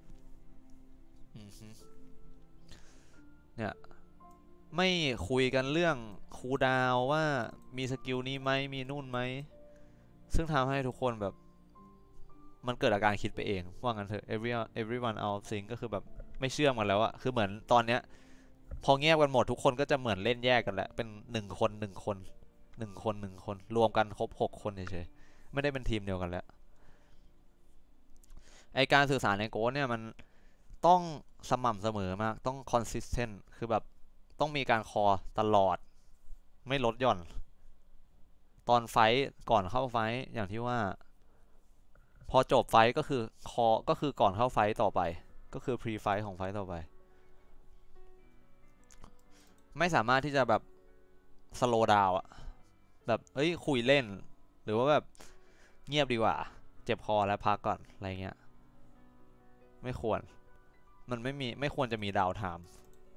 เนี่ยไม่คุยกันเรื่องคูลดาวน์ว่ามีสกิลนี้ไหมมีนู่นไหมซึ่งทำให้ทุกคนแบบมันเกิดอาการคิดไปเองว่างั้นเถอะ every everyone out of sync ก็คือแบบไม่เชื่อมกันแล้วอะคือเหมือนตอนเนี้ยพอเงียบกันหมดทุกคนก็จะเหมือนเล่นแยกกันแหละเป็นหนึ่งคนหนึ่งคนหนึ่งคนหนึ่งคนรวมกันครบหกคนเฉยๆไม่ได้เป็นทีมเดียวกันแล้วไอการสื่อสารในโกสเนี่ยมันต้องสม่ำเสมอมากต้อง consistent คือแบบต้องมีการคอตลอดไม่ลดหย่อนตอนไฟก่อนเข้าไฟอย่างที่ว่าพอจบไฟก็คือคอก็คือก่อนเข้าไฟต่อไปก็คือ pre ไฟของไฟต่อไปไม่สามารถที่จะแบบ slow down อะแบบเอ้ยคุยเล่นหรือว่าแบบเงียบดีกว่าเจ็บคอแล้วพักก่อนอะไรเงี้ยไม่ควรมันไม่มีไม่ควรจะมีดาวไทม์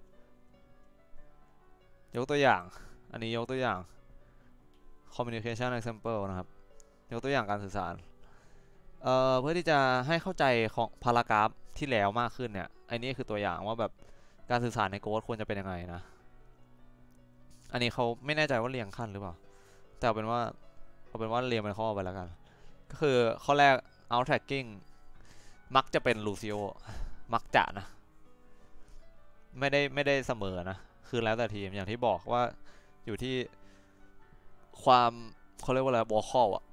ยกตัวอย่างอันนี้ยกตัวอย่าง communication example นะครับยกตัวอย่างการสื่อสารเอ่อเพื่อที่จะให้เข้าใจของพารากราฟที่แล้วมากขึ้นเนี่ยอันนี้คือตัวอย่างว่าแบบการสื่อสารในโค้ดควรจะเป็นยังไงนะอันนี้เขาไม่แน่ใจว่าเรียงขั้นหรือเปล่าแต่เอาเป็นว่าเอาเป็นว่าเรียงเป็นข้อไปแล้วกันก็คือข้อแรก out tracking มักจะเป็นลูซิโอมักจะนะไม่ได้ไม่ได้เสมอนะคือแล้วแต่ทีมอย่างที่บอกว่าอยู่ที่ความเขาเรียกว่าอะไรวอลคอลอะ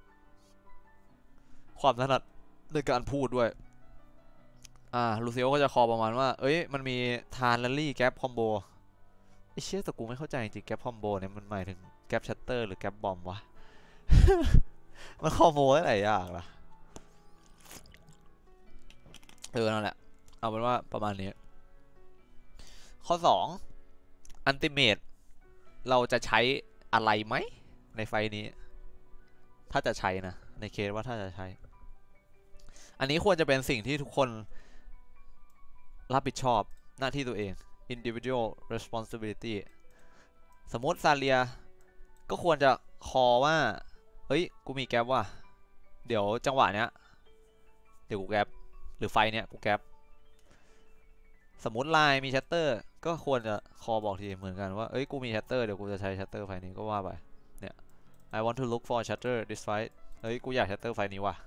ความถนัดในการพูดด้วยอ่าลูซิโอก็จะคอประมาณว่าเอ้ยมันมีทานแลลี่แกปคอมโบไอเชี่ยแต่กูไม่เข้าใจจริงแกปคอมโบเนี่ยมันหมายถึงแกปชัตเตอร์หรือแกปบอมวะ มันคอมโบได้หลายอย่างล่ะเออนั่นแหละเอาเป็นว่าประมาณนี้ข้อสองอันติเมตเราจะใช้อะไรไหมในไฟนี้ถ้าจะใช้นะในเคสว่าถ้าจะใช้อันนี้ควรจะเป็นสิ่งที่ทุกคนรับผิดชอบหน้าที่ตัวเอง individual responsibility สมมติซาเลียก็ควรจะคอว่าเฮ้ยกูมีแก๊ปว่ะเดี๋ยวจังหวะเนี้ยเดี๋ยวกูแก๊ปหรือไฟเนี้ยกูแก๊ปสมมติไลน์มีชัตเตอร์ก็ควรจะคอบอกทีเหมือนกันว่าเอ้ยกูมีชัตเตอร์เดี๋ยวกูจะใช้ชัตเตอร์ไฟนี้ก็ว่าไปเนี่ย I want to look for shutter this fight เฮ้ยกูอยากชัตเตอร์ไฟนี้ว่ะ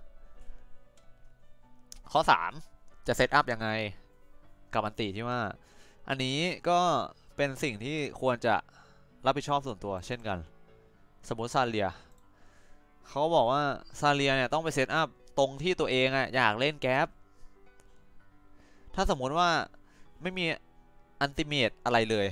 ข้อสามจะเซตอัพยังไงกับอันติที่ว่าอันนี้ก็เป็นสิ่งที่ควรจะรับผิดชอบส่วนตัวเช่นกันสมมติซาเลียเขาบอกว่าซาเลียเนี่ยต้องไปเซตอัพตรงที่ตัวเองอะอยากเล่นแก๊ปถ้าสมมติว่าไม่มีอันติเมตอะไรเลย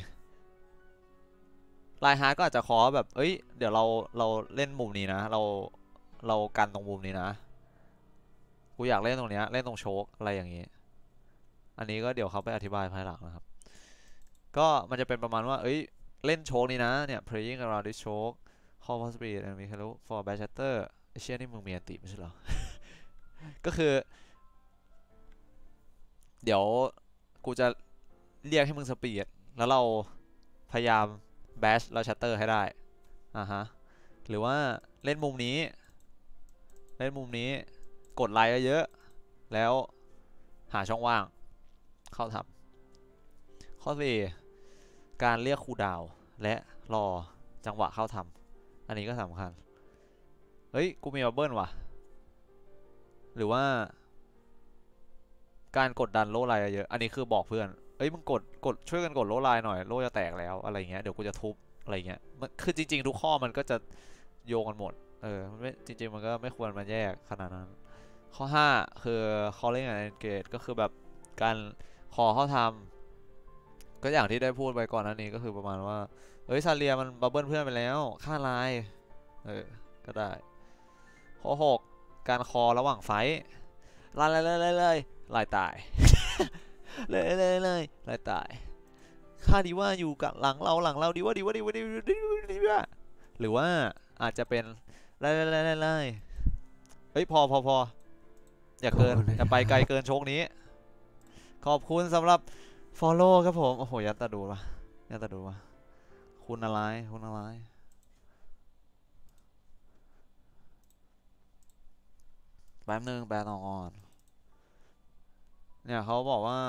ไลฮาร์ดก็อาจจะขอแบบเอ้ยเดี๋ยวเราเราเล่นมุมนี้นะเราเรากันตรงมุมนี้นะกูอยากเล่นตรงเนี้ยเล่นตรงโชกอะไรอย่างนี้อันนี้ก็เดี๋ยวเขาไปอธิบายภายหลังนะครับก็มันจะเป็นประมาณว่าเอ้ยเล่นโชกนี้นะเนี่ย playing around this choke call for speed and we can look for back shatter ไอเชี่ยนี่มึงมีอันติไม่ใช่เหรอ ก็คือเดี๋ยวกูจะเรียกให้มึงสปีดแล้วเราพยายามแบชแล้วชัตเตอร์ให้ได้อ่าฮะหรือว่าเล่นมุมนี้เล่นมุมนี้กดไลค์เยอะแล้วหาช่องว่างเข้าทำข้อสี่การเรียกคูลดาวน์และรอจังหวะเข้าทำอันนี้ก็สำคัญเฮ้ยกูมีบับเบิ้ลว่ะหรือว่าการกดดันโล่ไลน์เยอะอันนี้คือบอกเพื่อนเอ้ยมึงกดกดช่วยกันกดโล่ไลน์หน่อยโล่จะแตกแล้วอะไรเงี้ยเดี๋ยวกูจะทุบอะไรเงี้ยมันคือจริงๆทุกข้อมันก็จะโยงกันหมดเออมันไม่จริงๆมันก็ไม่ควรมาแยกขนาดนั้นข้อห้าคือ calling and engage ก็คือแบบการขอเข้าทก็อย่างที่ได้พูดไปก่อนหน้านี้ก็คือประมาณว่าเอ้ยซาเลียมันบับเบิลเพื่อนไปแล้วฆ่าลายเออก็ได้ข้อหกการคอระหว่างไฟลายเลยเลยเลยเลยลายตาย เลยเลยเลยลายตายฆ่าดีว่าอยู่กับหลังเราหลังเราดีว่าดีว่าดีว่าดีว่าดีว่าดีว่าหรือว่าอาจจะเป็นไล่ไล่ไล่ไล่ไล่เฮ้ยพอพอพออย่าเกินอย่าไปไกลเกินโชคนี้ขอบคุณสำหรับ follow ครับผมโอ้โหยัดตาดูวะยัดตาดูวะคุณอะไรคุณอะไรแป๊บนึงแป๊บนอนเนี่ยเขาบอกว่า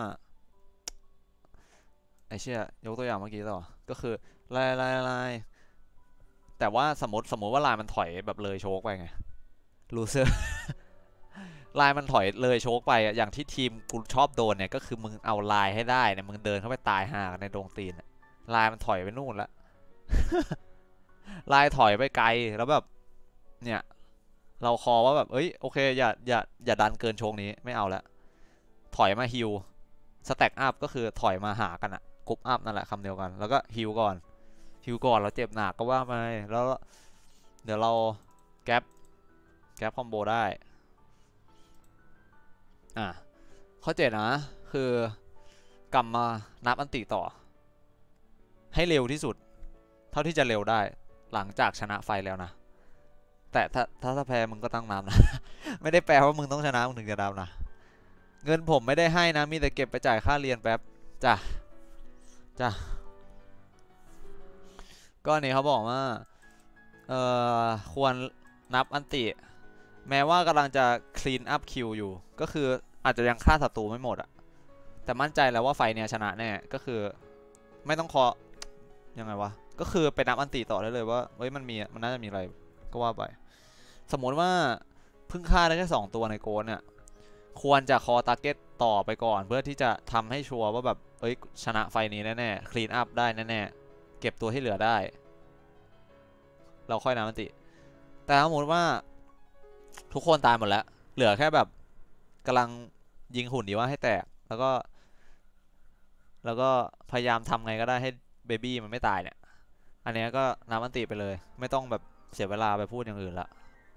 ไอเชี่ยยกตัวอย่างเมื่อกี้ต่อก็คือไล่ไล่ไล่แต่ว่าสมมติสมมติว่าลายมันถอยแบบเลยโชกไปไงรู้สึก ลายมันถอยเลยโชกไปอะอย่างที่ทีมกูชอบโดนเนี่ยก็คือมึงเอาลายให้ได้เนี่ยมึงเดินเข้าไปตายห่าในดงตีนลายมันถอยไปนู่นละ ลายถอยไปไกลแล้วแบบเนี่ยเราคอว่าแบบเอ้ยโอเคอย่าอย่าอย่าดันเกินโชงนี้ไม่เอาละถอยมาฮิลสแต็กอัพก็คือถอยมาหากันอะกรุ๊ปอัพนั่นแหละคำเดียวกันแล้วก็ฮิลก่อนฮิลก่อนเราเจ็บหนักก็ว่าไปแล้วเดี๋ยวเราแก๊ปแก๊ปคอมโบได้อ่ะข้อเจ็ดนะคือกลับมานับอันติต่อให้เร็วที่สุดเท่าที่จะเร็วได้หลังจากชนะไฟแล้วนะแต่ถ้าถ้าถ้าแพ้มึงก็ตั้งน้ำนะ ไม่ได้แปลว่ามึงต้องชนะมึงถึงจะดาวนะเงินผมไม่ได้ให้นะมีแต่เก็บไปจ่ายค่าเรียนแป๊บจ้ะจ้ะก็นี่เขาบอกว่าเอ่อควรนับอันติแม้ว่ากำลังจะคลีนอัพคิวอยู่ก็คืออาจจะยังฆ่าศัตรูไม่หมดอะแต่มั่นใจแล้วว่าไฟเนี่ยชนะแน่ก็คือไม่ต้องคอยังไงวะก็คือไปนับอันติต่อได้เลยว่าเฮ้ยมันมีมันน่าจะมีอะไรก็ว่าไปสมมติว่าเพิ่งฆ่าได้แค่สองตัวในโกนเนี่ยควรจะคอตาร์เก็ตต่อไปก่อนเพื่อที่จะทำให้ชัวร์ว่าแบบเอ้ยชนะไฟนี้แน่ๆคลีนอัพได้แน่ๆเก็บตัวที่เหลือได้เราค่อยนับอันติแต่สมมติว่าทุกคนตายหมดแล้วเหลือแค่แบบกำลังยิงหุ่นดีว่าให้แตกแล้วก็แล้วก็พยายามทำไงก็ได้ให้เบบี้มันไม่ตายเนี่ยอันนี้ก็นับอันติไปเลยไม่ต้องแบบเสียเวลาไปพูดอย่างอื่นละ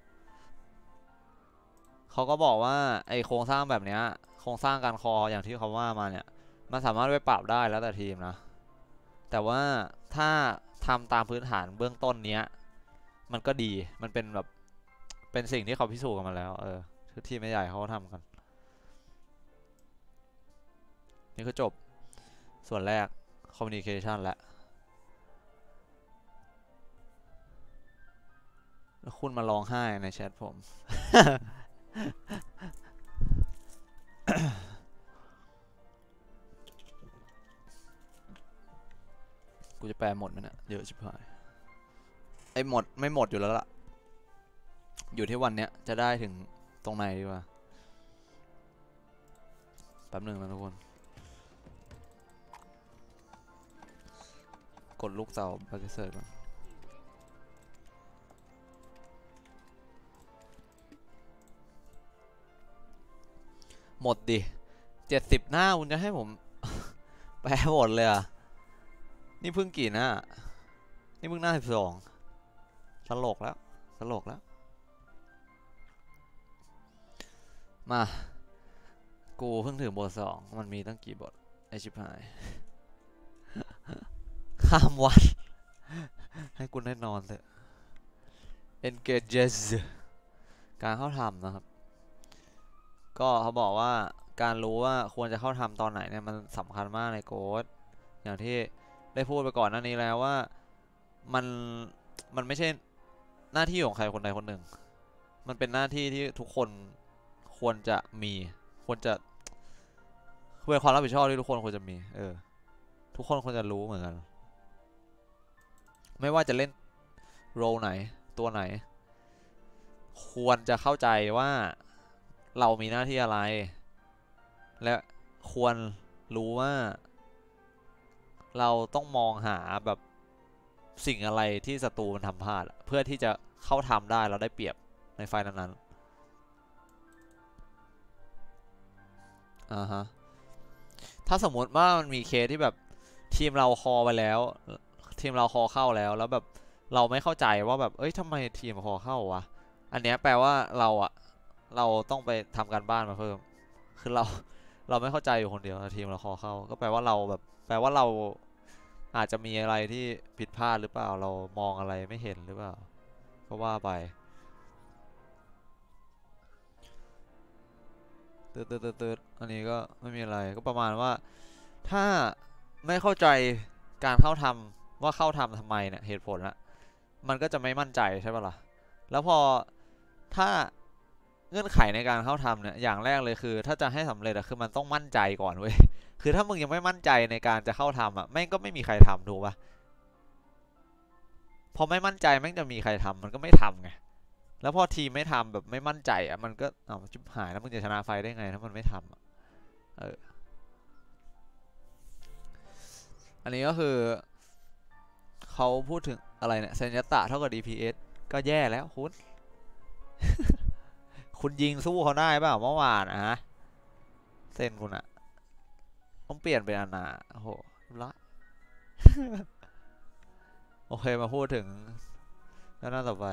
เขาก็บอกว่าไอโครงสร้างแบบนี้โครงสร้างการคออย่างที่เขาว่ามาเนี่ยมันสามารถไปปรับได้แล้วแต่ทีมนะแต่ว่าถ้าทำตามพื้นฐานเบื้องต้นเนี้ยมันก็ดีมันเป็นแบบเป็นสิ่งที่เขาพิสูจน์กันมาแล้วเออทีมใหญ่เขาทำกันนี่คือจบส่วนแรก communication แล้วแล้วคุณมาร้องไห้ในแชทผม กูจะแปลหมดไหมเนี่ยเยอะชิบหายไอ้หมดไม่หมดอยู่แล้วล่ะอยู่ที่วันเนี้ยจะได้ถึงตรงไหนดีวะแป๊บหนึ่งนะทุกคนกดลูกเต๋าไปเสิร์ชก่อนหมดดิเจ็ดสิบหน้าคุณจะให้ผม แปลหมดเลยอ่ะนี่เพิ่งกี่หน้านี่เพิ่งหน้าสิบสองตลกแล้วตลกแล้วมากูเพิ่งถึงบทสองมันมีตั้งกี่บทไอชิบหาย ข้ามวัน ให้กูได้นอนเถอะ engages การเข้าทำนะครับก็เขาบอกว่าการรู้ว่าควรจะเข้าทำตอนไหนเนี่ยมันสำคัญมากในโค้ดอย่างที่ได้พูดไปก่อนหน้านี้แล้วว่ามันมันไม่ใช่หน้าที่ของใครคนใดคนหนึ่งมันเป็นหน้าที่ที่ทุกคนควรจะมีควรจะเป็นความรับผิดชอบที่ทุกคนควรจะมีเออทุกคนควรจะรู้เหมือนกันไม่ว่าจะเล่นโรไหนตัวไหนควรจะเข้าใจว่าเรามีหน้าที่อะไรและควรรู้ว่าเราต้องมองหาแบบสิ่งอะไรที่ศัตรูมันทำพลาดเพื่อที่จะเข้าทำได้เราได้เปรียบในไฟนั้นๆอ่าฮะถ้าสมมติว่ามันมีเคสที่แบบทีมเราคอไปแล้วทีมเราคอเข้าแล้วแล้วแบบเราไม่เข้าใจว่าแบบเอ้ยทำไมทีมคอเข้าวะอันเนี้ยแปลว่าเราอะเราต้องไปทำการบ้านมาเพิ่มคือเราเราไม่เข้าใจอยู่คนเดียวทีมเราคอเข้าก็แปลว่าเราแบบแปลว่าเราอาจจะมีอะไรที่ผิดพลาดหรือเปล่าเรามองอะไรไม่เห็นหรือเปล่าก็ว่าไปตืดตืดตืดตืดอันนี้ก็ไม่มีอะไรก็ประมาณว่าถ้าไม่เข้าใจการเข้าทำว่าเข้าทำทำไมเนี่ยเหตุผลละมันก็จะไม่มั่นใจใช่ป่ะล่ะแล้วพอถ้าเงื่อนไขในการเข้าทำเนี่ยอย่างแรกเลยคือถ้าจะให้สำเร็จอะคือมันต้องมั่นใจก่อนเว้ยคือถ้ามึงยังไม่มั่นใจในการจะเข้าทำอะแม่งก็ไม่มีใครทำถูกป่ะพอไม่มั่นใจแม่งจะมีใครทำมันก็ไม่ทำไงแล้วพอทีมไม่ทำแบบไม่มั่นใจอะมันก็เอาจุบหายแล้วมึงจะชนะไฟได้ไงถ้ามันไม่ทำอะเอออันนี้ก็คือเขาพูดถึงอะไรเนี่ยเซนยตะเท่ากับ ดี พี เอส ก็แย่แล้วคุณคุณยิงสู้เขาได้เปล่าเมื่อวานอะฮะเซนคุณอะต้องเปลี่ยนเป็นอานาโอ้โหละโอเคมาพูดถึงแล้วหน้าต่อไป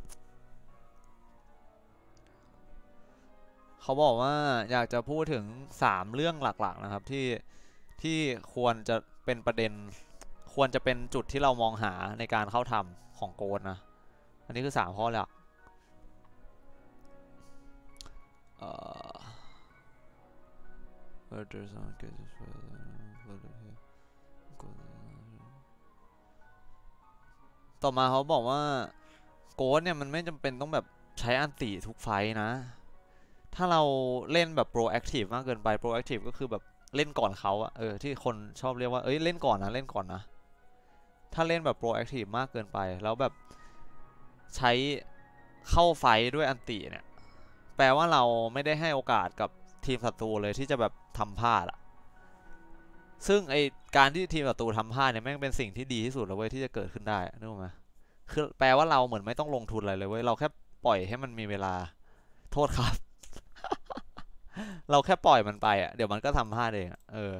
เขาบอกว่าอยากจะพูดถึงสามเรื่องหลักๆนะครับที่ที่ควรจะเป็นประเด็นควรจะเป็นจุดที่เรามองหาในการเข้าทำของโกดนะอันนี้คือสามข้อหลักเอ่อ ต่อมาเขาบอกว่าโกดเนี่ยมันไม่จำเป็นต้องแบบใช้อันติทุกไฟนะถ้าเราเล่นแบบโปรแอคทีฟมากเกินไปโปรแอคทีฟก็คือแบบเล่นก่อนเขาอะเออที่คนชอบเรียกว่าเอ้ยเล่นก่อนนะเล่นก่อนนะถ้าเล่นแบบโปรแอคทีฟมากเกินไปแล้วแบบใช้เข้าไฟด้วยอันติเนี่ยแปลว่าเราไม่ได้ให้โอกาสกับทีมศัตรูเลยที่จะแบบทำพลาดอะซึ่งไอการที่ทีมศัตรูทำพลาดเนี่ยแม่งเป็นสิ่งที่ดีที่สุดแล้วเว้ยที่จะเกิดขึ้นได้นึกออกไหมคือแปลว่าเราเหมือนไม่ต้องลงทุนอะไรเลยเว้ยเราแค่ปล่อยให้มันมีเวลาโทษครับเราแค่ปล่อยมันไปอ่ะเดี๋ยวมันก็ทำพลาดเองเออ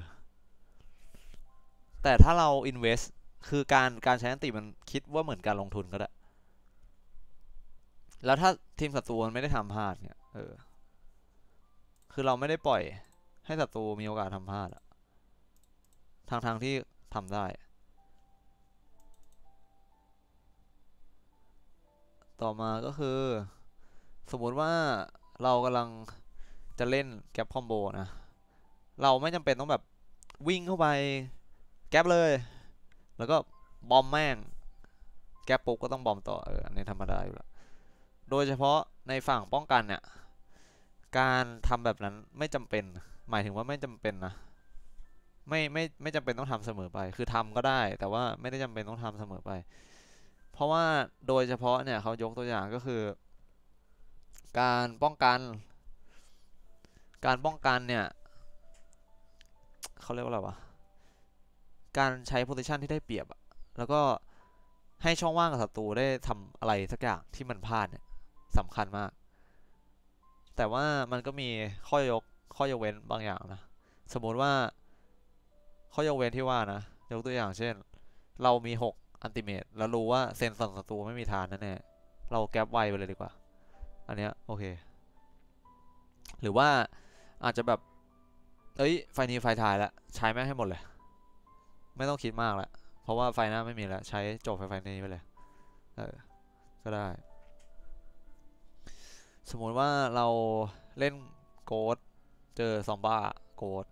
แต่ถ้าเรา invest คือการการใช้อันติมันคิดว่าเหมือนการลงทุนก็ได้แล้วถ้าทีมศัตรูมันไม่ได้ทำพลาดเนี่ยเออคือเราไม่ได้ปล่อยให้ศัตรูมีโอกาสทำพลาดอะทางทางที่ทำได้ต่อมาก็คือสมมุติว่าเรากำลังจะเล่นแก๊ปคอมโบนะเราไม่จำเป็นต้องแบบวิ่งเข้าไปแก๊ปเลยแล้วก็บอมแม่งแก๊ปปุ๊บก็ต้องบอมต่อเอออันนี้ธรรมดาอยู่แล้วโดยเฉพาะในฝั่งป้องกันเนี่ยการทำแบบนั้นไม่จำเป็นหมายถึงว่าไม่จำเป็นนะไม่ไม่ไม่จำเป็นต้องทำเสมอไปคือทำก็ได้แต่ว่าไม่ได้จำเป็นต้องทำเสมอไปเพราะว่าโดยเฉพาะเนี่ยเขายกตัวอย่างก็คือการป้องกันการป้องกันเนี่ยเขาเรียกว่าอะไรวะการใช้โพซิชันที่ได้เปรียบอะแล้วก็ให้ช่องว่างกับศัตรูได้ทำอะไรสักอย่างที่มันพลาดเนี่ยสำคัญมากแต่ว่ามันก็มีข้อยกข้อยกเว้นบางอย่างนะสมมติว่าข้อยกเว้นที่ว่านะยกตัวอย่างเช่นเรามีหกอันติเมตแล้วรู้ว่าเซนส์ศัตรูไม่มีทานแน่ๆเราแก๊ปไวไปเลยดีกว่าอันเนี้ยโอเคหรือว่าอาจจะแบบเอ้ยไฟนี้ไฟท้ายแล้วใช้แม่งให้หมดเลยไม่ต้องคิดมากแล้วเพราะว่าไฟหน้าไม่มีแล้วใช้จบไฟไฟนี้ไปเลยเออก็ได้สมมุติว่าเราเล่นโกดเจอซอมบ้าโกด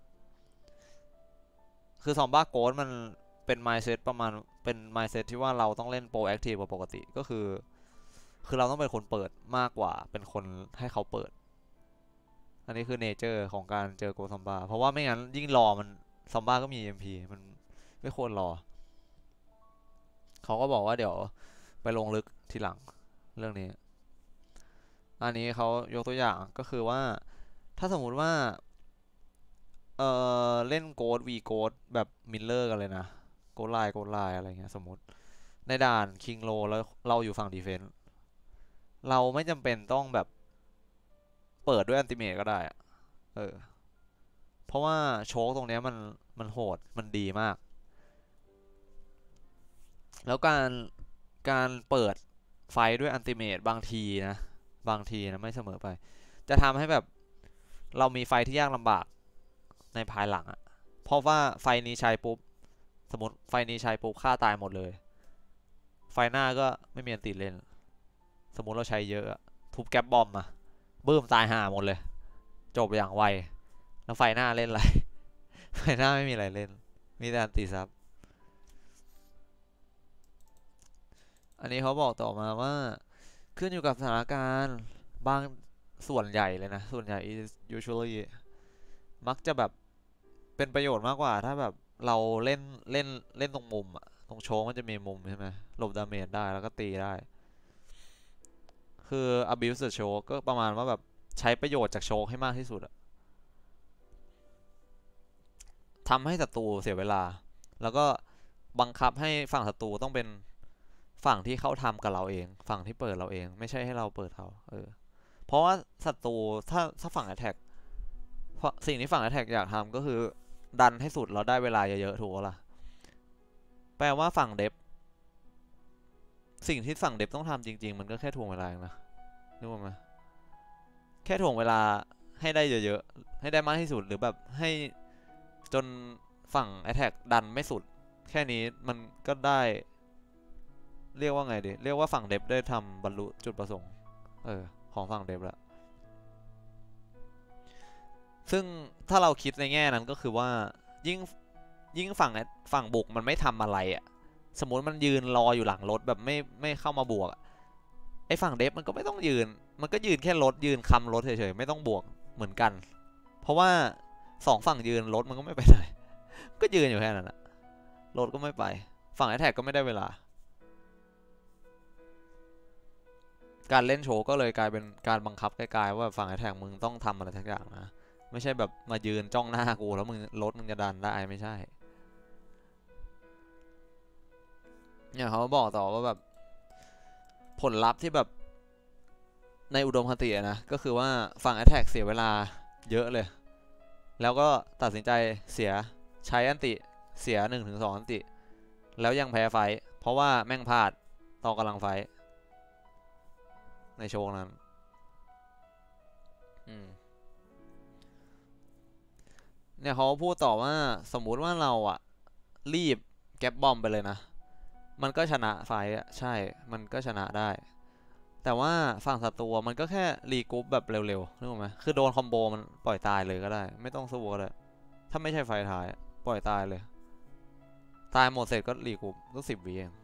คือซอมบ้าโกดมันเป็น mindset ประมาณเป็น mindset ที่ว่าเราต้องเล่นโปรแอคทีฟกว่าปกติก็คือคือเราต้องเป็นคนเปิดมากกว่าเป็นคนให้เขาเปิดอันนี้คือเนเจอร์ของการเจอโกดซอมบ้าเพราะว่าไม่งั้นยิ่งรอมันซอมบ้าก็มี เอ็ม พี มันไม่ควรรอเขาก็บอกว่าเดี๋ยวไปลงลึกทีหลังเรื่องนี้อันนี้เขายกตัวอย่างก็คือว่าถ้าสมมุติว่าเออเล่นโกดวีโกดแบบมิลเลอร์กันเลยนะโกดไลน์โกดไลน์อะไรเงี้ยสมมติในด่านคิงโลแล้วเราอยู่ฝั่งดีเฟนส์เราไม่จำเป็นต้องแบบเปิดด้วยอันติเมทก็ได้เออเพราะว่าโชคตรงนี้มันมันโหดมันดีมากแล้วการการเปิดไฟด้วยอันติเมตบางทีนะบางทีนะไม่เสมอไปจะทำให้แบบเรามีไฟที่ยากลำบากในภายหลังอะเพราะว่าไฟนี้ใช้ปุ๊บสมมติไฟนี้ใช้ปุ๊บฆ่าตายหมดเลยไฟหน้าก็ไม่มีอันติเล่นสมมติเราใช้เยอะทุบแก๊ปบอมมาบึ้มตายห่าหมดเลยจบอย่างไวแล้วไฟหน้าเล่นอะไร ไฟหน้าไม่มีอะไรเล่นมีแต่อันติซับอันนี้เขาบอกต่อมาว่าขึ้นอยู่กับสถานการณ์บางส่วนใหญ่เลยนะส่วนใหญ่ usually มักจะแบบเป็นประโยชน์มากกว่าถ้าแบบเราเล่นเล่นเล่นตรงมุมอะตรงโชว์มันจะมีมุมใช่ไหมหลบดาเมจได้แล้วก็ตีได้คือ abuse the choke ก็ประมาณว่าแบบใช้ประโยชน์จากโชว์ให้มากที่สุดอะทำให้ศัตรูเสียเวลาแล้วก็บังคับให้ฝั่งศัตรูต้องเป็นฝั่งที่เขาทำกับเราเองฝั่งที่เปิดเราเองไม่ใช่ให้เราเปิดเขาเออเพราะว่าศัตรูถ้าถ้าฝั่ง attack เพราะสิ่งที่ฝั่ง attack อยากทำก็คือดันให้สุดเราได้เวลาเยอะๆถูกปะล่ะแปลว่าฝั่งเดฟสิ่งที่ฝั่งเดฟต้องทำจริงๆมันก็แค่ถ่วงเวลาเองนะนึกว่าไหมแค่ถ่วงเวลาให้ได้เยอะๆให้ได้มากที่สุดหรือแบบให้จนฝั่ง attack ดันไม่สุดแค่นี้มันก็ได้เรียกว่าไงดีเรียกว่าฝั่งเดฟได้ทำบรรลุจุดประสงค์เออของฝั่งเดฟแล้วซึ่งถ้าเราคิดในแง่นั้นก็คือว่ายิ่งยิ่งฝั่งฝั่งบุกมันไม่ทำอะไรอ่ะสมมติมันยืนรออยู่หลังรถแบบไม่ไม่เข้ามาบวกไอ้ฝั่งเดฟมันก็ไม่ต้องยืนมันก็ยืนแค่รถยืนคำรถเฉยๆไม่ต้องบวกเหมือนกันเพราะว่าสองฝั่งยืนรถมันก็ไม่ไปไหนก็ยืนอยู่แค่นั้นแหละรถก็ไม่ไปฝั่งแอทแทกก็ไม่ได้เวลาการเล่นโชว์ก็เลยกลายเป็นการบังคับไกลๆว่าฝั่งแอทแทกมึงต้องทำอะไรสักอย่างนะไม่ใช่แบบมายืนจ้องหน้ากูแล้วมึงรถมึงจะดันได้ไม่ใช่เนี่ยเขาบอกต่อว่าแบบผลลัพธ์ที่แบบในอุดมคตินะก็คือว่าฝั่ง Attack เสียเวลาเยอะเลยแล้วก็ตัดสินใจเสียใช้อันติเสีย หนึ่งถึงสอง อันติแล้วยังแพ้ไฟเพราะว่าแม่งพลาดตอนกำลังไฟในโชว์นั้นอืมเนี่ยเขาพูดต่อว่าสมมุติว่าเราอะรีบแก็บบอมไปเลยนะมันก็ชนะไฟอะใช่มันก็ชนะได้แต่ว่าฝั่งศัตรูมันก็แค่รีกรุ๊ปแบบเร็วๆนึกออกไหมคือโดนคอมโบมันปล่อยตายเลยก็ได้ไม่ต้องสู้ก็ได้ถ้าไม่ใช่ไฟท้ายปล่อยตายเลยตายหมดเสร็จก็รีกรุ๊ปก็สิบวิเอง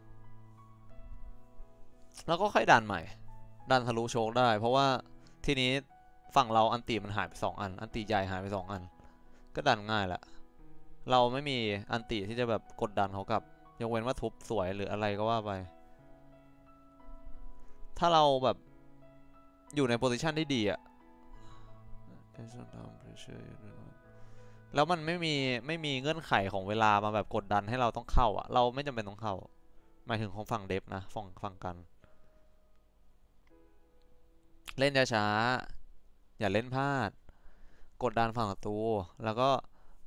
แล้วก็ค่อยดันใหม่ดันทะลุโชคได้เพราะว่าทีนี้ฝั่งเราอันตีมันหายไปสองอันอันตีใหญ่หายไปสองอันก็ดันง่ายแหละเราไม่มีอันตีที่จะแบบกดดันเขากลับยกเว้นว่าทุบสวยหรืออะไรก็ว่าไปถ้าเราแบบอยู่ในโพซิชันที่ดีอะแล้วมันไม่มีไม่มีเงื่อนไขของเวลามาแบบกดดันให้เราต้องเข้าอะเราไม่จำเป็นต้องเข้าหมายถึงของฝั่งเดฟนะฝั่งฝั่งกันเล่นช้าๆอย่าเล่นพลาดกดดันฝั่งศัตรูแล้วก็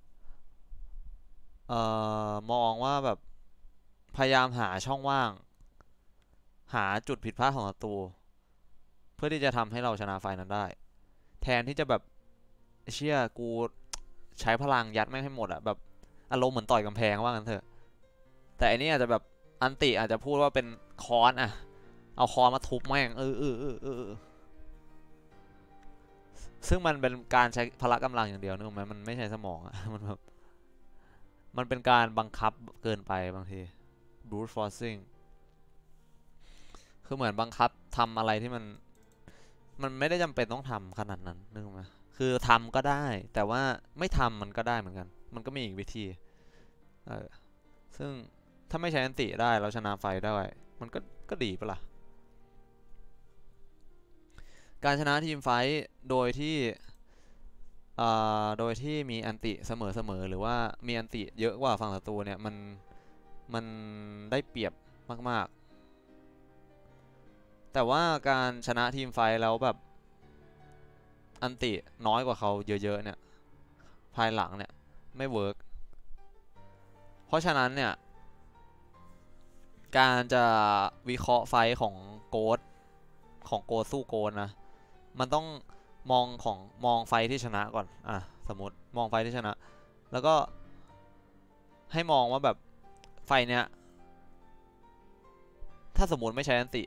เอ่อมองว่าแบบพยายามหาช่องว่างหาจุดผิดพลาดของศัตรูเพื่อที่จะทำให้เราชนะไฟนั้นได้แทนที่จะแบบเชี่ยกูใช้พลังยัดแม่งให้หมดอะแบบอารมณ์เหมือนต่อยกำแพงว่างั้นเถอะแต่อันนี้อาจจะแบบอันติอาจจะพูดว่าเป็นคอนอะเอาคอนมาทุบแม่งเออเออเออเออซึ่งมันเป็นการใช้พละกำลังอย่างเดียวนึกไหมมันไม่ใช่สมองอะมันแบบมันเป็นการบังคับเกินไปบางที brute forcing คือเหมือนบังคับทำอะไรที่มันมันไม่ได้จำเป็นต้องทำขนาดนั้นนึกไหมคือทำก็ได้แต่ว่าไม่ทำมันก็ได้เหมือนกันมันก็มีอีกวิธีเออซึ่งถ้าไม่ใช้อันติได้เราชนะไฟได้มันก็ก็ดีปะล่ะการชนะทีมไฟโดยที่โดยที่มีอันติเสมอๆหรือว่ามีอันติเยอะกว่าฝั่งศัตรูเนี่ยมันมันได้เปรียบมากๆแต่ว่าการชนะทีมไฟแล้วแบบอันติน้อยกว่าเขาเยอะๆเนี่ยภายหลังเนี่ยไม่เวิร์กเพราะฉะนั้นเนี่ยการจะวิเคราะห์ไฟท์ของโกดของโกดสู้โกดนะมันต้องมองของมองไฟท์ที่ชนะก่อนอ่ะสมมติมองไฟท์ที่ชนะแล้วก็ให้มองว่าแบบไฟเนี้ยถ้าสมมติไม่ใช้อันติ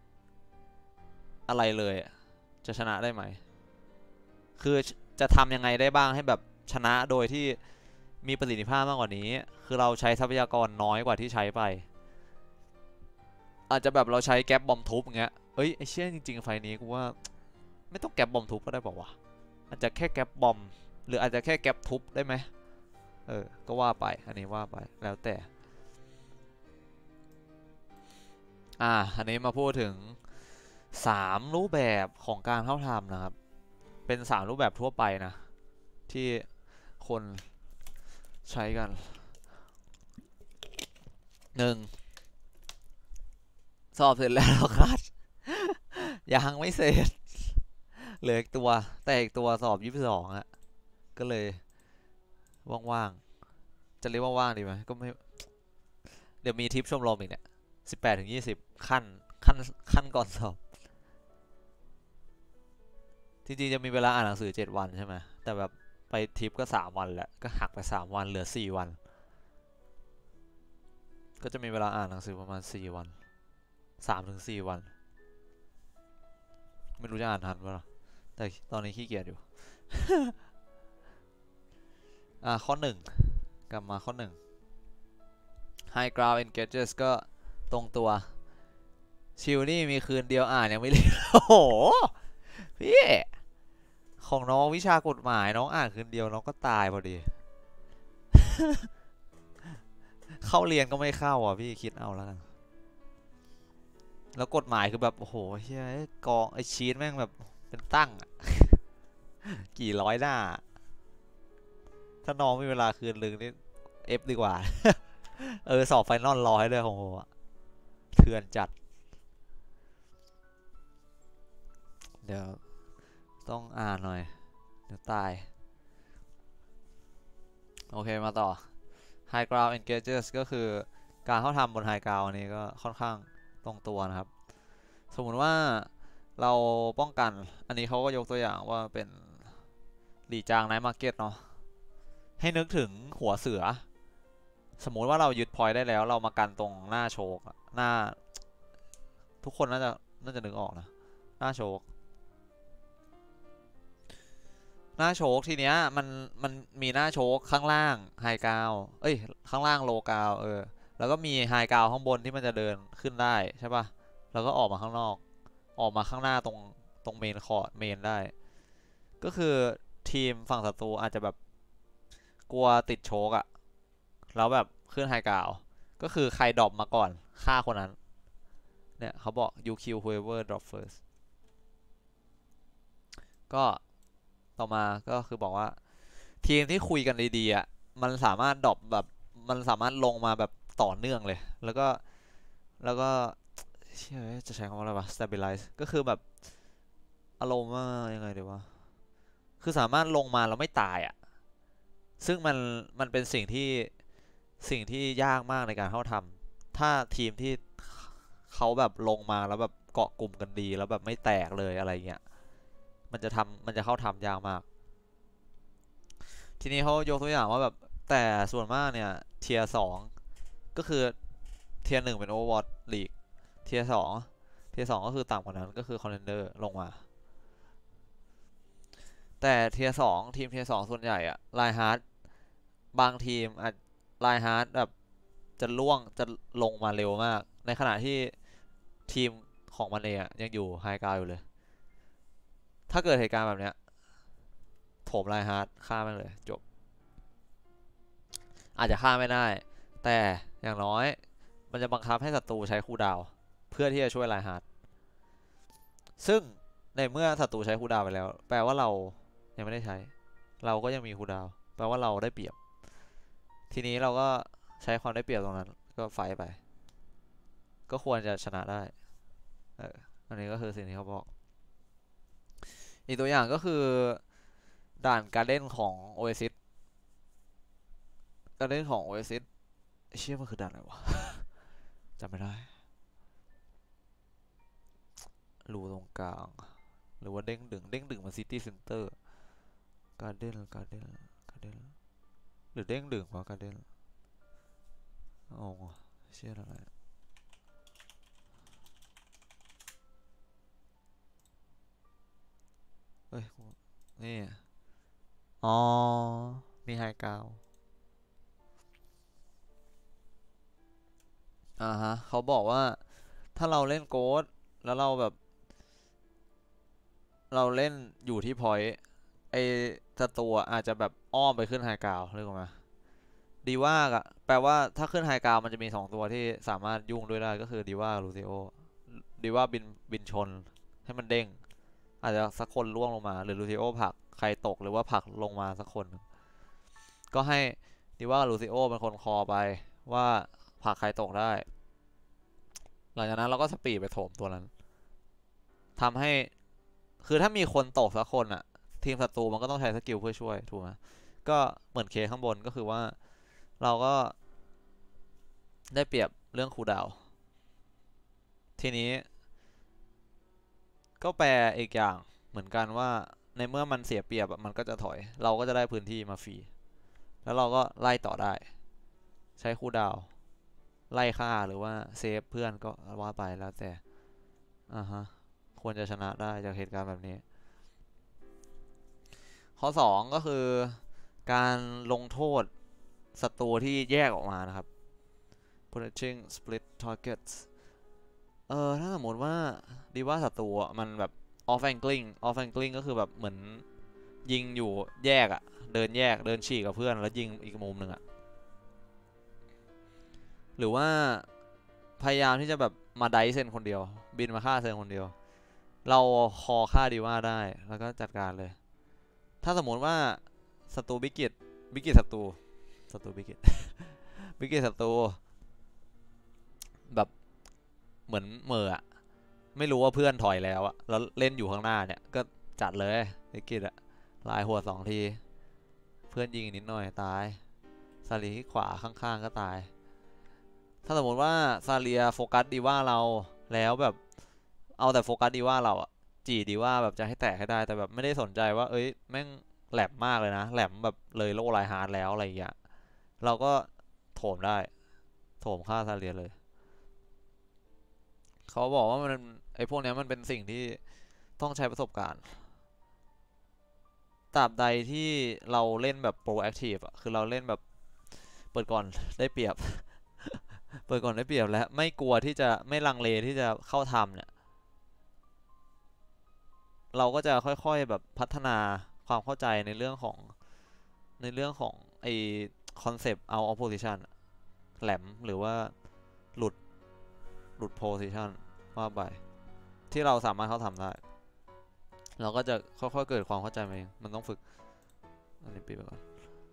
อะไรเลยจะชนะได้ไหมคือจะทำยังไงได้บ้างให้แบบชนะโดยที่มีประสิทธิภาพมากกว่านี้คือเราใช้ทรัพยากรน้อยกว่าที่ใช้ไปอาจจะแบบเราใช้แก๊ปบอมทุบอย่างเงี้ยเอ้ยไอเชี่ยจริงๆไฟนี้กูว่าไม่ต้องแก๊ปบอมทุบก็ได้ป่าวะอาจจะแค่แก๊ปบอมหรืออาจจะแค่แก๊ปทุบได้ไหมเออก็ว่าไปอันนี้ว่าไปแล้วแต่อ่าอันนี้มาพูดถึงสามรูปแบบของการเข้าทำนะครับเป็นสามรูปแบบทั่วไปนะที่คนใช้กันหนึ่งสอบเสร็จแล้วครับยังไม่เสร็จเหลืออีกตัวแต่อีกตัวสอบยี่สิบสองอะก็เลยว่างๆจะเรียกว่าว่างดีไหมก็ไม่เดี๋ยวมีทิปชมรมอีกเนี่ยสิบแปดถึงยี่สิบขั้นขั้นขั้นก่อนสอบจริงๆจะมีเวลาอ่านหนังสือเจ็ดวันใช่ไหมแต่แบบไปทิปก็สามวันแหละก็หักไปสามวันเหลือสี่วันก็จะมีเวลาอ่านหนังสือประมาณสี่วันสามถึงสี่วันไม่รู้จะอ่านทันปะล่ะแต่ตอนนี้ขี้เกียจอยู่ อ่าข้อหนึ่งกลับมาข้อหนึ่ง High Ground Engages ก็ตรงตัวชิลนี่มีคืนเดียวอ่านยังไม่เรียน โอ้โหพี่ของน้องวิชากฎหมายน้องอ่านคืนเดียวน้องก็ตายพอดี เข้าเรียนก็ไม่เข้าอ่ะพี่คิดเอาแล้วกันแล้วกฎหมายคือแบบโอ้โหเฮ้ยกองไอชีตแม่งแบบเป็นตั้ง กี่ร้อยหน้าถ้าน้องมีเวลาคืนนึงนี่เอฟดีกว่า เออสอบไฟนอลร้อยเลยของผมเถื่อนจัดเดี๋ยวต้องอ่านหน่อยเดี๋ยวตายโอเคมาต่อ High Ground Engages ก็คือการเข้าทำบน High Ground อันนี้ก็ค่อนข้างตรงตัวนะครับสมมุติว่าเราป้องกันอันนี้เขาก็ยกตัวอย่างว่าเป็นหลี่จางไนท์มาร์เก็ตเนาะให้นึกถึงหัวเสือสมมุติว่าเรายึดพอยต์ได้แล้วเรามากันตรงหน้าโชกหน้าทุกคนน่าจะน่าจะนึกออกนะหน้าโชกหน้าโชกทีเนี้ยมันมันมีหน้าโชกข้างล่างไฮกราวเอ้ยข้างล่างโลกราวเออแล้วก็มีไฮกราวข้างบนที่มันจะเดินขึ้นได้ใช่ป่ะแล้วก็ออกมาข้างนอกออกมาข้างหน้าตรงตรงเมนคอร์ดเมนได้ก็คือทีมฝั่งศัตรูอาจจะแบบกลัวติดโชกอะแล้วแบบขึ้นไฮกราวก็คือใครดรอปมาก่อนฆ่าคนนั้นเนี่ยเขาบอก you kill whoever drop first ก็ต่อมาก็คือบอกว่าทีมที่คุยกันดีๆอ่ะมันสามารถดรอปแบบมันสามารถลงมาแบบต่อเนื่องเลยแล้วก็แล้วก็เชื่อจะใช้คำว่าอะไรวะ stabilize ก็คือแบบอารมณ์ว่ายังไงดีวะคือสามารถลงมาแล้วไม่ตายอ่ะซึ่งมันมันเป็นสิ่งที่สิ่งที่ยากมากในการเข้าทำถ้าทีมที่เขาแบบลงมาแล้วแบบเกาะกลุ่มกันดีแล้วแบบไม่แตกเลยอะไรเงี้ยมันจะทำมันจะเข้าทำยากมากทีนี้เขายกตัวอย่างว่าแบบแต่ส่วนมากเนี่ยเทียร์สองก็คือเทียร์หนึ่งเป็น Overwatch League เทียร์สองเทียร์สองก็คือต่ำกว่านั้นก็คือ Contender ลงมาแต่เทียร์สองทีมเทียร์สองส่วนใหญ่อะไลฮาร์ดบางทีมอะไลฮาร์ดแบบจะล่วงจะลงมาเร็วมากในขณะที่ทีมของมันเองยังอยู่ไฮกราวอยู่เลยถ้าเกิดเหตุการณ์แบบเนี้ยโถมไลฮาร์ดฆ่าแม่งเลยจบอาจจะฆ่าไม่ได้แต่อย่างน้อยมันจะบังคับให้ศัตรูใช้คูลดาวน์เพื่อที่จะช่วยไลฮาร์ดซึ่งในเมื่อศัตรูใช้คูลดาวน์ไปแล้วแปลว่าเรายังไม่ได้ใช้เราก็ยังมีคูลดาวน์แปลว่าเราได้เปรียบทีนี้เราก็ใช้ความได้เปรียบตรงนั้นก็ไฟไปก็ควรจะชนะได้เอออันนี้ก็คือสิ่งที่เขาบอกอีกตัวอย่างก็คือด่านการเล่นของ Oasis การเล่นของ Oasis เชี่ยมันคือด่านอะไรวะจำไม่ได้รูตรงกลางหรือว่าเด้งดึงเด้งดึงมาซิตี้เซ็นเตอร์การ์เด้นการ์เด้นการ์เด้นหรือเด้งดึงวะการ์เด้นอ๋อเชื่ออะไรเฮ้ยนี่อ๋อนี่ไฮกราวอ่าฮะเขาบอกว่าถ้าเราเล่นโกดแล้วเราแบบเราเล่นอยู่ที่พอยต์ไอศัตรูอะอาจจะแบบอ้อมไปขึ้นไฮกราวเรียกว่าดีว่าอะแปลว่าถ้าขึ้นไฮกราวมันจะมีสองตัวที่สามารถยุ่งด้วยได้ก็คือดีว่ากับลูซิโอดีว่าบินบินชนให้มันเด้งอาจจะสักคนล่วงลงมาหรือลูซิโอผลักใครตกหรือว่าผลักลงมาสักคนก็ให้ดีว่ากับลูซิโอเป็นคนคอไปว่าผลักใครตกได้หลังจากนั้นเราก็สปีดไปโถมตัวนั้นทำให้คือถ้ามีคนตกสักคนอะทีมศัตรูมันก็ต้องใช้สกิลเพื่อช่วยถูกไหมก็เหมือนเคข้างบนก็คือว่าเราก็ได้เปรียบเรื่องคูลดาวน์ทีนี้ก็แปลอีกอย่างเหมือนกันว่าในเมื่อมันเสียเปรียบมันก็จะถอยเราก็จะได้พื้นที่มาฟรีแล้วเราก็ไล่ต่อได้ใช้คูลดาวน์ไล่ฆ่าหรือว่าเซฟเพื่อนก็ว่าไปแล้วแต่อ่าฮะควรจะชนะได้จากเหตุการณ์แบบนี้ข้อสองก็คือการลงโทษศัตรูที่แยกออกมานะครับ punishing split targets เออถ้าสมมติว่าดีว่าศัตรูมันแบบ off angling off angling ก็คือแบบเหมือนยิงอยู่แยกอะเดินแยกเดินฉีกกับเพื่อนแล้วยิงอีกมุมหนึ่งอะหรือว่าพยายามที่จะแบบมาไดเซนคนเดียวบินมาฆ่าเซนคนเดียวเราคอฆ่าดีว่าได้แล้วก็จัดการเลยถ้าสมมติว่าศัตรูบิกิตบิกิตศัตรูศัตรูบิกิตบิกิตศัตรูแบบเหมือนเมออะไม่รู้ว่าเพื่อนถอยแล้วอะแล้วเล่นอยู่ข้างหน้าเนี่ยก็จัดเลยบิกิตอะลายหัวสองทีเพื่อนยิงนิดหน่อยตายซาลีที่ขวาข้างๆก็ตายถ้าสมมติว่าซาเลียโฟกัสดีว่าเราแล้วแบบเอาแต่โฟกัสดีว่าเราอะจีดีว่าแบบจะให้แตกให้ได้แต่แบบไม่ได้สนใจว่าเอ้ยแม่งแหลมมากเลยนะแหลมแบบเลยโล่ไลฮาร์ดแล้วอะไรอย่างเงี้ยเราก็โถมได้โถมฆ่าซาเลียเลยเขาบอกว่ามันไอ้พวกนี้มันเป็นสิ่งที่ต้องใช้ประสบการณ์ตราบใดที่เราเล่นแบบโปรแอคทีฟอะคือเราเล่นแบบเปิดก่อนได้เปรียบเปิดก่อนได้เปรียบและไม่กลัวที่จะไม่ลังเลที่จะเข้าทำเนี่ยเราก็จะค่อยๆแบบพัฒนาความเข้าใจในเรื่องของในเรื่องของไอคอนเซปต์เอา opposition แหลมหรือว่าหลุดหลุด position ว่าไปที่เราสามารถเข้าทำได้เราก็จะค่อยๆเกิดความเข้าใจมาเองมันต้องฝึกอันนี้ปิดไปก่อน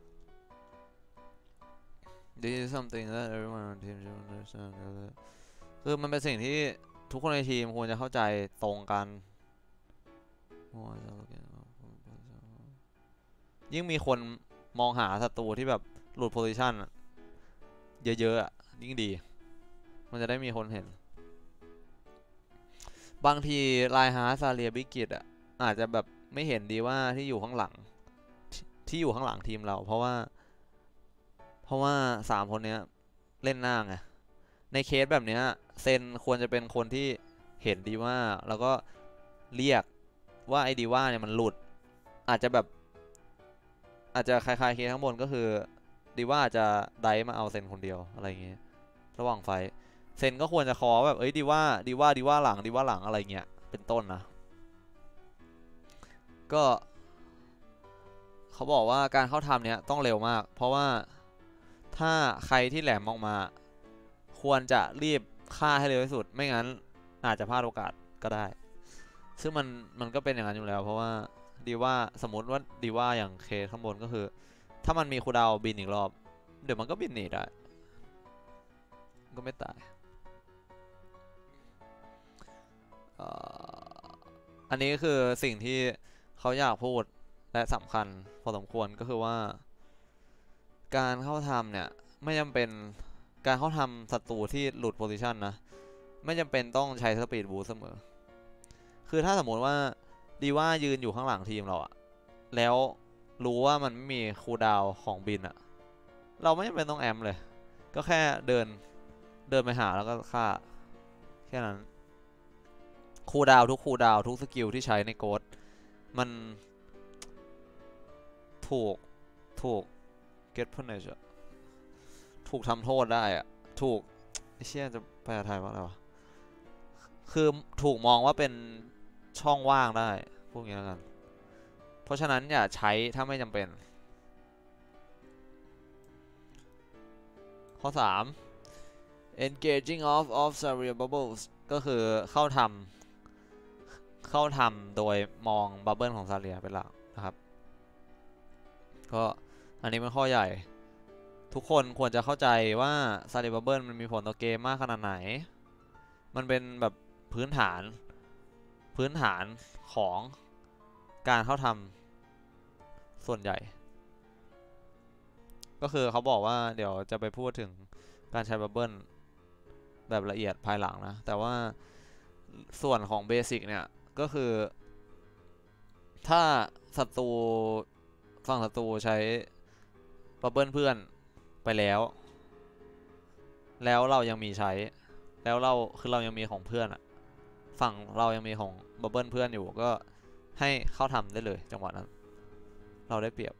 This is something that everyone on team should understand คือมันเป็นสิ่งที่ทุกคนในทีมควรจะเข้าใจตรงกันยิ่งมีคนมองหาศัตรูที่แบบหลุดโพซิชันเยอะๆยิ่งดีมันจะได้มีคนเห็นบางทีไลฮาร์ซาเลียบิกิตอ่ะอาจจะแบบไม่เห็นดีว่าที่อยู่ข้างหลังที่อยู่ข้างหลังทีมเราเพราะว่าเพราะว่าสามคนนี้เล่นหน้าไงในเคสแบบนี้เซนควรจะเป็นคนที่เห็นดีว่าแล้วก็เรียกว่าไอ้ดีว่าเนี่ยมันหลุดอาจจะแบบอาจจะคล้ายๆเคสข้างบนก็คือดีว่าจะไดมาเอาเซนคนเดียวอะไรเงี้ยระหว่างไฟเซนก็ควรจะคอแบบเอ้ยดีว่าดีว่าดีว่าหลังดีว่าหลังอะไรเงี้ยเป็นต้นนะก็เขาบอกว่าการเข้าทำเนี้ยต้องเร็วมากเพราะว่าถ้าใครที่แหลมออกมาควรจะรีบฆ่าให้เร็วที่สุดไม่งั้นอาจจะพลาดโอกาสก็ได้ซึ่งมันมันก็เป็นอย่างนั้นอยู่แล้วเพราะว่าดีว่าสมมติว่าดีว่าอย่างเคข้างบนก็คือถ้ามันมีคูลดาวน์บินอีกรอบเดี๋ยวมันก็บินหนีได้ก็ไม่ตายอันนี้คือสิ่งที่เขาอยากพูดและสำคัญพอสมควรก็คือว่าการเข้าทำเนี่ยไม่จำเป็นการเข้าทำศัตรูที่หลุดโพซิชันนะไม่จำเป็นต้องใช้สปีดบูสเสมอคือถ้าสมมติว่าดีว่ายืนอยู่ข้างหลังทีมเราอะแล้วรู้ว่ามันไม่มีคูลดาวน์ของบินอะเราไม่จำเป็นต้องแอมเลยก็แค่เดินเดินไปหาแล้วก็ฆ่าแค่นั้นคูลดาวน์ทุกคูลดาวน์ทุกสกิลที่ใช้ในโกดมันถูกถูก get punish อะถูกทำโทษได้อะถูกไอ้เชี่ยจะแปลไทยว่าอะไรวะคือถูกมองว่าเป็นช่องว่างได้พวกนี้แล้วกันเพราะฉะนั้นอย่าใช้ถ้าไม่จำเป็นข้อสาม engaging off of Saria bubbles ก็คือเข้าทำเข้าทำโดยมองบับเบิลของซาเรียเป็นหลักนะครับก็อันนี้เป็นข้อใหญ่ทุกคนควรจะเข้าใจว่าซาเรียบับเบิลมันมีผลต่อเกมมากขนาดไหนมันเป็นแบบพื้นฐานพื้นฐานของการเข้าทำส่วนใหญ่ก็คือเขาบอกว่าเดี๋ยวจะไปพูดถึงการใช้บับเบิลแบบละเอียดภายหลังนะแต่ว่าส่วนของเบสิกเนี่ยก็คือถ้าศัตรูฝั่งศัตรูใช้บับเบิลเพื่อนไปแล้วแล้วเรายังมีใช้แล้วเราคือเรายังมีของเพื่อนอะฝั่งเรายังมีของบับเบิลเพื่อนอยู่ก็ให้เข้าทำได้เลยจังหวะนั้นเราได้เปรียบ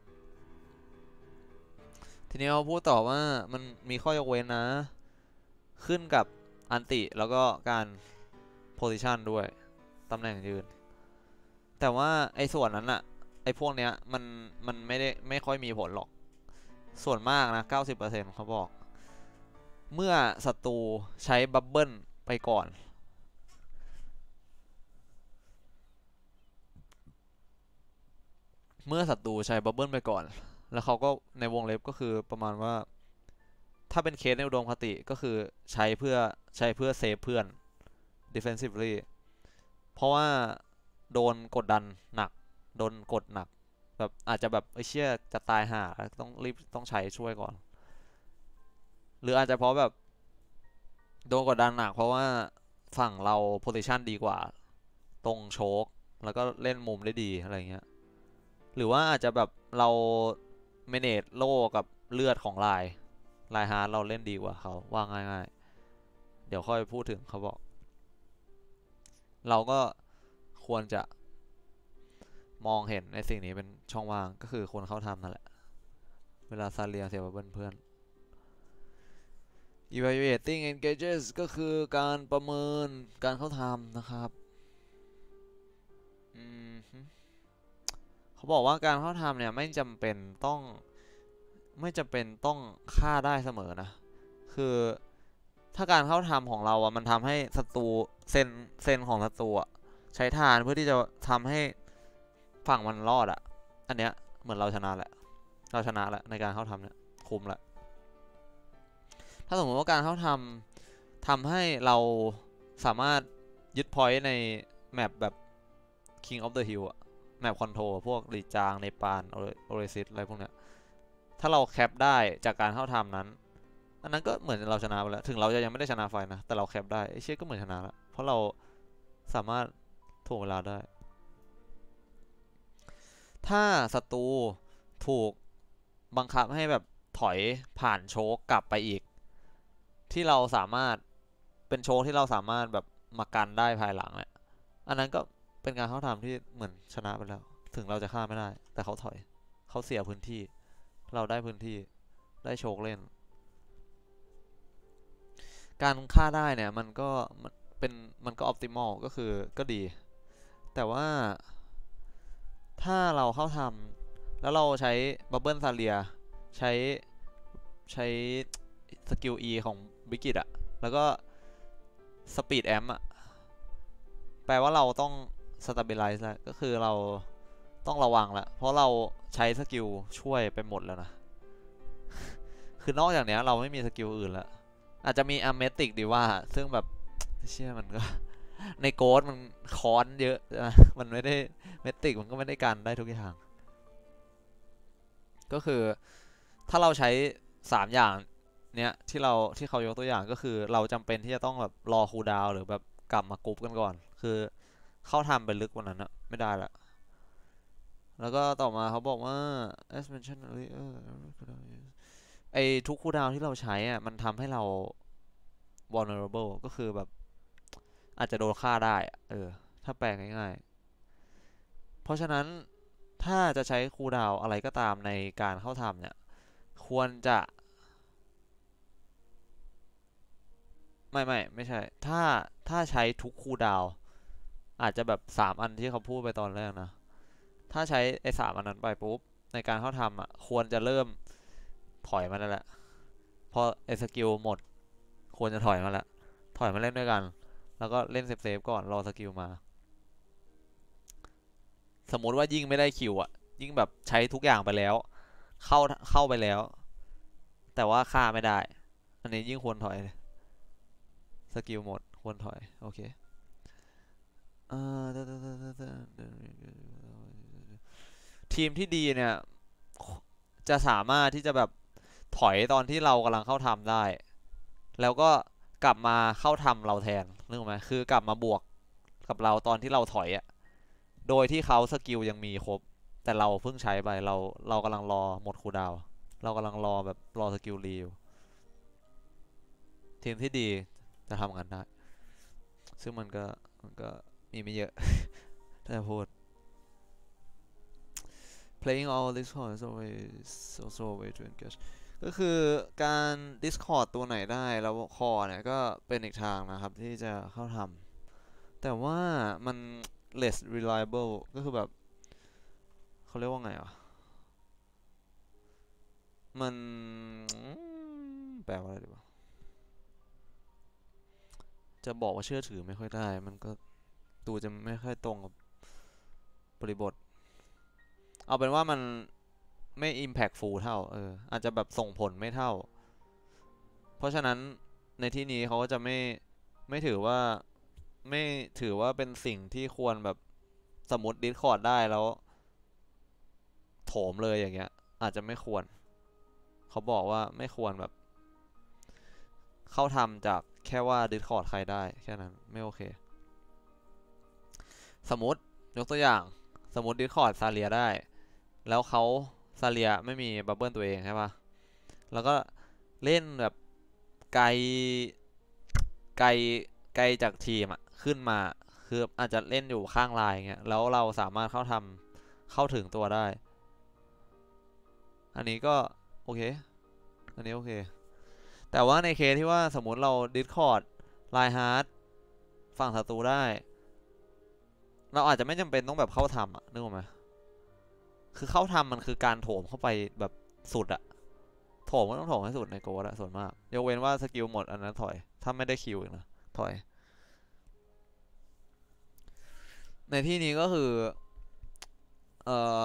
ทีนี้เขาพูดต่อว่ามันมีข้อยกเว้นนะขึ้นกับอันติแล้วก็การโพซิชันด้วยตำแหน่งยืนแต่ว่าไอ้ส่วนนั้นอะไอ้พวกเนี้ยมันมันไม่ได้ไม่ค่อยมีผลหรอกส่วนมากนะ เก้าสิบเปอร์เซ็นต์ เขาบอกเมื่อศัตรูใช้บับเบิลไปก่อนเมื่อศัตรูใช้บับเบิลไปก่อนแล้วเขาก็ในวงเล็บก็คือประมาณว่าถ้าเป็นเคสในอุดมคติก็คือใช้เพื่อใช้เพื่อเซฟเพื่อน defensively เพราะว่าโดนกดดันหนักโดนกดหนักแบบอาจจะแบบไอ้เชี่ยจะตายห่าต้องรีบต้องใช้ช่วยก่อนหรืออาจจะเพราะแบบโดนกดดันหนักเพราะว่าฝั่งเราโพซิชันดีกว่าตรงโชกแล้วก็เล่นมุมได้ดีอะไรเงี้ยหรือว่าอาจจะแบบเราเมเนจโล่กับเลือดของลายลายฮาร์ดเราเล่นดีกว่าเขาว่าง่ายๆเดี๋ยวค่อยพูดถึงเขาบอกเราก็ควรจะมองเห็นในสิ่งนี้เป็นช่องว่างก็คือคนเข้าทำนั่นแหละเวลาซาเลียเสียบเพื่อน evaluating engages ก็คือการประเมินการเข้าทำนะครับอืมเขาบอกว่าการเข้าทำเนี่ยไม่จำเป็นต้องไม่จำเป็นต้องฆ่าได้เสมอนะคือถ้าการเข้าทำของเราอะมันทำให้ศัตรูเซนเซนของศัตรูใช้ทานเพื่อที่จะทำให้ฝั่งมันรอดอะอันเนี้ยเหมือนเราชนะแหละเราชนะแหละในการเข้าทำเนี่ยคุ้มแหละถ้าสมมติว่าการเข้าทำทำให้เราสามารถยึดพอยต์ในแมปแบบ King of the Hill อะแมปคอนโทรลพวกลีจางในปานโอเรซิสอะไรพวกเนี้ยถ้าเราแคปได้จากการเข้าทำนั้นอันนั้นก็เหมือนเราชนะไปแล้วถึงเราจะยังไม่ได้ชนะไฟนะแต่เราแคปได้ไอ้เชี่ยก็เหมือนชนะแล้วเพราะเราสามารถถ่วงเวลาได้ถ้าศัตรูถูกบังคับให้แบบถอยผ่านโชกกลับไปอีกที่เราสามารถเป็นโชกที่เราสามารถแบบมากันได้ภายหลังเนี่ยอันนั้นก็เป็นการเข้าทำที่เหมือนชนะไปแล้วถึงเราจะฆ่าไม่ได้แต่เขาถอยเขาเสียพื้นที่เราได้พื้นที่ได้โชกเล่นการฆ่าได้เนี่ยมันก็เป็นมันก็ออ p ติมอลก็คือก็ดีแต่ว่าถ้าเราเข้าทำแล้วเราใช้บับเบิลซาเลียใช้ใช้สกิล E ของบิกิตอะแล้วก็สปีดแอมอะแปลว่าเราต้องสตาบิไลซ์แล้วก็คือเราต้องระวังละเพราะเราใช้สกิลช่วยไปหมดแล้วนะ คือนอกจากนี้เราไม่มีสกิลอื่นแล้วอาจจะมีอะเมติกดีว่าซึ่งแบบเชื่อมันก็ในโกดมันคอนเยอะนะมันไม่ได้เมติกมันก็ไม่ได้กันได้ทุกอย่างก็คือถ้าเราใช้สามอย่างเนี้ยที่เราที่เขายกตัวอย่างก็คือเราจำเป็นที่จะต้องแบบรอคูลดาวน์หรือแบบกลับมากรุ๊ปกันก่อนคือเข้าทำไปลึกกว่านั้นอะไม่ได้ละแล้วก็ต่อมาเขาบอกว่า as mentioned earlier ไอทุกคูลดาวน์ที่เราใช้อ่ะมันทำให้เรา vulnerable ก็คือแบบอาจจะโดนฆ่าได้อะเออถ้าแปลง่ายๆเพราะฉะนั้นถ้าจะใช้คูลดาวน์อะไรก็ตามในการเข้าทำเนี่ยควรจะไม่ไม่ไม่ใช่ถ้าถ้าใช้ทุกคูลดาวน์อาจจะแบบสามอันที่เขาพูดไปตอนแรกนะถ้าใช้ไอ้สามอันนั้นไปปุ๊บในการเข้าทำอ่ะควรจะเริ่มถอยมาแล้วแหละพอไอ้สกิลหมดควรจะถอยมาแล้วถอยมาเล่นด้วยกันแล้วก็เล่นเซฟๆก่อนรอสกิลมาสมมุติว่ายิ่งไม่ได้คิวอ่ะยิ่งแบบใช้ทุกอย่างไปแล้วเข้าเข้าไปแล้วแต่ว่าฆ่าไม่ได้อันนี้ยิ่งควรถอยสกิลหมดควรถอยโอเคเอ่อทีมที่ดีเนี่ยจะสามารถที่จะแบบถอยตอนที่เรากำลังเข้าทำได้แล้วก็กลับมาเข้าทำเราแทนนึกออกไหมคือกลับมาบวกกับเราตอนที่เราถอยอะโดยที่เขาสกิลยังมีครบแต่เราเพิ่งใช้ไปเราเรากำลังรอหมดคูลดาวน์เรากำลังรอแบบรอสกิลรีอยู่ทีมที่ดีจะทำกันได้ซึ่งมันก็มันก็มีไม่เยอะถ้าจะพูด playing all Discord is always also a way to engage ก็คือการ Discord ตัวไหนได้แล้วคอเนี่ยก็เป็นอีกทางนะครับที่จะเข้าทำแต่ว่ามัน less reliable ก็คือแบบเขาเรียกว่าไงอ่ะมันแปลว่าอะไรดีวะจะบอกว่าเชื่อถือไม่ค่อยได้มันก็ดูจะไม่ค่อยตรงกับบริบทเอาเป็นว่ามันไม่ impactful เท่าเอออาจจะแบบส่งผลไม่เท่าเพราะฉะนั้นในที่นี้เขาก็จะไม่ไม่ถือว่าไม่ถือว่าเป็นสิ่งที่ควรแบบสมมติ Discord ได้แล้วโถมเลยอย่างเงี้ยอาจจะไม่ควรเขาบอกว่าไม่ควรแบบเข้าทำจากแค่ว่า Discord ใครได้แค่นั้นไม่โอเคสมมติยกตัวอย่างสมมติ Discord ซาเลียได้แล้วเขาซาเลียไม่มีบับเบิลตัวเองใช่ปะแล้วก็เล่นแบบไกลไกลไกลจากทีมอะขึ้นมาคืออาจจะเล่นอยู่ข้างลายเงี้ยแล้วเราสามารถเข้าทำเข้าถึงตัวได้อันนี้ก็โอเคอันนี้โอเคแต่ว่าในเคสที่ว่าสมมุติเรา Discord ไลน์ฮาร์ดฝั่งศัตรูได้เราอาจจะไม่จำเป็นต้องแบบเข้าทำอะนึกออกไหมคือเข้าทำมันคือการโถมเข้าไปแบบสุดอะโถมก็ต้องโถมให้สุดในโกดอะส่วนมากยกเว้นว่าสกิลหมดอันนั้นถอยถ้าไม่ได้คิวอีกนะถอยในที่นี้ก็คือเอ่อ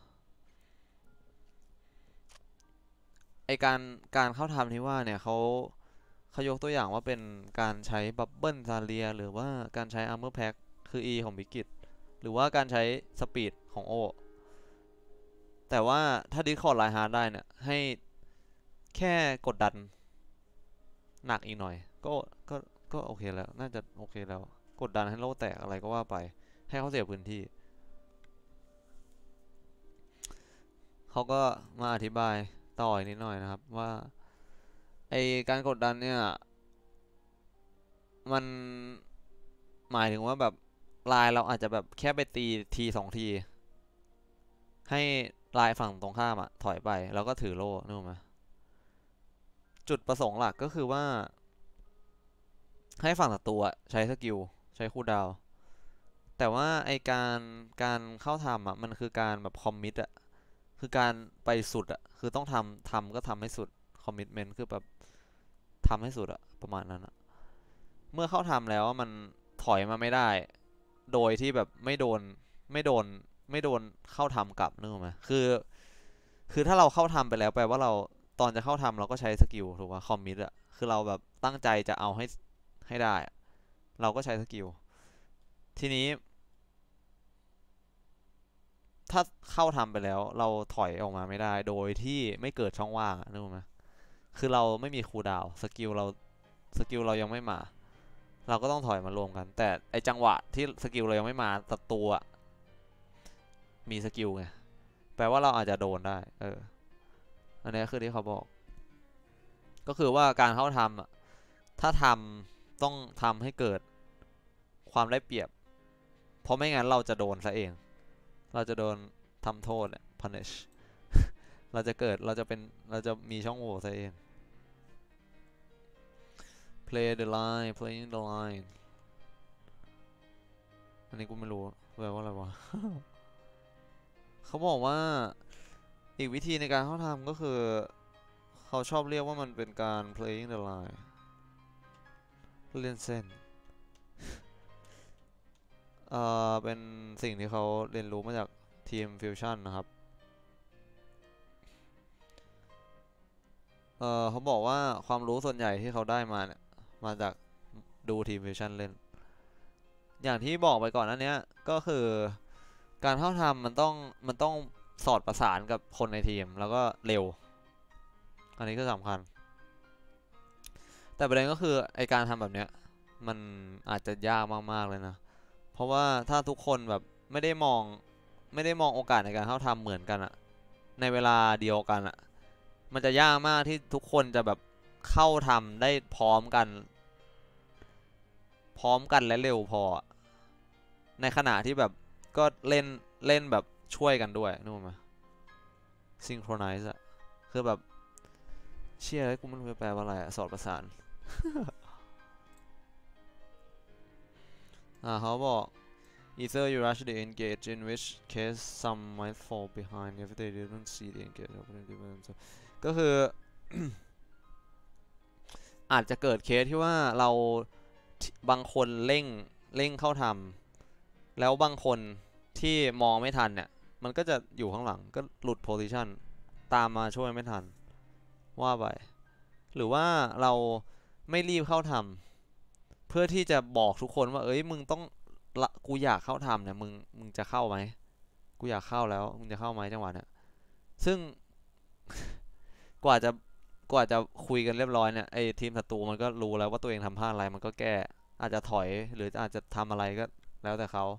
ไอการการเข้าทำที่ว่าเนี่ยเขาเขายกตัวอย่างว่าเป็นการใช้บับเบิลซาเลียหรือว่าการใช้อาร์เมอร์แพ็คคือ E ของบิกิตหรือว่าการใช้สปีดของโอแต่ว่าถ้าดิสคอร์ดไลน์ฮาร์ดได้เนี่ยให้แค่กดดันหนักอีกหน่อยก็ก็ก็โอเคแล้วน่าจะโอเคแล้วกดดันให้โลแตกอะไรก็ว่าไปให้เขาเสียพื้นที่เขาก็มาอธิบายต่ออีกนิดหน่อยนะครับว่าไอการกดดันเนี่ยมันหมายถึงว่าแบบลายเราอาจจะแบบแค่ไปตีทีสองทีให้ลายฝั่งตรงข้ามอะถอยไปแล้วก็ถือโล่นึกออกไหมจุดประสงค์หลักก็คือว่าให้ฝั่งศัตรูอะใช้สกิลใช้คูลดาวน์แต่ว่าไอการการเข้าทำอะมันคือการแบบคอมมิตอะคือการไปสุดอะคือต้องทำทำก็ทำให้สุดคอมมิตเมนต์คือแบบทำให้สุดอะประมาณนั้นอะเมื่อเข้าทำแล้วมันถอยมาไม่ได้โดยที่แบบไม่โดนไม่โดนไม่โดนเข้าทำกลับนึกออกไหมคือคือถ้าเราเข้าทำไปแล้วแปลว่าเราตอนจะเข้าทำเราก็ใช้สกิลถูกป่ะคอมมิตอะคือเราแบบตั้งใจจะเอาให้ให้ได้เราก็ใช้สกิลทีนี้ถ้าเข้าทำไปแล้วเราถอยออกมาไม่ได้โดยที่ไม่เกิดช่องว่างนึกออกไหมคืคือเราไม่มีคูลดาวน์สกิลเราสกิลเรายังไม่มาเราก็ต้องถอยมารวมกันแต่ไอจังหวะที่สกิลเรายังไม่มาศัตรูอะมีสกิลไงแปลว่าเราอาจจะโดนได้เอออันนี้คือที่เขาบอกก็คือว่าการเข้าทำอะถ้าทำต้องทำให้เกิดความได้เปรียบเพราะไม่งั้นเราจะโดนซะเองเราจะโดนทำโทษ punish เราจะเกิดเราจะเป็นเราจะมีช่องโหว่ซะเอง play the line playing the line อันนี้กูไม่รู้แปลว่าอะไรวะ เขาบอกว่าอีกวิธีในการเข้าทำก็คือเขาชอบเรียกว่ามันเป็นการ playing the line เล่นเส้นเอ่อเป็นสิ่งที่เขาเรียนรู้มาจากทีมฟิวชั่นนะครับเอ่อเขาบอกว่าความรู้ส่วนใหญ่ที่เขาได้มาเนี่ยมาจากดูทีมฟิวชั่นเล่นอย่างที่บอกไปก่อนหน้านี้ก็คือการเข้าทำมันต้องมันต้องสอดประสานกับคนในทีมแล้วก็เร็วอันนี้ก็สำคัญแต่ประเด็นก็คือไอการทำแบบเนี้ยมันอาจจะยากมากๆเลยนะเพราะว่าถ้าทุกคนแบบไม่ได้มองไม่ได้มองโอกาสในการเข้าทำเหมือนกันอะในเวลาเดียวกันอะมันจะยากมากที่ทุกคนจะแบบเข้าทำได้พร้อมกันพร้อมกันและเร็วพอในขณะที่แบบก็เล่นเล่นแบบช่วยกันด้วยนึกมั้ย synchronize อะคือแบบเชี่ยกูไม่รู้จะแปลว่าอะไรอะสอดประสาน อ่าเขาบอก either you rush the engage in which case some might fall behind if they didn't see the engage ก็คือ อาจจะเกิดเคสที่ว่าเราบางคนเร่งเร่งเข้าทำแล้วบางคนที่มองไม่ทันเนี่ยมันก็จะอยู่ข้างหลังก็หลุดโพซิชันตามมาช่วยไม่ทันว่าไปหรือว่าเราไม่รีบเข้าทำเพื่อที่จะบอกทุกคนว่าเอ้ยมึงต้องละกูอยากเข้าทำเนี่ยมึงมึงจะเข้าไหมกูอยากเข้าแล้วมึงจะเข้าไหมจังหวะเนี่ยซึ่ง กว่าจะกว่าจะคุยกันเรียบร้อยเนี่ยไอ้ทีมศัตรูมันก็รู้แล้วว่าตัวเองทำพลาดอะไรมันก็แก้อาจจะถอยหรืออาจจะทำอะไรก็แล้วแต่เขา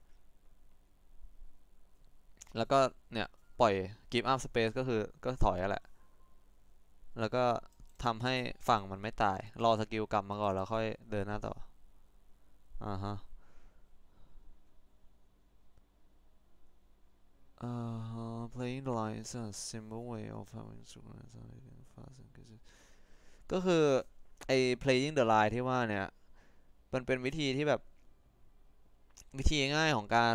แล้วก็เนี่ยปล่อย give up space ก็คือก็ถอยแหละแล้วก็ทำให้ฝั่งมันไม่ตายรอสกิลกลับมาก่อนแล้วค่อยเดินหน้าต่ออ่าฮะอ่า playing the line is a simple way of having synchronize fast ก็คือไอ้ playing the line ที่ว่าเนี่ยมันเป็นวิธีที่แบบวิธีง่ายของการ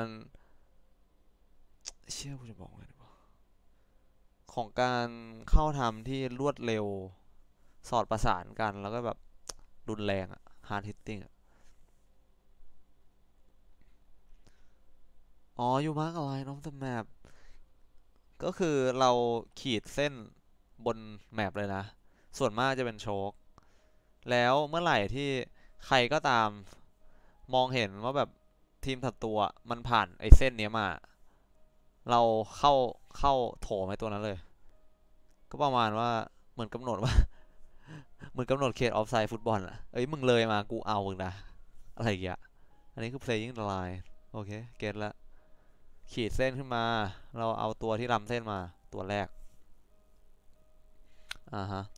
เชื่อกูจะบอกไงดีวะของการเข้าทำที่รวดเร็วสอดประสานกันแล้วก็แบบรุนแรงอะ hard hitting อะอ๋อ you mark a line on the map ก็คือเราขีดเส้นบนแมปเลยนะส่วนมากจะเป็นโชคแล้วเมื่อไหร่ที่ใครก็ตามมองเห็นว่าแบบทีมศัตรูมันผ่านไอ้เส้นนี้มาเราเข้าเข้าโถมไอ้ตัวนั้นเลยก็ประมาณว่าเหมือนกำหนดว่า เหมือนกำหนดเขตออฟไซด์ฟุตบอลอะเอ้ยมึงเลยมากูเอามึงนะอะไรอย่างเงี้ยอันนี้คือ playing the line โอเคเก็ตละขีดเส้นขึ้นมาเราเอาตัวที่ล้ำเส้นมาตัวแรกอ่าฮะ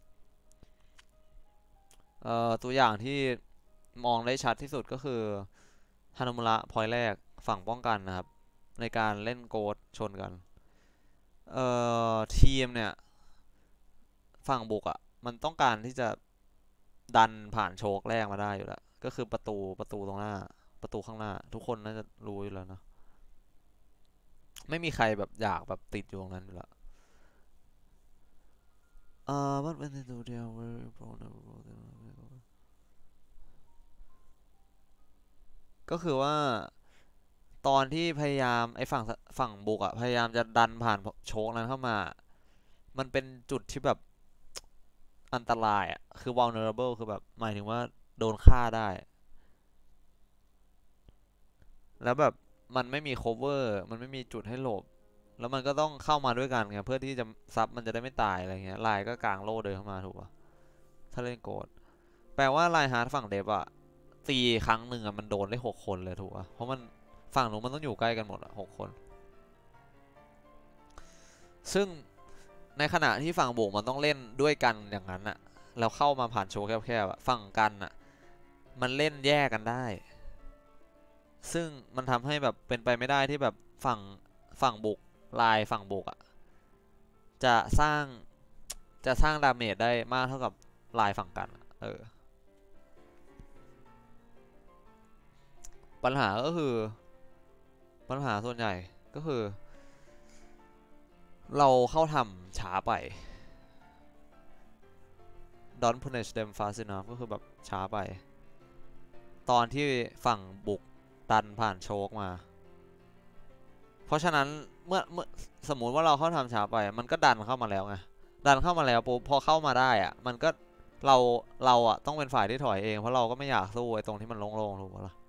เอ่อตัวอย่างที่มองได้ชัดที่สุดก็คือฮานามุระพอยต์แรกฝั่งป้องกันนะครับในการเล่นโกดชนกันเอ่อทีมเนี่ยฝั่งบุกอ่ะมันต้องการที่จะดันผ่านโชคแรกมาได้อยู่แล้วก็คือประตูประตูตรงหน้าประตูข้างหน้าทุกคนน่าจะรู้อยู่แล้วนะไม่มีใครแบบอยากแบบติดอยู่ตรงนั้นอยู่แล้วเอ่อ but when they do they are very vulnerable ก็คือว่าตอนที่พยายามไอ้ฝั่งฝั่งบุกอะพยายามจะดันผ่านโชคนั้นเข้ามามันเป็นจุดที่แบบอันตรายอะคือ vulnerable คือแบบหมายถึงว่าโดนฆ่าได้แล้วแบบมันไม่มี cover มันไม่มีจุดให้หลบแล้วมันก็ต้องเข้ามาด้วยกันไงเพื่อที่จะซับมันจะได้ไม่ตายอะไรเงี้ยลายก็กางโล่เดินเข้ามาถูกป่ะถ้าเล่นโกดแปลว่าลายฮาร์ดฝั่งเดฟอะตีครั้งหนึ่งอะมันโดนได้หกคนเลยถูกป่ะเพราะมันฝั่งหนูมันต้องอยู่ใกล้กันหมดอะหกคนซึ่งในขณะที่ฝั่งบุกมันต้องเล่นด้วยกันอย่างนั้นอะแล้วเข้ามาผ่านโชว์แคบๆอะฝั่งกันอะมันเล่นแยกกันได้ซึ่งมันทำให้แบบเป็นไปไม่ได้ที่แบบฝั่งฝั่งบุกลายฝั่งบุกอะจะสร้างจะสร้างดาเมจได้มากเท่ากับลายฝั่งกันเออปัญหาก็คือปัญหาส่วนใหญ่ก็คือเราเข้าทำช้าไป don't punish them fast enough ก็คือแบบช้าไปตอนที่ฝั่งบุกดันผ่านโชกมาเพราะฉะนั้นเมื่อเมื่อสมมุติว่าเราเข้าทำช้าไปมันก็ดันเข้ามาแล้วไงดันเข้ามาแล้วปุ๊บพอเข้ามาได้อะมันก็เราเราอะต้องเป็นฝ่ายที่ถอยเองเพราะเราก็ไม่อยากสู้ไอ้ตรงที่มันโล่งๆถูกปะล่ะ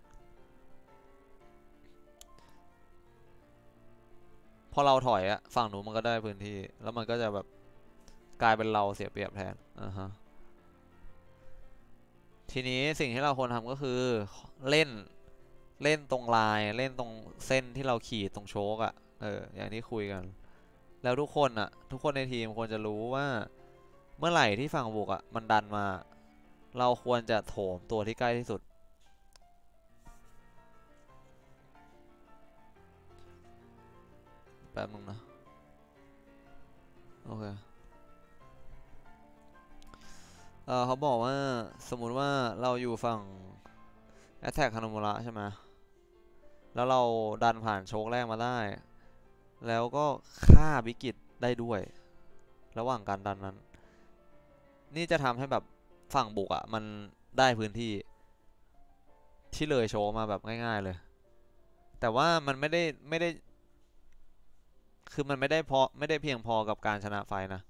พอเราถอยอะฝั่งหนูมันก็ได้พื้นที่แล้วมันก็จะแบบกลายเป็นเราเสียเปรียบแทนอ่าฮะทีนี้สิ่งที่เราควรทำก็คือเล่นเล่นตรงลายเล่นตรงเส้นที่เราขีดตรงโชกอะเอออย่างที่คุยกันแล้วทุกคนอะทุกคนในทีมควรจะรู้ว่าเมื่อไหร่ที่ฝั่งบุกอะมันดันมาเราควรจะโถมตัวที่ใกล้ที่สุดแป๊บนึงนะโอเคเออเขาบอกว่าสมมุติว่าเราอยู่ฝั่ง Attack ฮานามุระใช่ไหมแล้วเราดันผ่านโชกแรกมาได้แล้วก็ฆ่าบิกิตได้ด้วยระหว่างการดันนั้นนี่จะทำให้แบบฝั่งบุกอ่ะมันได้พื้นที่ที่เลยโชว์มาแบบง่ายๆเลยแต่ว่ามันไม่ได้ไม่ได้คือมันไม่ได้พอไม่ได้เพียงพอกับการชนะไฟนะ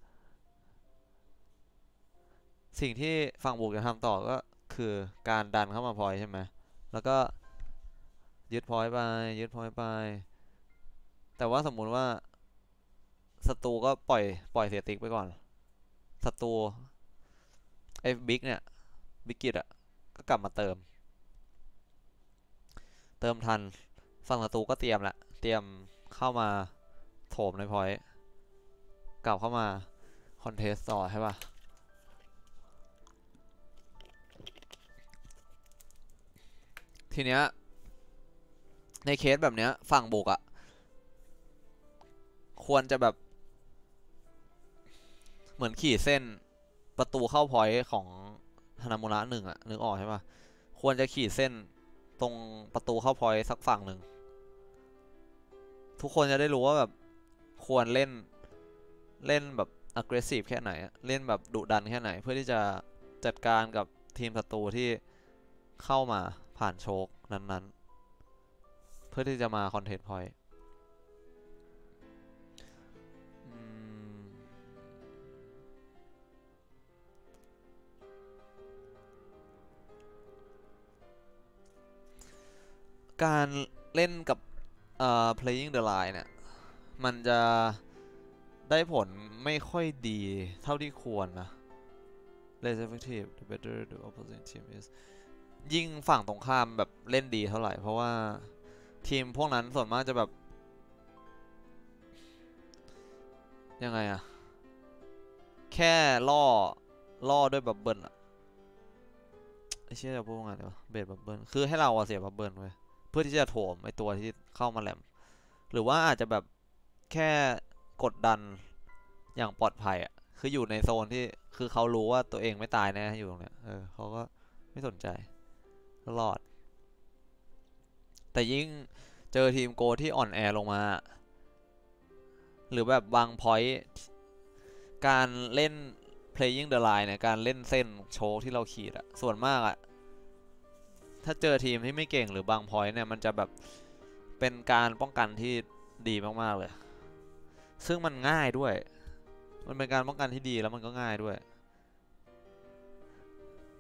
สิ่งที่ฝั่งบุกจะทำต่อก็คือการดันเข้ามาพอยใช่ไหมแล้วก็ยึดพอยไปยึดพอยไปแต่ว่าสมมุติว่าศัตรูก็ปล่อยปล่อยเสียติ๊กไปก่อนศัตรูไอ้บิ๊กเนี่ยบิ๊กกิตอ่ะก็กลับมาเติมเติมทันฝั่งศัตรูก็เตรียมละเตรียมเข้ามาโถมในพอยต์กลับเข้ามาคอนเทสต่อใช่ป่ะทีเนี้ยในเคสแบบเนี้ยฝั่งบุกอ่ะควรจะแบบเหมือนขีดเส้นประตูเข้าพอยต์ของฮานามุระหนึ่งอ่ะนึกออกใช่ป่ะควรจะขีดเส้นตรงประตูเข้าพอยต์สักฝั่งหนึ่งทุกคนจะได้รู้ว่าแบบควรเล่นเล่นแบบ aggressive แค่ไหนเล่นแบบดุดันแค่ไหนเพื่อที่จะจัดการกับทีมศัตรูที่เข้ามาผ่านโชคนั้นๆเพื่อที่จะมาคอนเทนต์พอยต์การเล่นกับเอ่อ playing the line เนี่ยมันจะได้ผลไม่ค่อยดีเท่าที่ควรนะ less effective the better the opposing team is ยิ่งฝั่งตรงข้ามแบบเล่นดีเท่าไหร่เพราะว่าทีมพวกนั้นส่วนมากจะแบบยังไงอะแค่ล่อล่อด้วยบับเบิ้ลอะไอ้เชี่ยจะพูดว่าไงเดี๋ยวเบสบับเบิ้ลคือให้เราเสียบับเบิ้ลไว้เพื่อที่จะโถมไอตัวที่เข้ามาแหลมหรือว่าอาจจะแบบแค่กดดันอย่างปลอดภัยอะคืออยู่ในโซนที่คือเขารู้ว่าตัวเองไม่ตายแน่อยู่ตรงเนี้ยเออเขาก็ไม่สนใจรอดแต่ยิ่งเจอทีมโกที่อ่อนแอลงมาหรือแบบบางพอยต์การเล่น playing the line เนี่ยการเล่นเส้นโชว์ที่เราขีดอะส่วนมากอะถ้าเจอทีมที่ไม่เก่งหรือบางพอยต์เนี่ยมันจะแบบเป็นการป้องกันที่ดีมากๆเลยซึ่งมันง่ายด้วยมันเป็นการป้องกันที่ดีแล้วมันก็ง่ายด้วย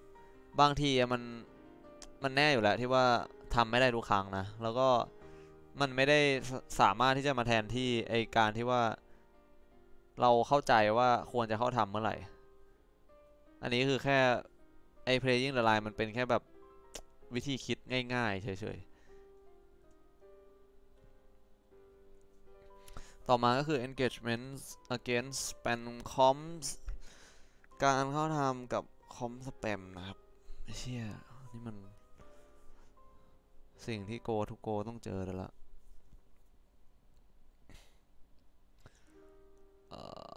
บางทีมันมันแน่อยู่แล้วที่ว่าทำไม่ได้ทุกครั้งนะแล้วก็มันไม่ได้สามารถที่จะมาแทนที่ไอการที่ว่าเราเข้าใจว่าควรจะเข้าทำเมื่อไหร่อันนี้คือแค่ไอ playing the line มันเป็นแค่แบบวิธีคิดง่ายๆเฉยๆต่อมาก็คือ engagement against spam comms การเข้าทำกับคอมสแปมนะครับเชี่ยนี่มันสิ่งที่โกทุกโกต้องเจอแล้วละเอ่อ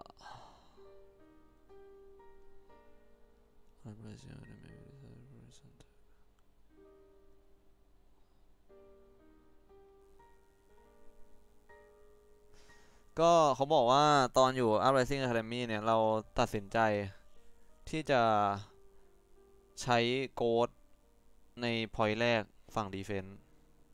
ก็เขาบอกว่าตอนอยู่ Uprising Academy เนี่ยเราตัดสินใจที่จะใช้โกดในพอยต์แรกฝั่งดีเฟนส์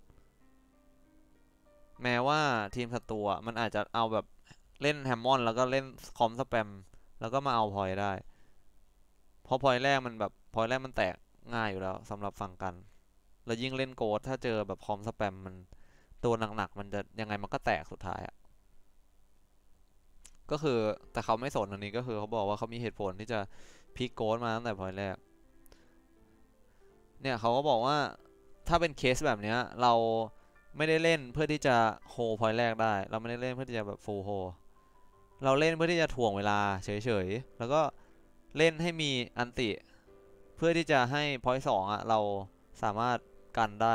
แม้ว่าทีมศัตรูมันอาจจะเอาแบบเล่นแฮมมอนแล้วก็เล่นคอมสแปมแล้วก็มาเอาพอยต์ได้เพราะพอยต์แรกมันแบบพอยต์แรกมันแตกง่ายอยู่แล้วสำหรับฝั่งกันแล้วยิ่งเล่นโกดถ้าเจอแบบคอมสแปมมันตัวหนักๆมันจะยังไงมันก็แตกสุดท้ายอะก็คือแต่เขาไม่สนอันนี้ก็คือเขาบอกว่าเขามีเหตุผลที่จะพิกโกดมาตั้งแต่พอยต์แรกเนี่ยเขาก็บอกว่าถ้าเป็นเคสแบบนี้เราไม่ได้เล่นเพื่อที่จะโฮพอยต์แรกได้เราไม่ได้เล่นเพื่อที่จะแบบฟูลโฮเราเล่นเพื่อที่จะถ่วงเวลาเฉยๆแล้วก็เล่นให้มีอันติเพื่อที่จะให้พอยต์สองอ่ะเราสามารถกันได้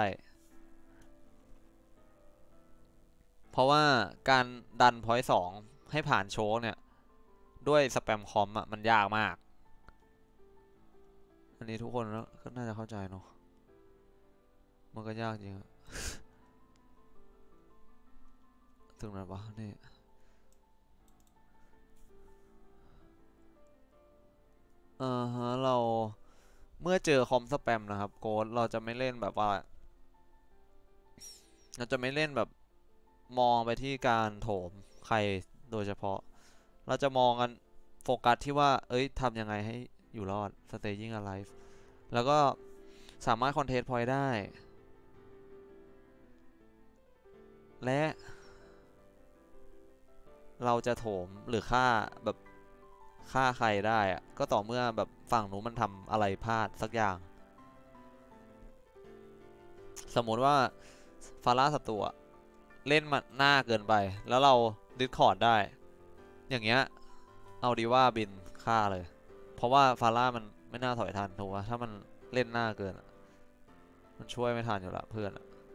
เพราะว่าการดันพอยต์สองให้ผ่านโชว์เนี่ยด้วยสแปมคอมอ่ะมันยากมากอันนี้ทุกคนก็น่าจะเข้าใจเนาะมันก็ยากจริงอะถึงไหนวะนี่เออฮะเราเมื่อเจอคอมสแปมนะครับโกดเราจะไม่เล่นแบบว่าเราจะไม่เล่นแบบมองไปที่การโถมใครโดยเฉพาะเราจะมองกันโฟกัสที่ว่าเอ้ยทำยังไงให้อยู่รอด staying alive แล้วก็สามารถคอนเทสต์พอยต์ได้และเราจะโถมหรือฆ่าแบบฆ่าใครได้อะก็ต่อเมื่อแบบฝั่งนู้นมันทำอะไรพลาดสักอย่างสมมติว่าฟาร่าศัตรูเล่นมาหน้าเกินไปแล้วเราดิสคอร์ดได้อย่างเงี้ยเอาดีว่าบินฆ่าเลยเพราะว่าฟาร่ามันไม่น่าถอยทันถูกปะถ้ามันเล่นหน้าเกินมันช่วยไม่ทันอยู่ละเพื่อน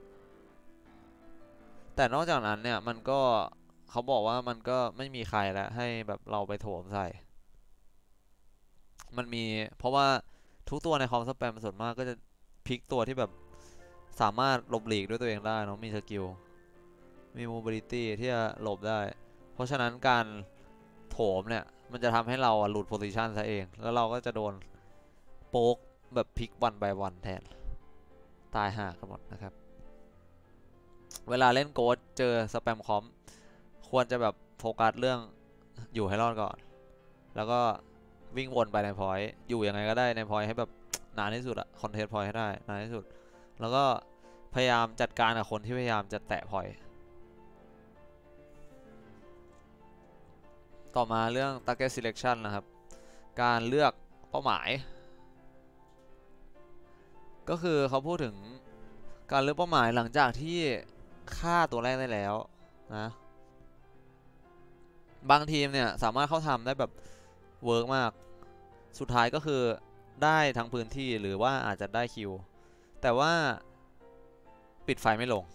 แต่นอกจากนั้นเนี่ยมันก็เขาบอกว่ามันก็ไม่มีใครแล้วให้แบบเราไปโถมใส่มันมีเพราะว่าทุกตัวในคอมสแปมส่วนมากก็จะพลิกตัวที่แบบสามารถหลบหลีกด้วยตัวเองได้เนาะมีสกิลมีโมบิลิตี้ที่จะหลบได้เพราะฉะนั้นการโถมเนี่ยมันจะทำให้เราหลุดโพซิชันซะเองแล้วเราก็จะโดนโป๊กแบบพลิกวันไปวันแทนตายห่ากันหมดนะครับเวลาเล่นโกดเจอสแปมคอมควรจะแบบโฟกัสเรื่องอยู่ให้รอดก่อนแล้วก็วิ่งวนไปในพอยต์อยู่ยังไงก็ได้ในพอยต์ให้แบบนานที่สุดอะคอนเทสต์พอยต์ให้ได้นานที่สุดแล้วก็พยายามจัดการกับคนที่พยายามจะแตะพอยต์ต่อมาเรื่อง target selection นะครับการเลือกเป้าหมายก็คือเขาพูดถึงการเลือกเป้าหมายหลังจากที่ฆ่าตัวแรกได้แล้วนะบางทีมเนี่ยสามารถเข้าทำได้แบบเวิร์กมากสุดท้ายก็คือได้ทั้งพื้นที่หรือว่าอาจจะได้คิวแต่ว่าปิดไฟไม่ลง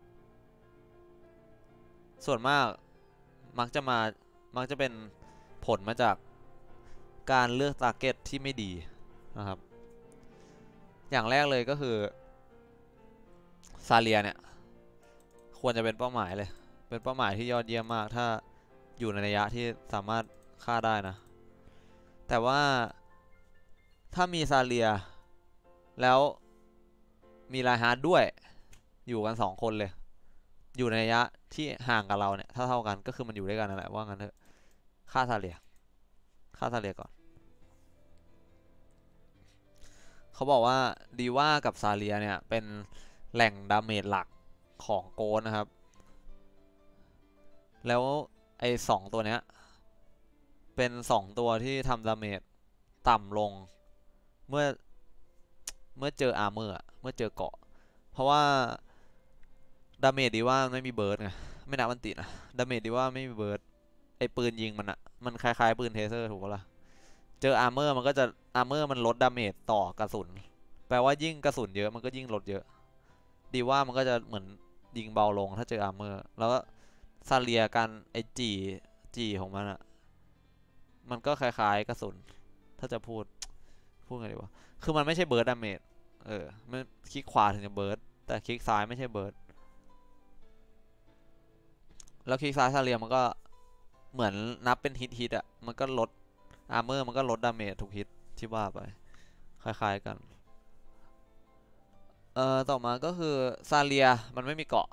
ส่วนมากมักจะมามักจะเป็นผลมาจากการเลือกทาร์เก็ตที่ไม่ดีนะครับอย่างแรกเลยก็คือซาเลียเนี่ยควรจะเป็นเป้าหมายเลยเป็นเป้าหมายที่ยอดเยี่ยมมากถ้าอยู่ในระยะที่สามารถฆ่าได้นะแต่ว่าถ้ามีซาเลียแล้วมีไลฮาร์ดด้วยอยู่กันสองคนเลยอยู่ในระยะที่ห่างกับเราเนี่ยถ้าเท่ากันก็คือมันอยู่ด้วยกันนั่นแหละว่างั้นเถอะฆ่าซาเลียฆ่าซาเลียก่อนเขาบอกว่าดีว่ากับซาเลียเนี่ยเป็นแหล่งดาเมจหลักของโกนนะครับแล้วไอ้สองตัวเนี้ยเป็นสองตัวที่ทำดาเมจต่ำลงเมื่อเมื่อเจออาร์เมอร์เมื่อเจอเกาะเพราะว่าดาเมจดีว่าไม่มีเบิร์ดไงไม่นับอันตินะดาเมจดีว่าไม่มีเบิร์ดไอ้ปืนยิงมันอะมันคล้ายๆปืนเทเซอร์ถูกปะล่ะเจออาร์เมอร์มันก็จะอาร์เมอร์มันลดดาเมจต่อกระสุนแปลว่ายิ่งกระสุนเยอะมันก็ยิ่งลดเยอะดีว่ามันก็จะเหมือนยิงเบาลงถ้าเจออาร์เมอร์แล้วก็ซาเลียกันไอจีจีของมันอะมันก็คล้ายๆกระสุนถ้าจะพูดพูดไงดีวะคือมันไม่ใช่เบิร์ดดาเมจเออมันคลิกขวาถึงจะเบิร์ดแต่คลิกซ้ายไม่ใช่เบิร์ดแล้วคลิกซ้ายซาเลียมันก็เหมือนนับเป็นฮิตฮิตอะมันก็ลดอาร์เมอร์มันก็ลดดาเมจทุกฮิตที่ว่าไปคล้ายๆกันเอ่อต่อมาก็คือซาเลียมันไม่มีเกาะ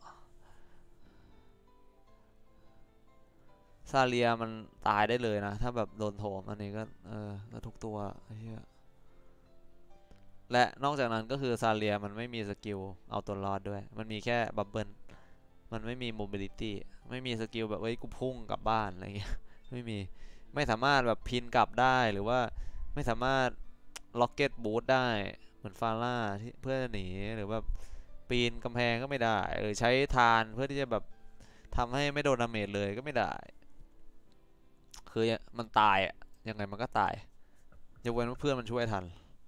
ซาเลียมันตายได้เลยนะถ้าแบบโดนโถมอันนี้ก็เออแล้วทุกตัวเฮียและนอกจากนั้นก็คือซาเลียมันไม่มีสกิลเอาตัวรอดด้วยมันมีแค่บับเบิลมันไม่มีโมบิลิตี้ไม่มีสกิลแบบเอ้ยกูพุ่งกลับบ้านอะไรเงี้ยไม่มีไม่สามารถแบบพินกลับได้หรือว่าไม่สามารถล็อกเก็ตบูทได้เหมือนฟาร่าที่เพื่อหนีหรือแบบปีนกำแพงก็ไม่ได้หรือใช้ทานเพื่อที่จะแบบทำให้ไม่โดนดาเมจเลยก็ไม่ได้คือมันตายอะยังไงมันก็ตายยกเว้นว่าเพื่อนมันช่วยทัน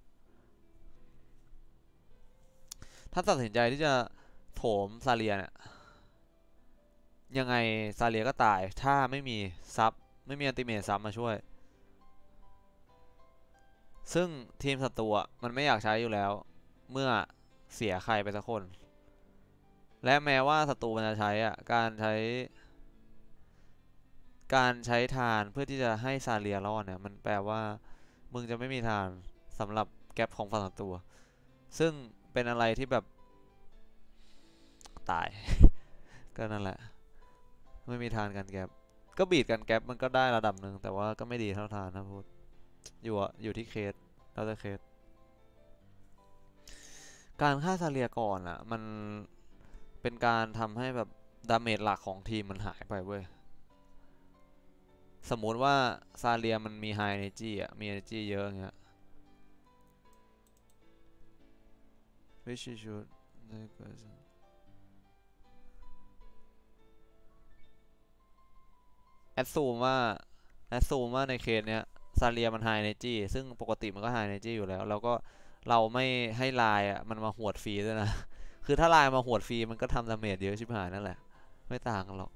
ถ้าตัดสินใจที่จะโถมซาเลียเนี่ยยังไงซาเลียก็ตายถ้าไม่มีซับไม่มีอันติเมทซับมาช่วยซึ่งทีมศัตรูมันไม่อยากใช้อยู่แล้วเมื่อเสียใครไปสักคนและแม้ว่าศัตรูมันจะใช้อ่ะการใช้การใช้ทานเพื่อที่จะให้ซาเลียรอดเนี่ยมันแปลว่ามึงจะไม่มีทานสำหรับแก๊ปของฝั่งศัตรูซึ่งเป็นอะไรที่แบบตาย ก็นั่นแหละไม่มีทานกันแก๊ปก็บีดกันแก๊ปมันก็ได้ระดับหนึ่งแต่ว่าก็ไม่ดีเท่าทานนะพูดอยู่อะอยู่ที่เคสแล้วแต่เคสการฆ่าซาเลียก่อนอะมันเป็นการทำให้แบบดาเมจหลักของทีมมันหายไปเว้ยสมมุติว่าซาเลียมันมีไฮเอเนจีอะมี energy เยอะอย่างเงี้ย which is should แอดซูมว่าแอดซูมว่าในเคสเนี้ยซาเลียมันไฮเอเนจีซึ่งปกติมันก็ไฮเอเนจีอยู่แล้วแล้วก็เราไม่ให้ลายอ่ะมันมาหวดฟรีด้วยนะคือถ้าลายมาหวดฟรีมันก็ทำดาเมจเยอะชิบหายนั่นแหละไม่ต่างกันหรอก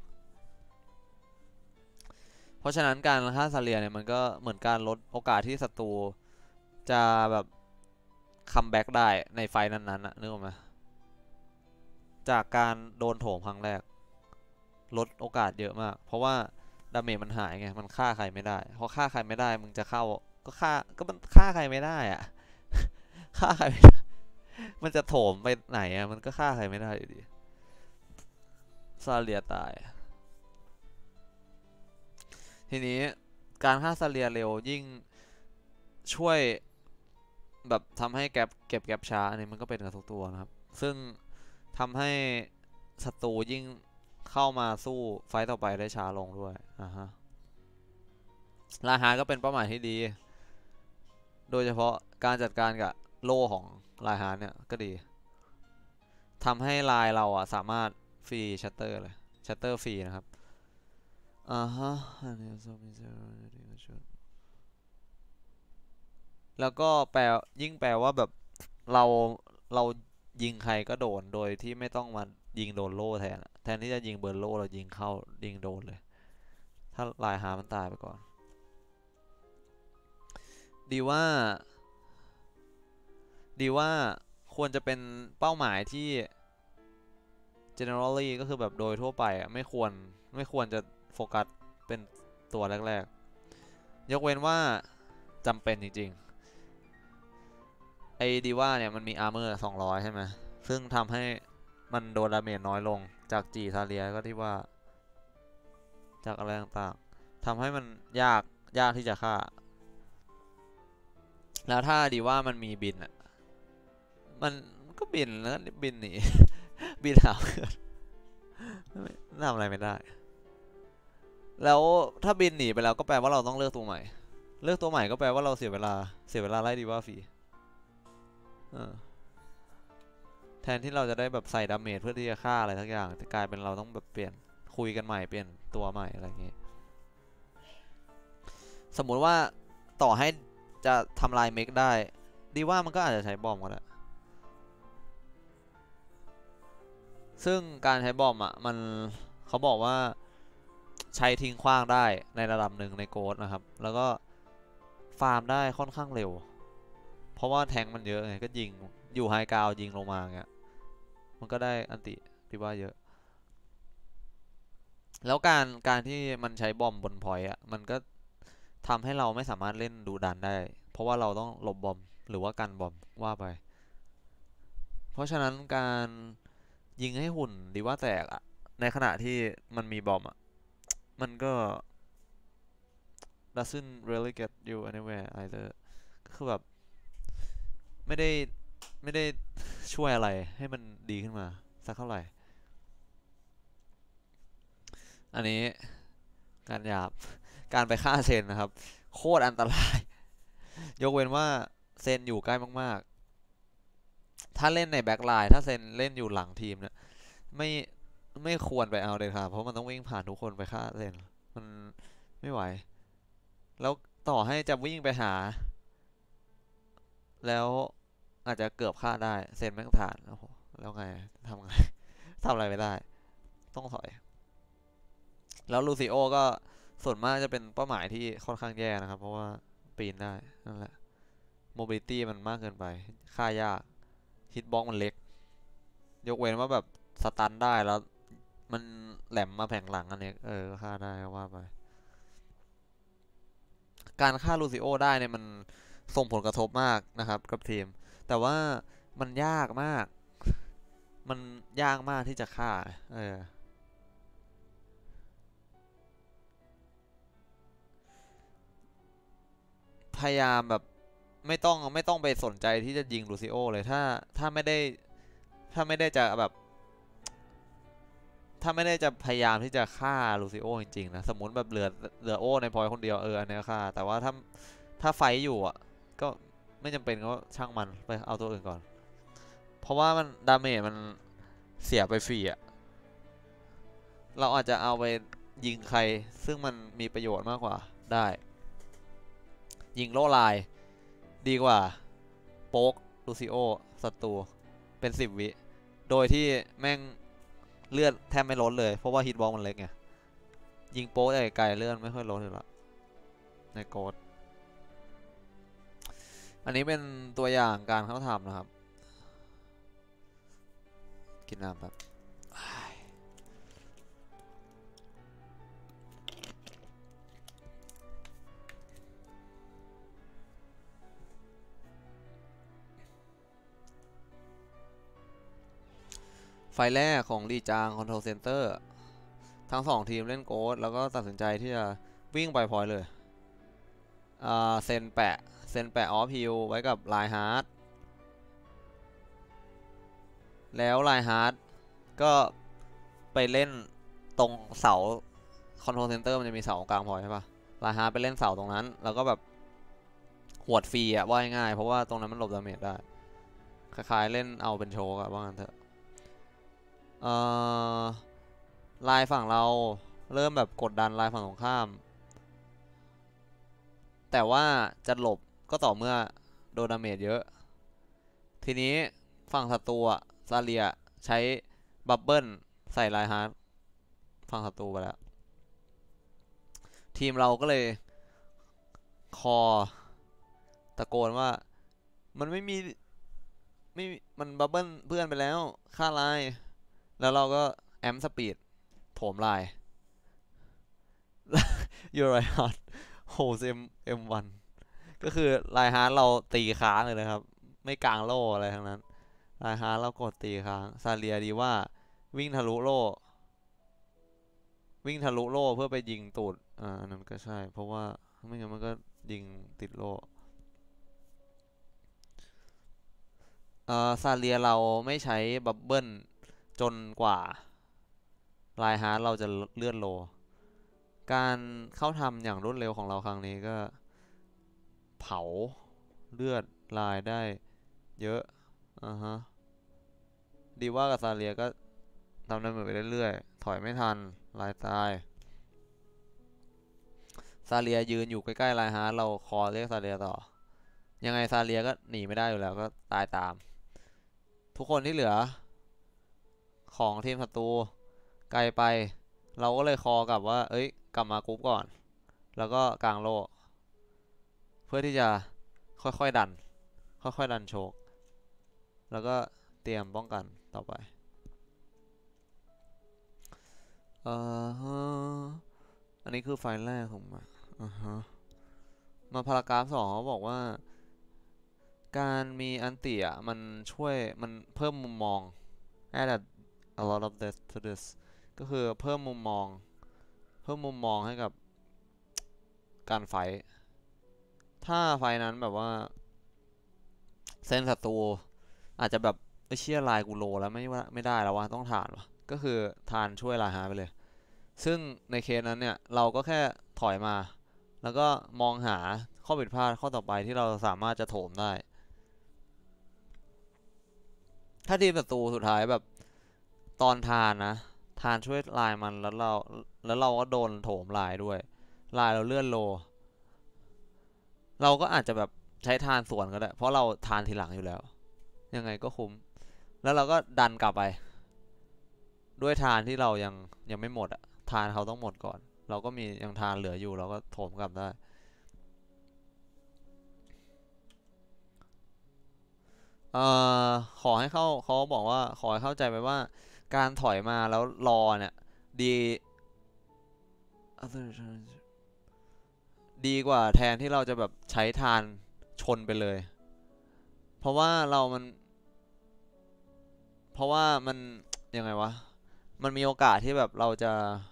เพราะฉะนั้นการฆ่าซาเลียเนี่ยมันก็เหมือนการลดโอกาสที่ศัตรูจะแบบคัมแบ็กได้ในไฟนั้นๆนะนึกออกไหมจากการโดนโถมครั้งแรกลดโอกาสเยอะมากเพราะว่าดาเมจมันหายไงมันฆ่าใครไม่ได้พอฆ่าใครไม่ได้มึงจะเข้าก็ฆ่าก็มันฆ่าใครไม่ได้อะฆ่าใครไม่ได้มันจะโถมไปไหนอะมันก็ฆ่าใครไม่ได้อยู่ดีซาเลียตายทีนี้การฆ่าซาเลียเร็วยิ่งช่วยแบบทำให้แก็บเก็บแก็บช้าอันนี้มันก็เป็นกับทุกตัวนะครับซึ่งทำให้ศัตรูยิ่งเข้ามาสู้ไฟต์ต่อไปได้ช้าลงด้วยอ่าฮะลาฮาก็เป็นเป้าหมายที่ดีโดยเฉพาะการจัดการกับโล่ของลาฮาเนี่ยก็ดีทำให้ลายเราอ่ะสามารถฟรีชัตเตอร์เลยชัตเตอร์ฟรีนะครับอ่าฮะแล้วก็แปลยิ่งแปลว่าแบบเราเรายิงใครก็โดนโดยที่ไม่ต้องมายิงโดนโล่แทนแทนที่จะยิงเบิร์นโล่เรายิงเข้ายิงโดนเลยถ้าลายหามันตายไปก่อนดีว่าดีว่าควรจะเป็นเป้าหมายที่ generally ก็คือแบบโดยทั่วไปอ่ะไม่ควรไม่ควรจะโฟกัสเป็นตัวแรกๆยกเว้นว่าจำเป็นจริงๆไอ้ดีว่าเนี่ยมันมีอาร์เมอร์สองร้อยใช่ไหมซึ่งทำให้มันโดนดาเมจน้อยลงจากจีซาเลียก็ที่ว่าจากอะไรต่างๆทำให้มันยากยากที่จะฆ่าแล้วถ้าดีว่ามันมีบินอ่ะมันก็บินแล้วบินหนีบินหาเพื่อนทำอะไรไม่ได้ แล้วถ้าบินหนีไปแล้วก็แปลว่าเราต้องเลือกตัวใหม่ เลือกตัวใหม่ก็แปลว่าเราเสียเวลาเสียเวลาไล่ดีว่าฟรีแทนที่เราจะได้แบบใส่ดาเมจเพื่อที่จะฆ่าอะไรทักอย่างจะกลายเป็นเราต้องแบบเปลี่ยนคุยกันใหม่เปลี่ยนตัวใหม่อะไรอย่างเงี้ยสมมุติว่าต่อให้จะทำลายเมกได้ดีว่ามันก็อาจจะใช้บอมก็ได้ซึ่งการใช้บอมอ่ะมันเขาบอกว่าใช้ทิ้งขว้างได้ในระดับหนึ่งในโกดนะครับแล้วก็ฟาร์มได้ค่อนข้างเร็วเพราะว่าแทงมันเยอะไงก็ยิงอยู่ไฮกราวยิงลงมาเงี้ยมันก็ได้อันติที่ว่าเยอะแล้วการการที่มันใช้บอมบนพอยต์อ่ะมันก็ทำให้เราไม่สามารถเล่นดูดันได้เพราะว่าเราต้องหลบบอมหรือว่ากันบอมว่าไปเพราะฉะนั้นการยิงให้หุ่นดีว่าแตกอ่ะในขณะที่มันมีบอมอ่ะมันก็ doesn't really get you anywhere either ก็คือแบบไม่ได้ไม่ได้ช่วยอะไรให้มันดีขึ้นมาสักเท่าไหร่อันนี้การหยาบการไปฆ่าเซนนะครับโคตรอันตรายยกเว้นว่าเซนอยู่ใกล้มากๆถ้าเล่นในแบ็คไลน์ถ้าเซนเล่นอยู่หลังทีมเนี่ยไม่ไม่ควรไปเอาเลยครับเพราะมันต้องวิ่งผ่านทุกคนไปฆ่าเซนมันไม่ไหวแล้วต่อให้จะวิ่งไปหาแล้วอาจจะเกือบฆ่าได้เซนแม่งฐานโอ้โหแล้วไงทำไงทำอะไรไม่ได้ต้องถอยแล้วลูซิโอก็ส่วนมากจะเป็นเป้าหมายที่ค่อนข้างแย่นะครับเพราะว่าปีนได้นั่นแหละโมบิลิตี้มันมากเกินไปฆ่ายากฮิตบ็อกมันเล็กยกเว้นว่าแบบสตันได้แล้วมันแหลมมาแผงหลังอันนี้เออฆ่าได้ก็ว่าไปการฆ่าลูซิโอได้เนี่ยมันส่งผลกระทบมากนะครับกับทีมแต่ว่ามันยากมากมันยากมากที่จะฆ่าเออพยายามแบบไม่ต้องไม่ต้องไปสนใจที่จะยิงลูซิโอเลยถ้าถ้าไม่ได้ถ้าไม่ได้จะแบบถ้าไม่ได้จะพยายามที่จะฆ่าลูซิโอจริงๆนะสมมติแบบเหลือเหลือโอในพอยคนเดียวเอออันนี้ฆ่าแต่ว่าถ้าถ้าไฟอยู่อ่ะก็ไม่จำเป็นก็ช่างมันไปเอาตัวอื่นก่อนเพราะว่ามันดาเมจมันเสียไปฟรีอ่ะเราอาจจะเอาไปยิงใครซึ่งมันมีประโยชน์มากกว่าได้ยิงโล่ลายดีกว่าโป๊กลูซิโอศัตรูเป็นสิบวิโดยที่แม่งเลือดแทบไม่ลดเลยเพราะว่าฮิตบอลมันเล็กไงยิงโป๊กไกลๆเลือดไม่ค่อยลดอยู่แล้วในโกดอันนี้เป็นตัวอย่างการเข้าทำนะครับกินน้ำแบบไฟแรกของลีจางคอนโทรลเซ็นเตอร์ทั้งสองทีมเล่นโกดแล้วก็ตัดสินใจที่จะวิ่งไปพอยเลยอ่าเซนแปะเซนแปะออฟฮิลไว้กับไลฮาร์ดแล้วไลฮาร์ดก็ไปเล่นตรงเสาคอนโทรลเซ็นเตอร์มันจะมีเสากลางพอยใช่ปะไลฮาร์ดไปเล่นเสาตรงนั้นแล้วก็แบบหวดฟรีอะว่าง่ายเพราะว่าตรงนั้นมันหลบดาเมจได้คล้ายๆเล่นเอาเป็นโชว์อะว่างั้นเถอะเอ่อลายฝั่งเราเริ่มแบบกดดันลายฝั่งตรงข้ามแต่ว่าจะหลบก็ต่อเมื่อโดนดาเมจเยอะทีนี้ฝั่งศัตรูอะซาเลียใช้บับเบิลใส่ลายฮาร์ดฝั่งศัตรูไปแล้วทีมเราก็เลยคอตะโกนว่ามันไม่มีไม่มันบับเบิลเพื่อนไปแล้วฆ่าลายแล้วเราก็แอมสปีดโถมลายยูไรฮาร์ดโฮเซมเอ็มวันก็คือลายฮาร์ดเราตีค้างเลยนะครับไม่กลางโล่อะไรทั้งนั้นลายฮาร์ดเรากดตีค้างซาเลียดีว่าวิ่งทะลุโล่วิ่งทะลุโล่เพื่อไปยิงตูดอ่าอันนั้นก็ใช่เพราะว่าไม่งั้นมันก็ยิงติดโล่เอ่อซาเลียเราไม่ใช้บับเบิลจนกว่าลายฮาร์ดเราจะเลื่อนโลการเข้าทำอย่างรวดเร็วของเราครั้งนี้ก็เผาเลือดลายได้เยอะอ่าฮะดีว่ากับซาเลียก็ทำได้เหมือนไปเรื่อยๆถอยไม่ทันลายตายซาเลียยืนอยู่ใกล้ๆลายฮาร์ดเราคอเรียกซาเลียต่อยังไงซาเลียก็หนีไม่ได้อยู่แล้วก็ตายตามทุกคนที่เหลือของทีมศัตรูไกลไปเราก็เลยคอกลับว่าเอ้ยกลับมากรุ๊ปก่อนแล้วก็กางโลเพื่อที่จะค่อยๆดันค่อยๆดันโชกแล้วก็เตรียมป้องกันต่อไปเอ่อฮะอันนี้คือไฟล์แรกของมาอ่าฮะมาพารากราฟสองเขาบอกว่าการมีอันติอ่ะมันช่วยมันเพิ่มมุมมอง add a lot of depth to this ก็คือเพิ่มมุมมองเพิ่มมุมมองให้กับการไฟท์ถ้าไฟท์นั้นแบบว่าเซนศัตรูอาจจะแบบไอ้เชี่ยลายกูโลแล้วไม่ว่าไม่ได้แล้ววะต้องทานวะก็คือทานช่วยลายหาไปเลยซึ่งในเคสนั้นเนี่ยเราก็แค่ถอยมาแล้วก็มองหาข้อผิดพลาดข้อต่อไปที่เราสามารถจะโถมได้ถ้าทีมศัตรูสุดท้ายแบบตอนทานนะทานช่วยลายมันแล้วเราแล้วเราก็โดนโถมลายด้วยลายเราเลื่อนโลเราก็อาจจะแบบใช้ทานสวนก็ได้เพราะเราทานทีหลังอยู่แล้วยังไงก็คุ้มแล้วเราก็ดันกลับไปด้วยทานที่เรายังยังไม่หมดอะทานเขาต้องหมดก่อนเราก็มียังทานเหลืออยู่เราก็โถมกลับได้เอ่อขอให้เข้าเขาบอกว่าขอให้เข้าใจไปว่าการถอยมาแล้วรอเนี่ยดีดีกว่าแทนที่เราจะแบบใช้ทานชนไปเลยเพราะว่าเรามันเพราะว่ามันยังไงวะมันมีโอกาสที่แบบเราจะ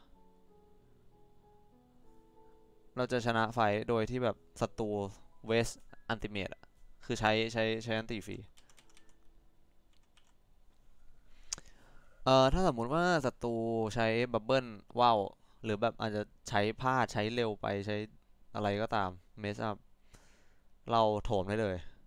เราจะชนะไฟโดยที่แบบศัตรูเวสอันติเมตคือใช้ใช้ใช้อันติฟรีเอ่อถ้าสมมุติว่าศัตรูใช้บับเบิลว่าวหรือแบบอาจจะใช้พลาดใช้เร็วไปใช้อะไรก็ตามเมสอัพเราโถมได้เลย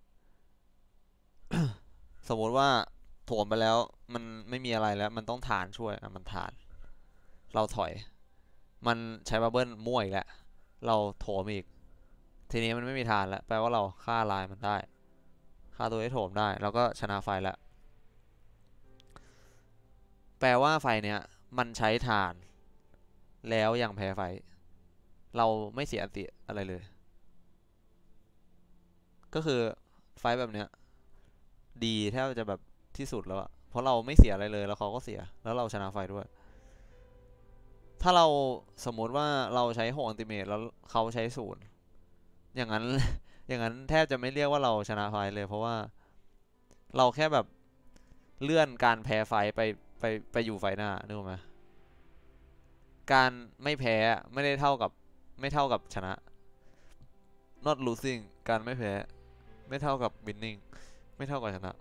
สมมุติว่าโถมไปแล้วมันไม่มีอะไรแล้วมันต้องฐานช่วยอ่ะมันฐานเราถอยมันใช้บับเบิลมั่วอีกแล้วเราโถมอีกทีนี้มันไม่มีฐานแล้วแปลว่าเราฆ่าลายมันได้ฆ่าตัวให้โถมได้แล้วก็ชนะไฟแล้วแปลว่าไฟเนี้ยมันใช้ฐานแล้วยังแพ้ไฟเราไม่เสียอันติอะไรเลยก็คือไฟแบบเนี้ยดีแทบจะแบบที่สุดแล้วอะเพราะเราไม่เสียอะไรเลยแล้วเขาก็เสียแล้วเราชนะไฟด้วยถ้าเราสมมุติว่าเราใช้หกอันติเมตแล้วเขาใช้ศูนย์อย่างนั้นอย่างนั้นแทบจะไม่เรียกว่าเราชนะไฟเลยเพราะว่าเราแค่แบบเลื่อนการแพ้ไฟไปไปไปอยู่ไฟหน้านึกออกไหมการไม่แพ้ไม่ได้เท่ากับไม่เท่ากับชนะ not losing การไม่แพ้ไม่เท่ากับ winning ไม่เท่ากับชนะ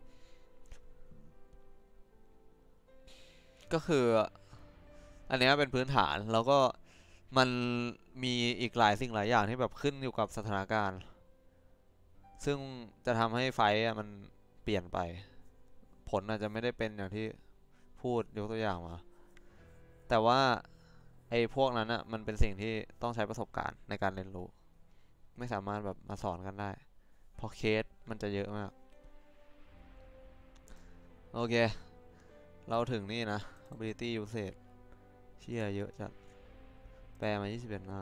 ก็คืออันนี้เป็นพื้นฐานแล้วก็มันมีอีกหลายสิ่งหลายอย่างที่แบบขึ้นอยู่กับสถานการณ์ซึ่งจะทำให้ไฟต์มันเปลี่ยนไปผลอาจจะไม่ได้เป็นอย่างที่พูดยกตัวอย่างมาแต่ว่าไอ้พวกนั้นอะมันเป็นสิ่งที่ต้องใช้ประสบการณ์ในการเรียนรู้ไม่สามารถแบบมาสอนกันได้เพราะเคสมันจะเยอะมากโอเคเราถึงนี่นะ ability usage เชี่ยเยอะจัดแปลมายี่สิบเอ็ดหน้า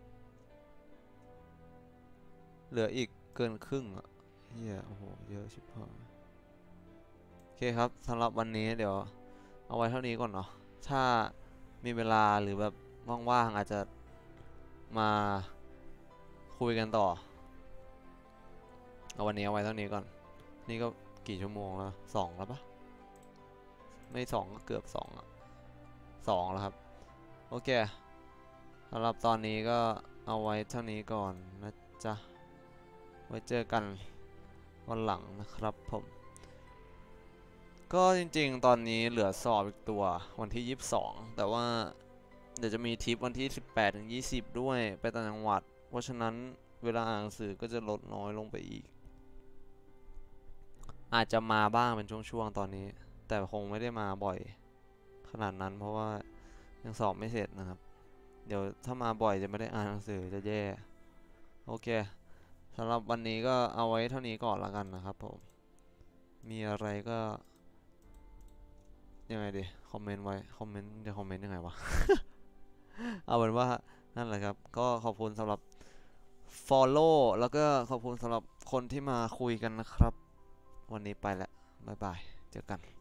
เหลืออีกเกินครึ่งอะเฮียโอ้โหเยอะชิบหายโอเคครับสำหรับวันนี้เดี๋ยวเอาไว้เท่านี้ก่อนเนาะถ้ามีเวลาหรือแบบว่างๆอาจจะมาคุยกันต่อเอาวันนี้เอาไว้เท่านี้ก่อนนี่ก็กี่ชั่วโมงแล้วสองแล้วปะไม่สองก็เกือบสองอะสองแล้วครับโอเคสำหรับตอนนี้ก็เอาไว้เท่านี้ก่อนนะจ๊ะไว้เจอกันวันหลังนะครับผมก็ก็จริงๆตอนนี้เหลือสอบอีกตัววันที่ยี่สิบสองแต่ว่าเดี๋ยวจะมีทริปวันที่สิบแปดถึงยี่สิบด้วยไปต่างจังหวัดเพราะฉะนั้นเวลาอ่านหนังสือก็จะลดน้อยลงไปอีกอาจจะมาบ้างเป็นช่วงๆตอนนี้แต่คงไม่ได้มาบ่อยขนาดนั้นเพราะว่ายังสอบไม่เสร็จนะครับเดี๋ยวถ้ามาบ่อยจะไม่ได้อ่านหนังสือจะแย่โอเคสำหรับวันนี้ก็เอาไว้เท่านี้ก่อนละกันนะครับผมมีอะไรก็ยังไงดีคอมเมนต์ไว้คอมเมนต์จะคอมเมนต์ยังไงวะ เอาเป็นว่านั่นแหละครับก็ขอบคุณสำหรับ follow แล้วก็ขอบคุณสำหรับคนที่มาคุยกันนะครับวันนี้ไปแล้วบ๊ายบายเจอกัน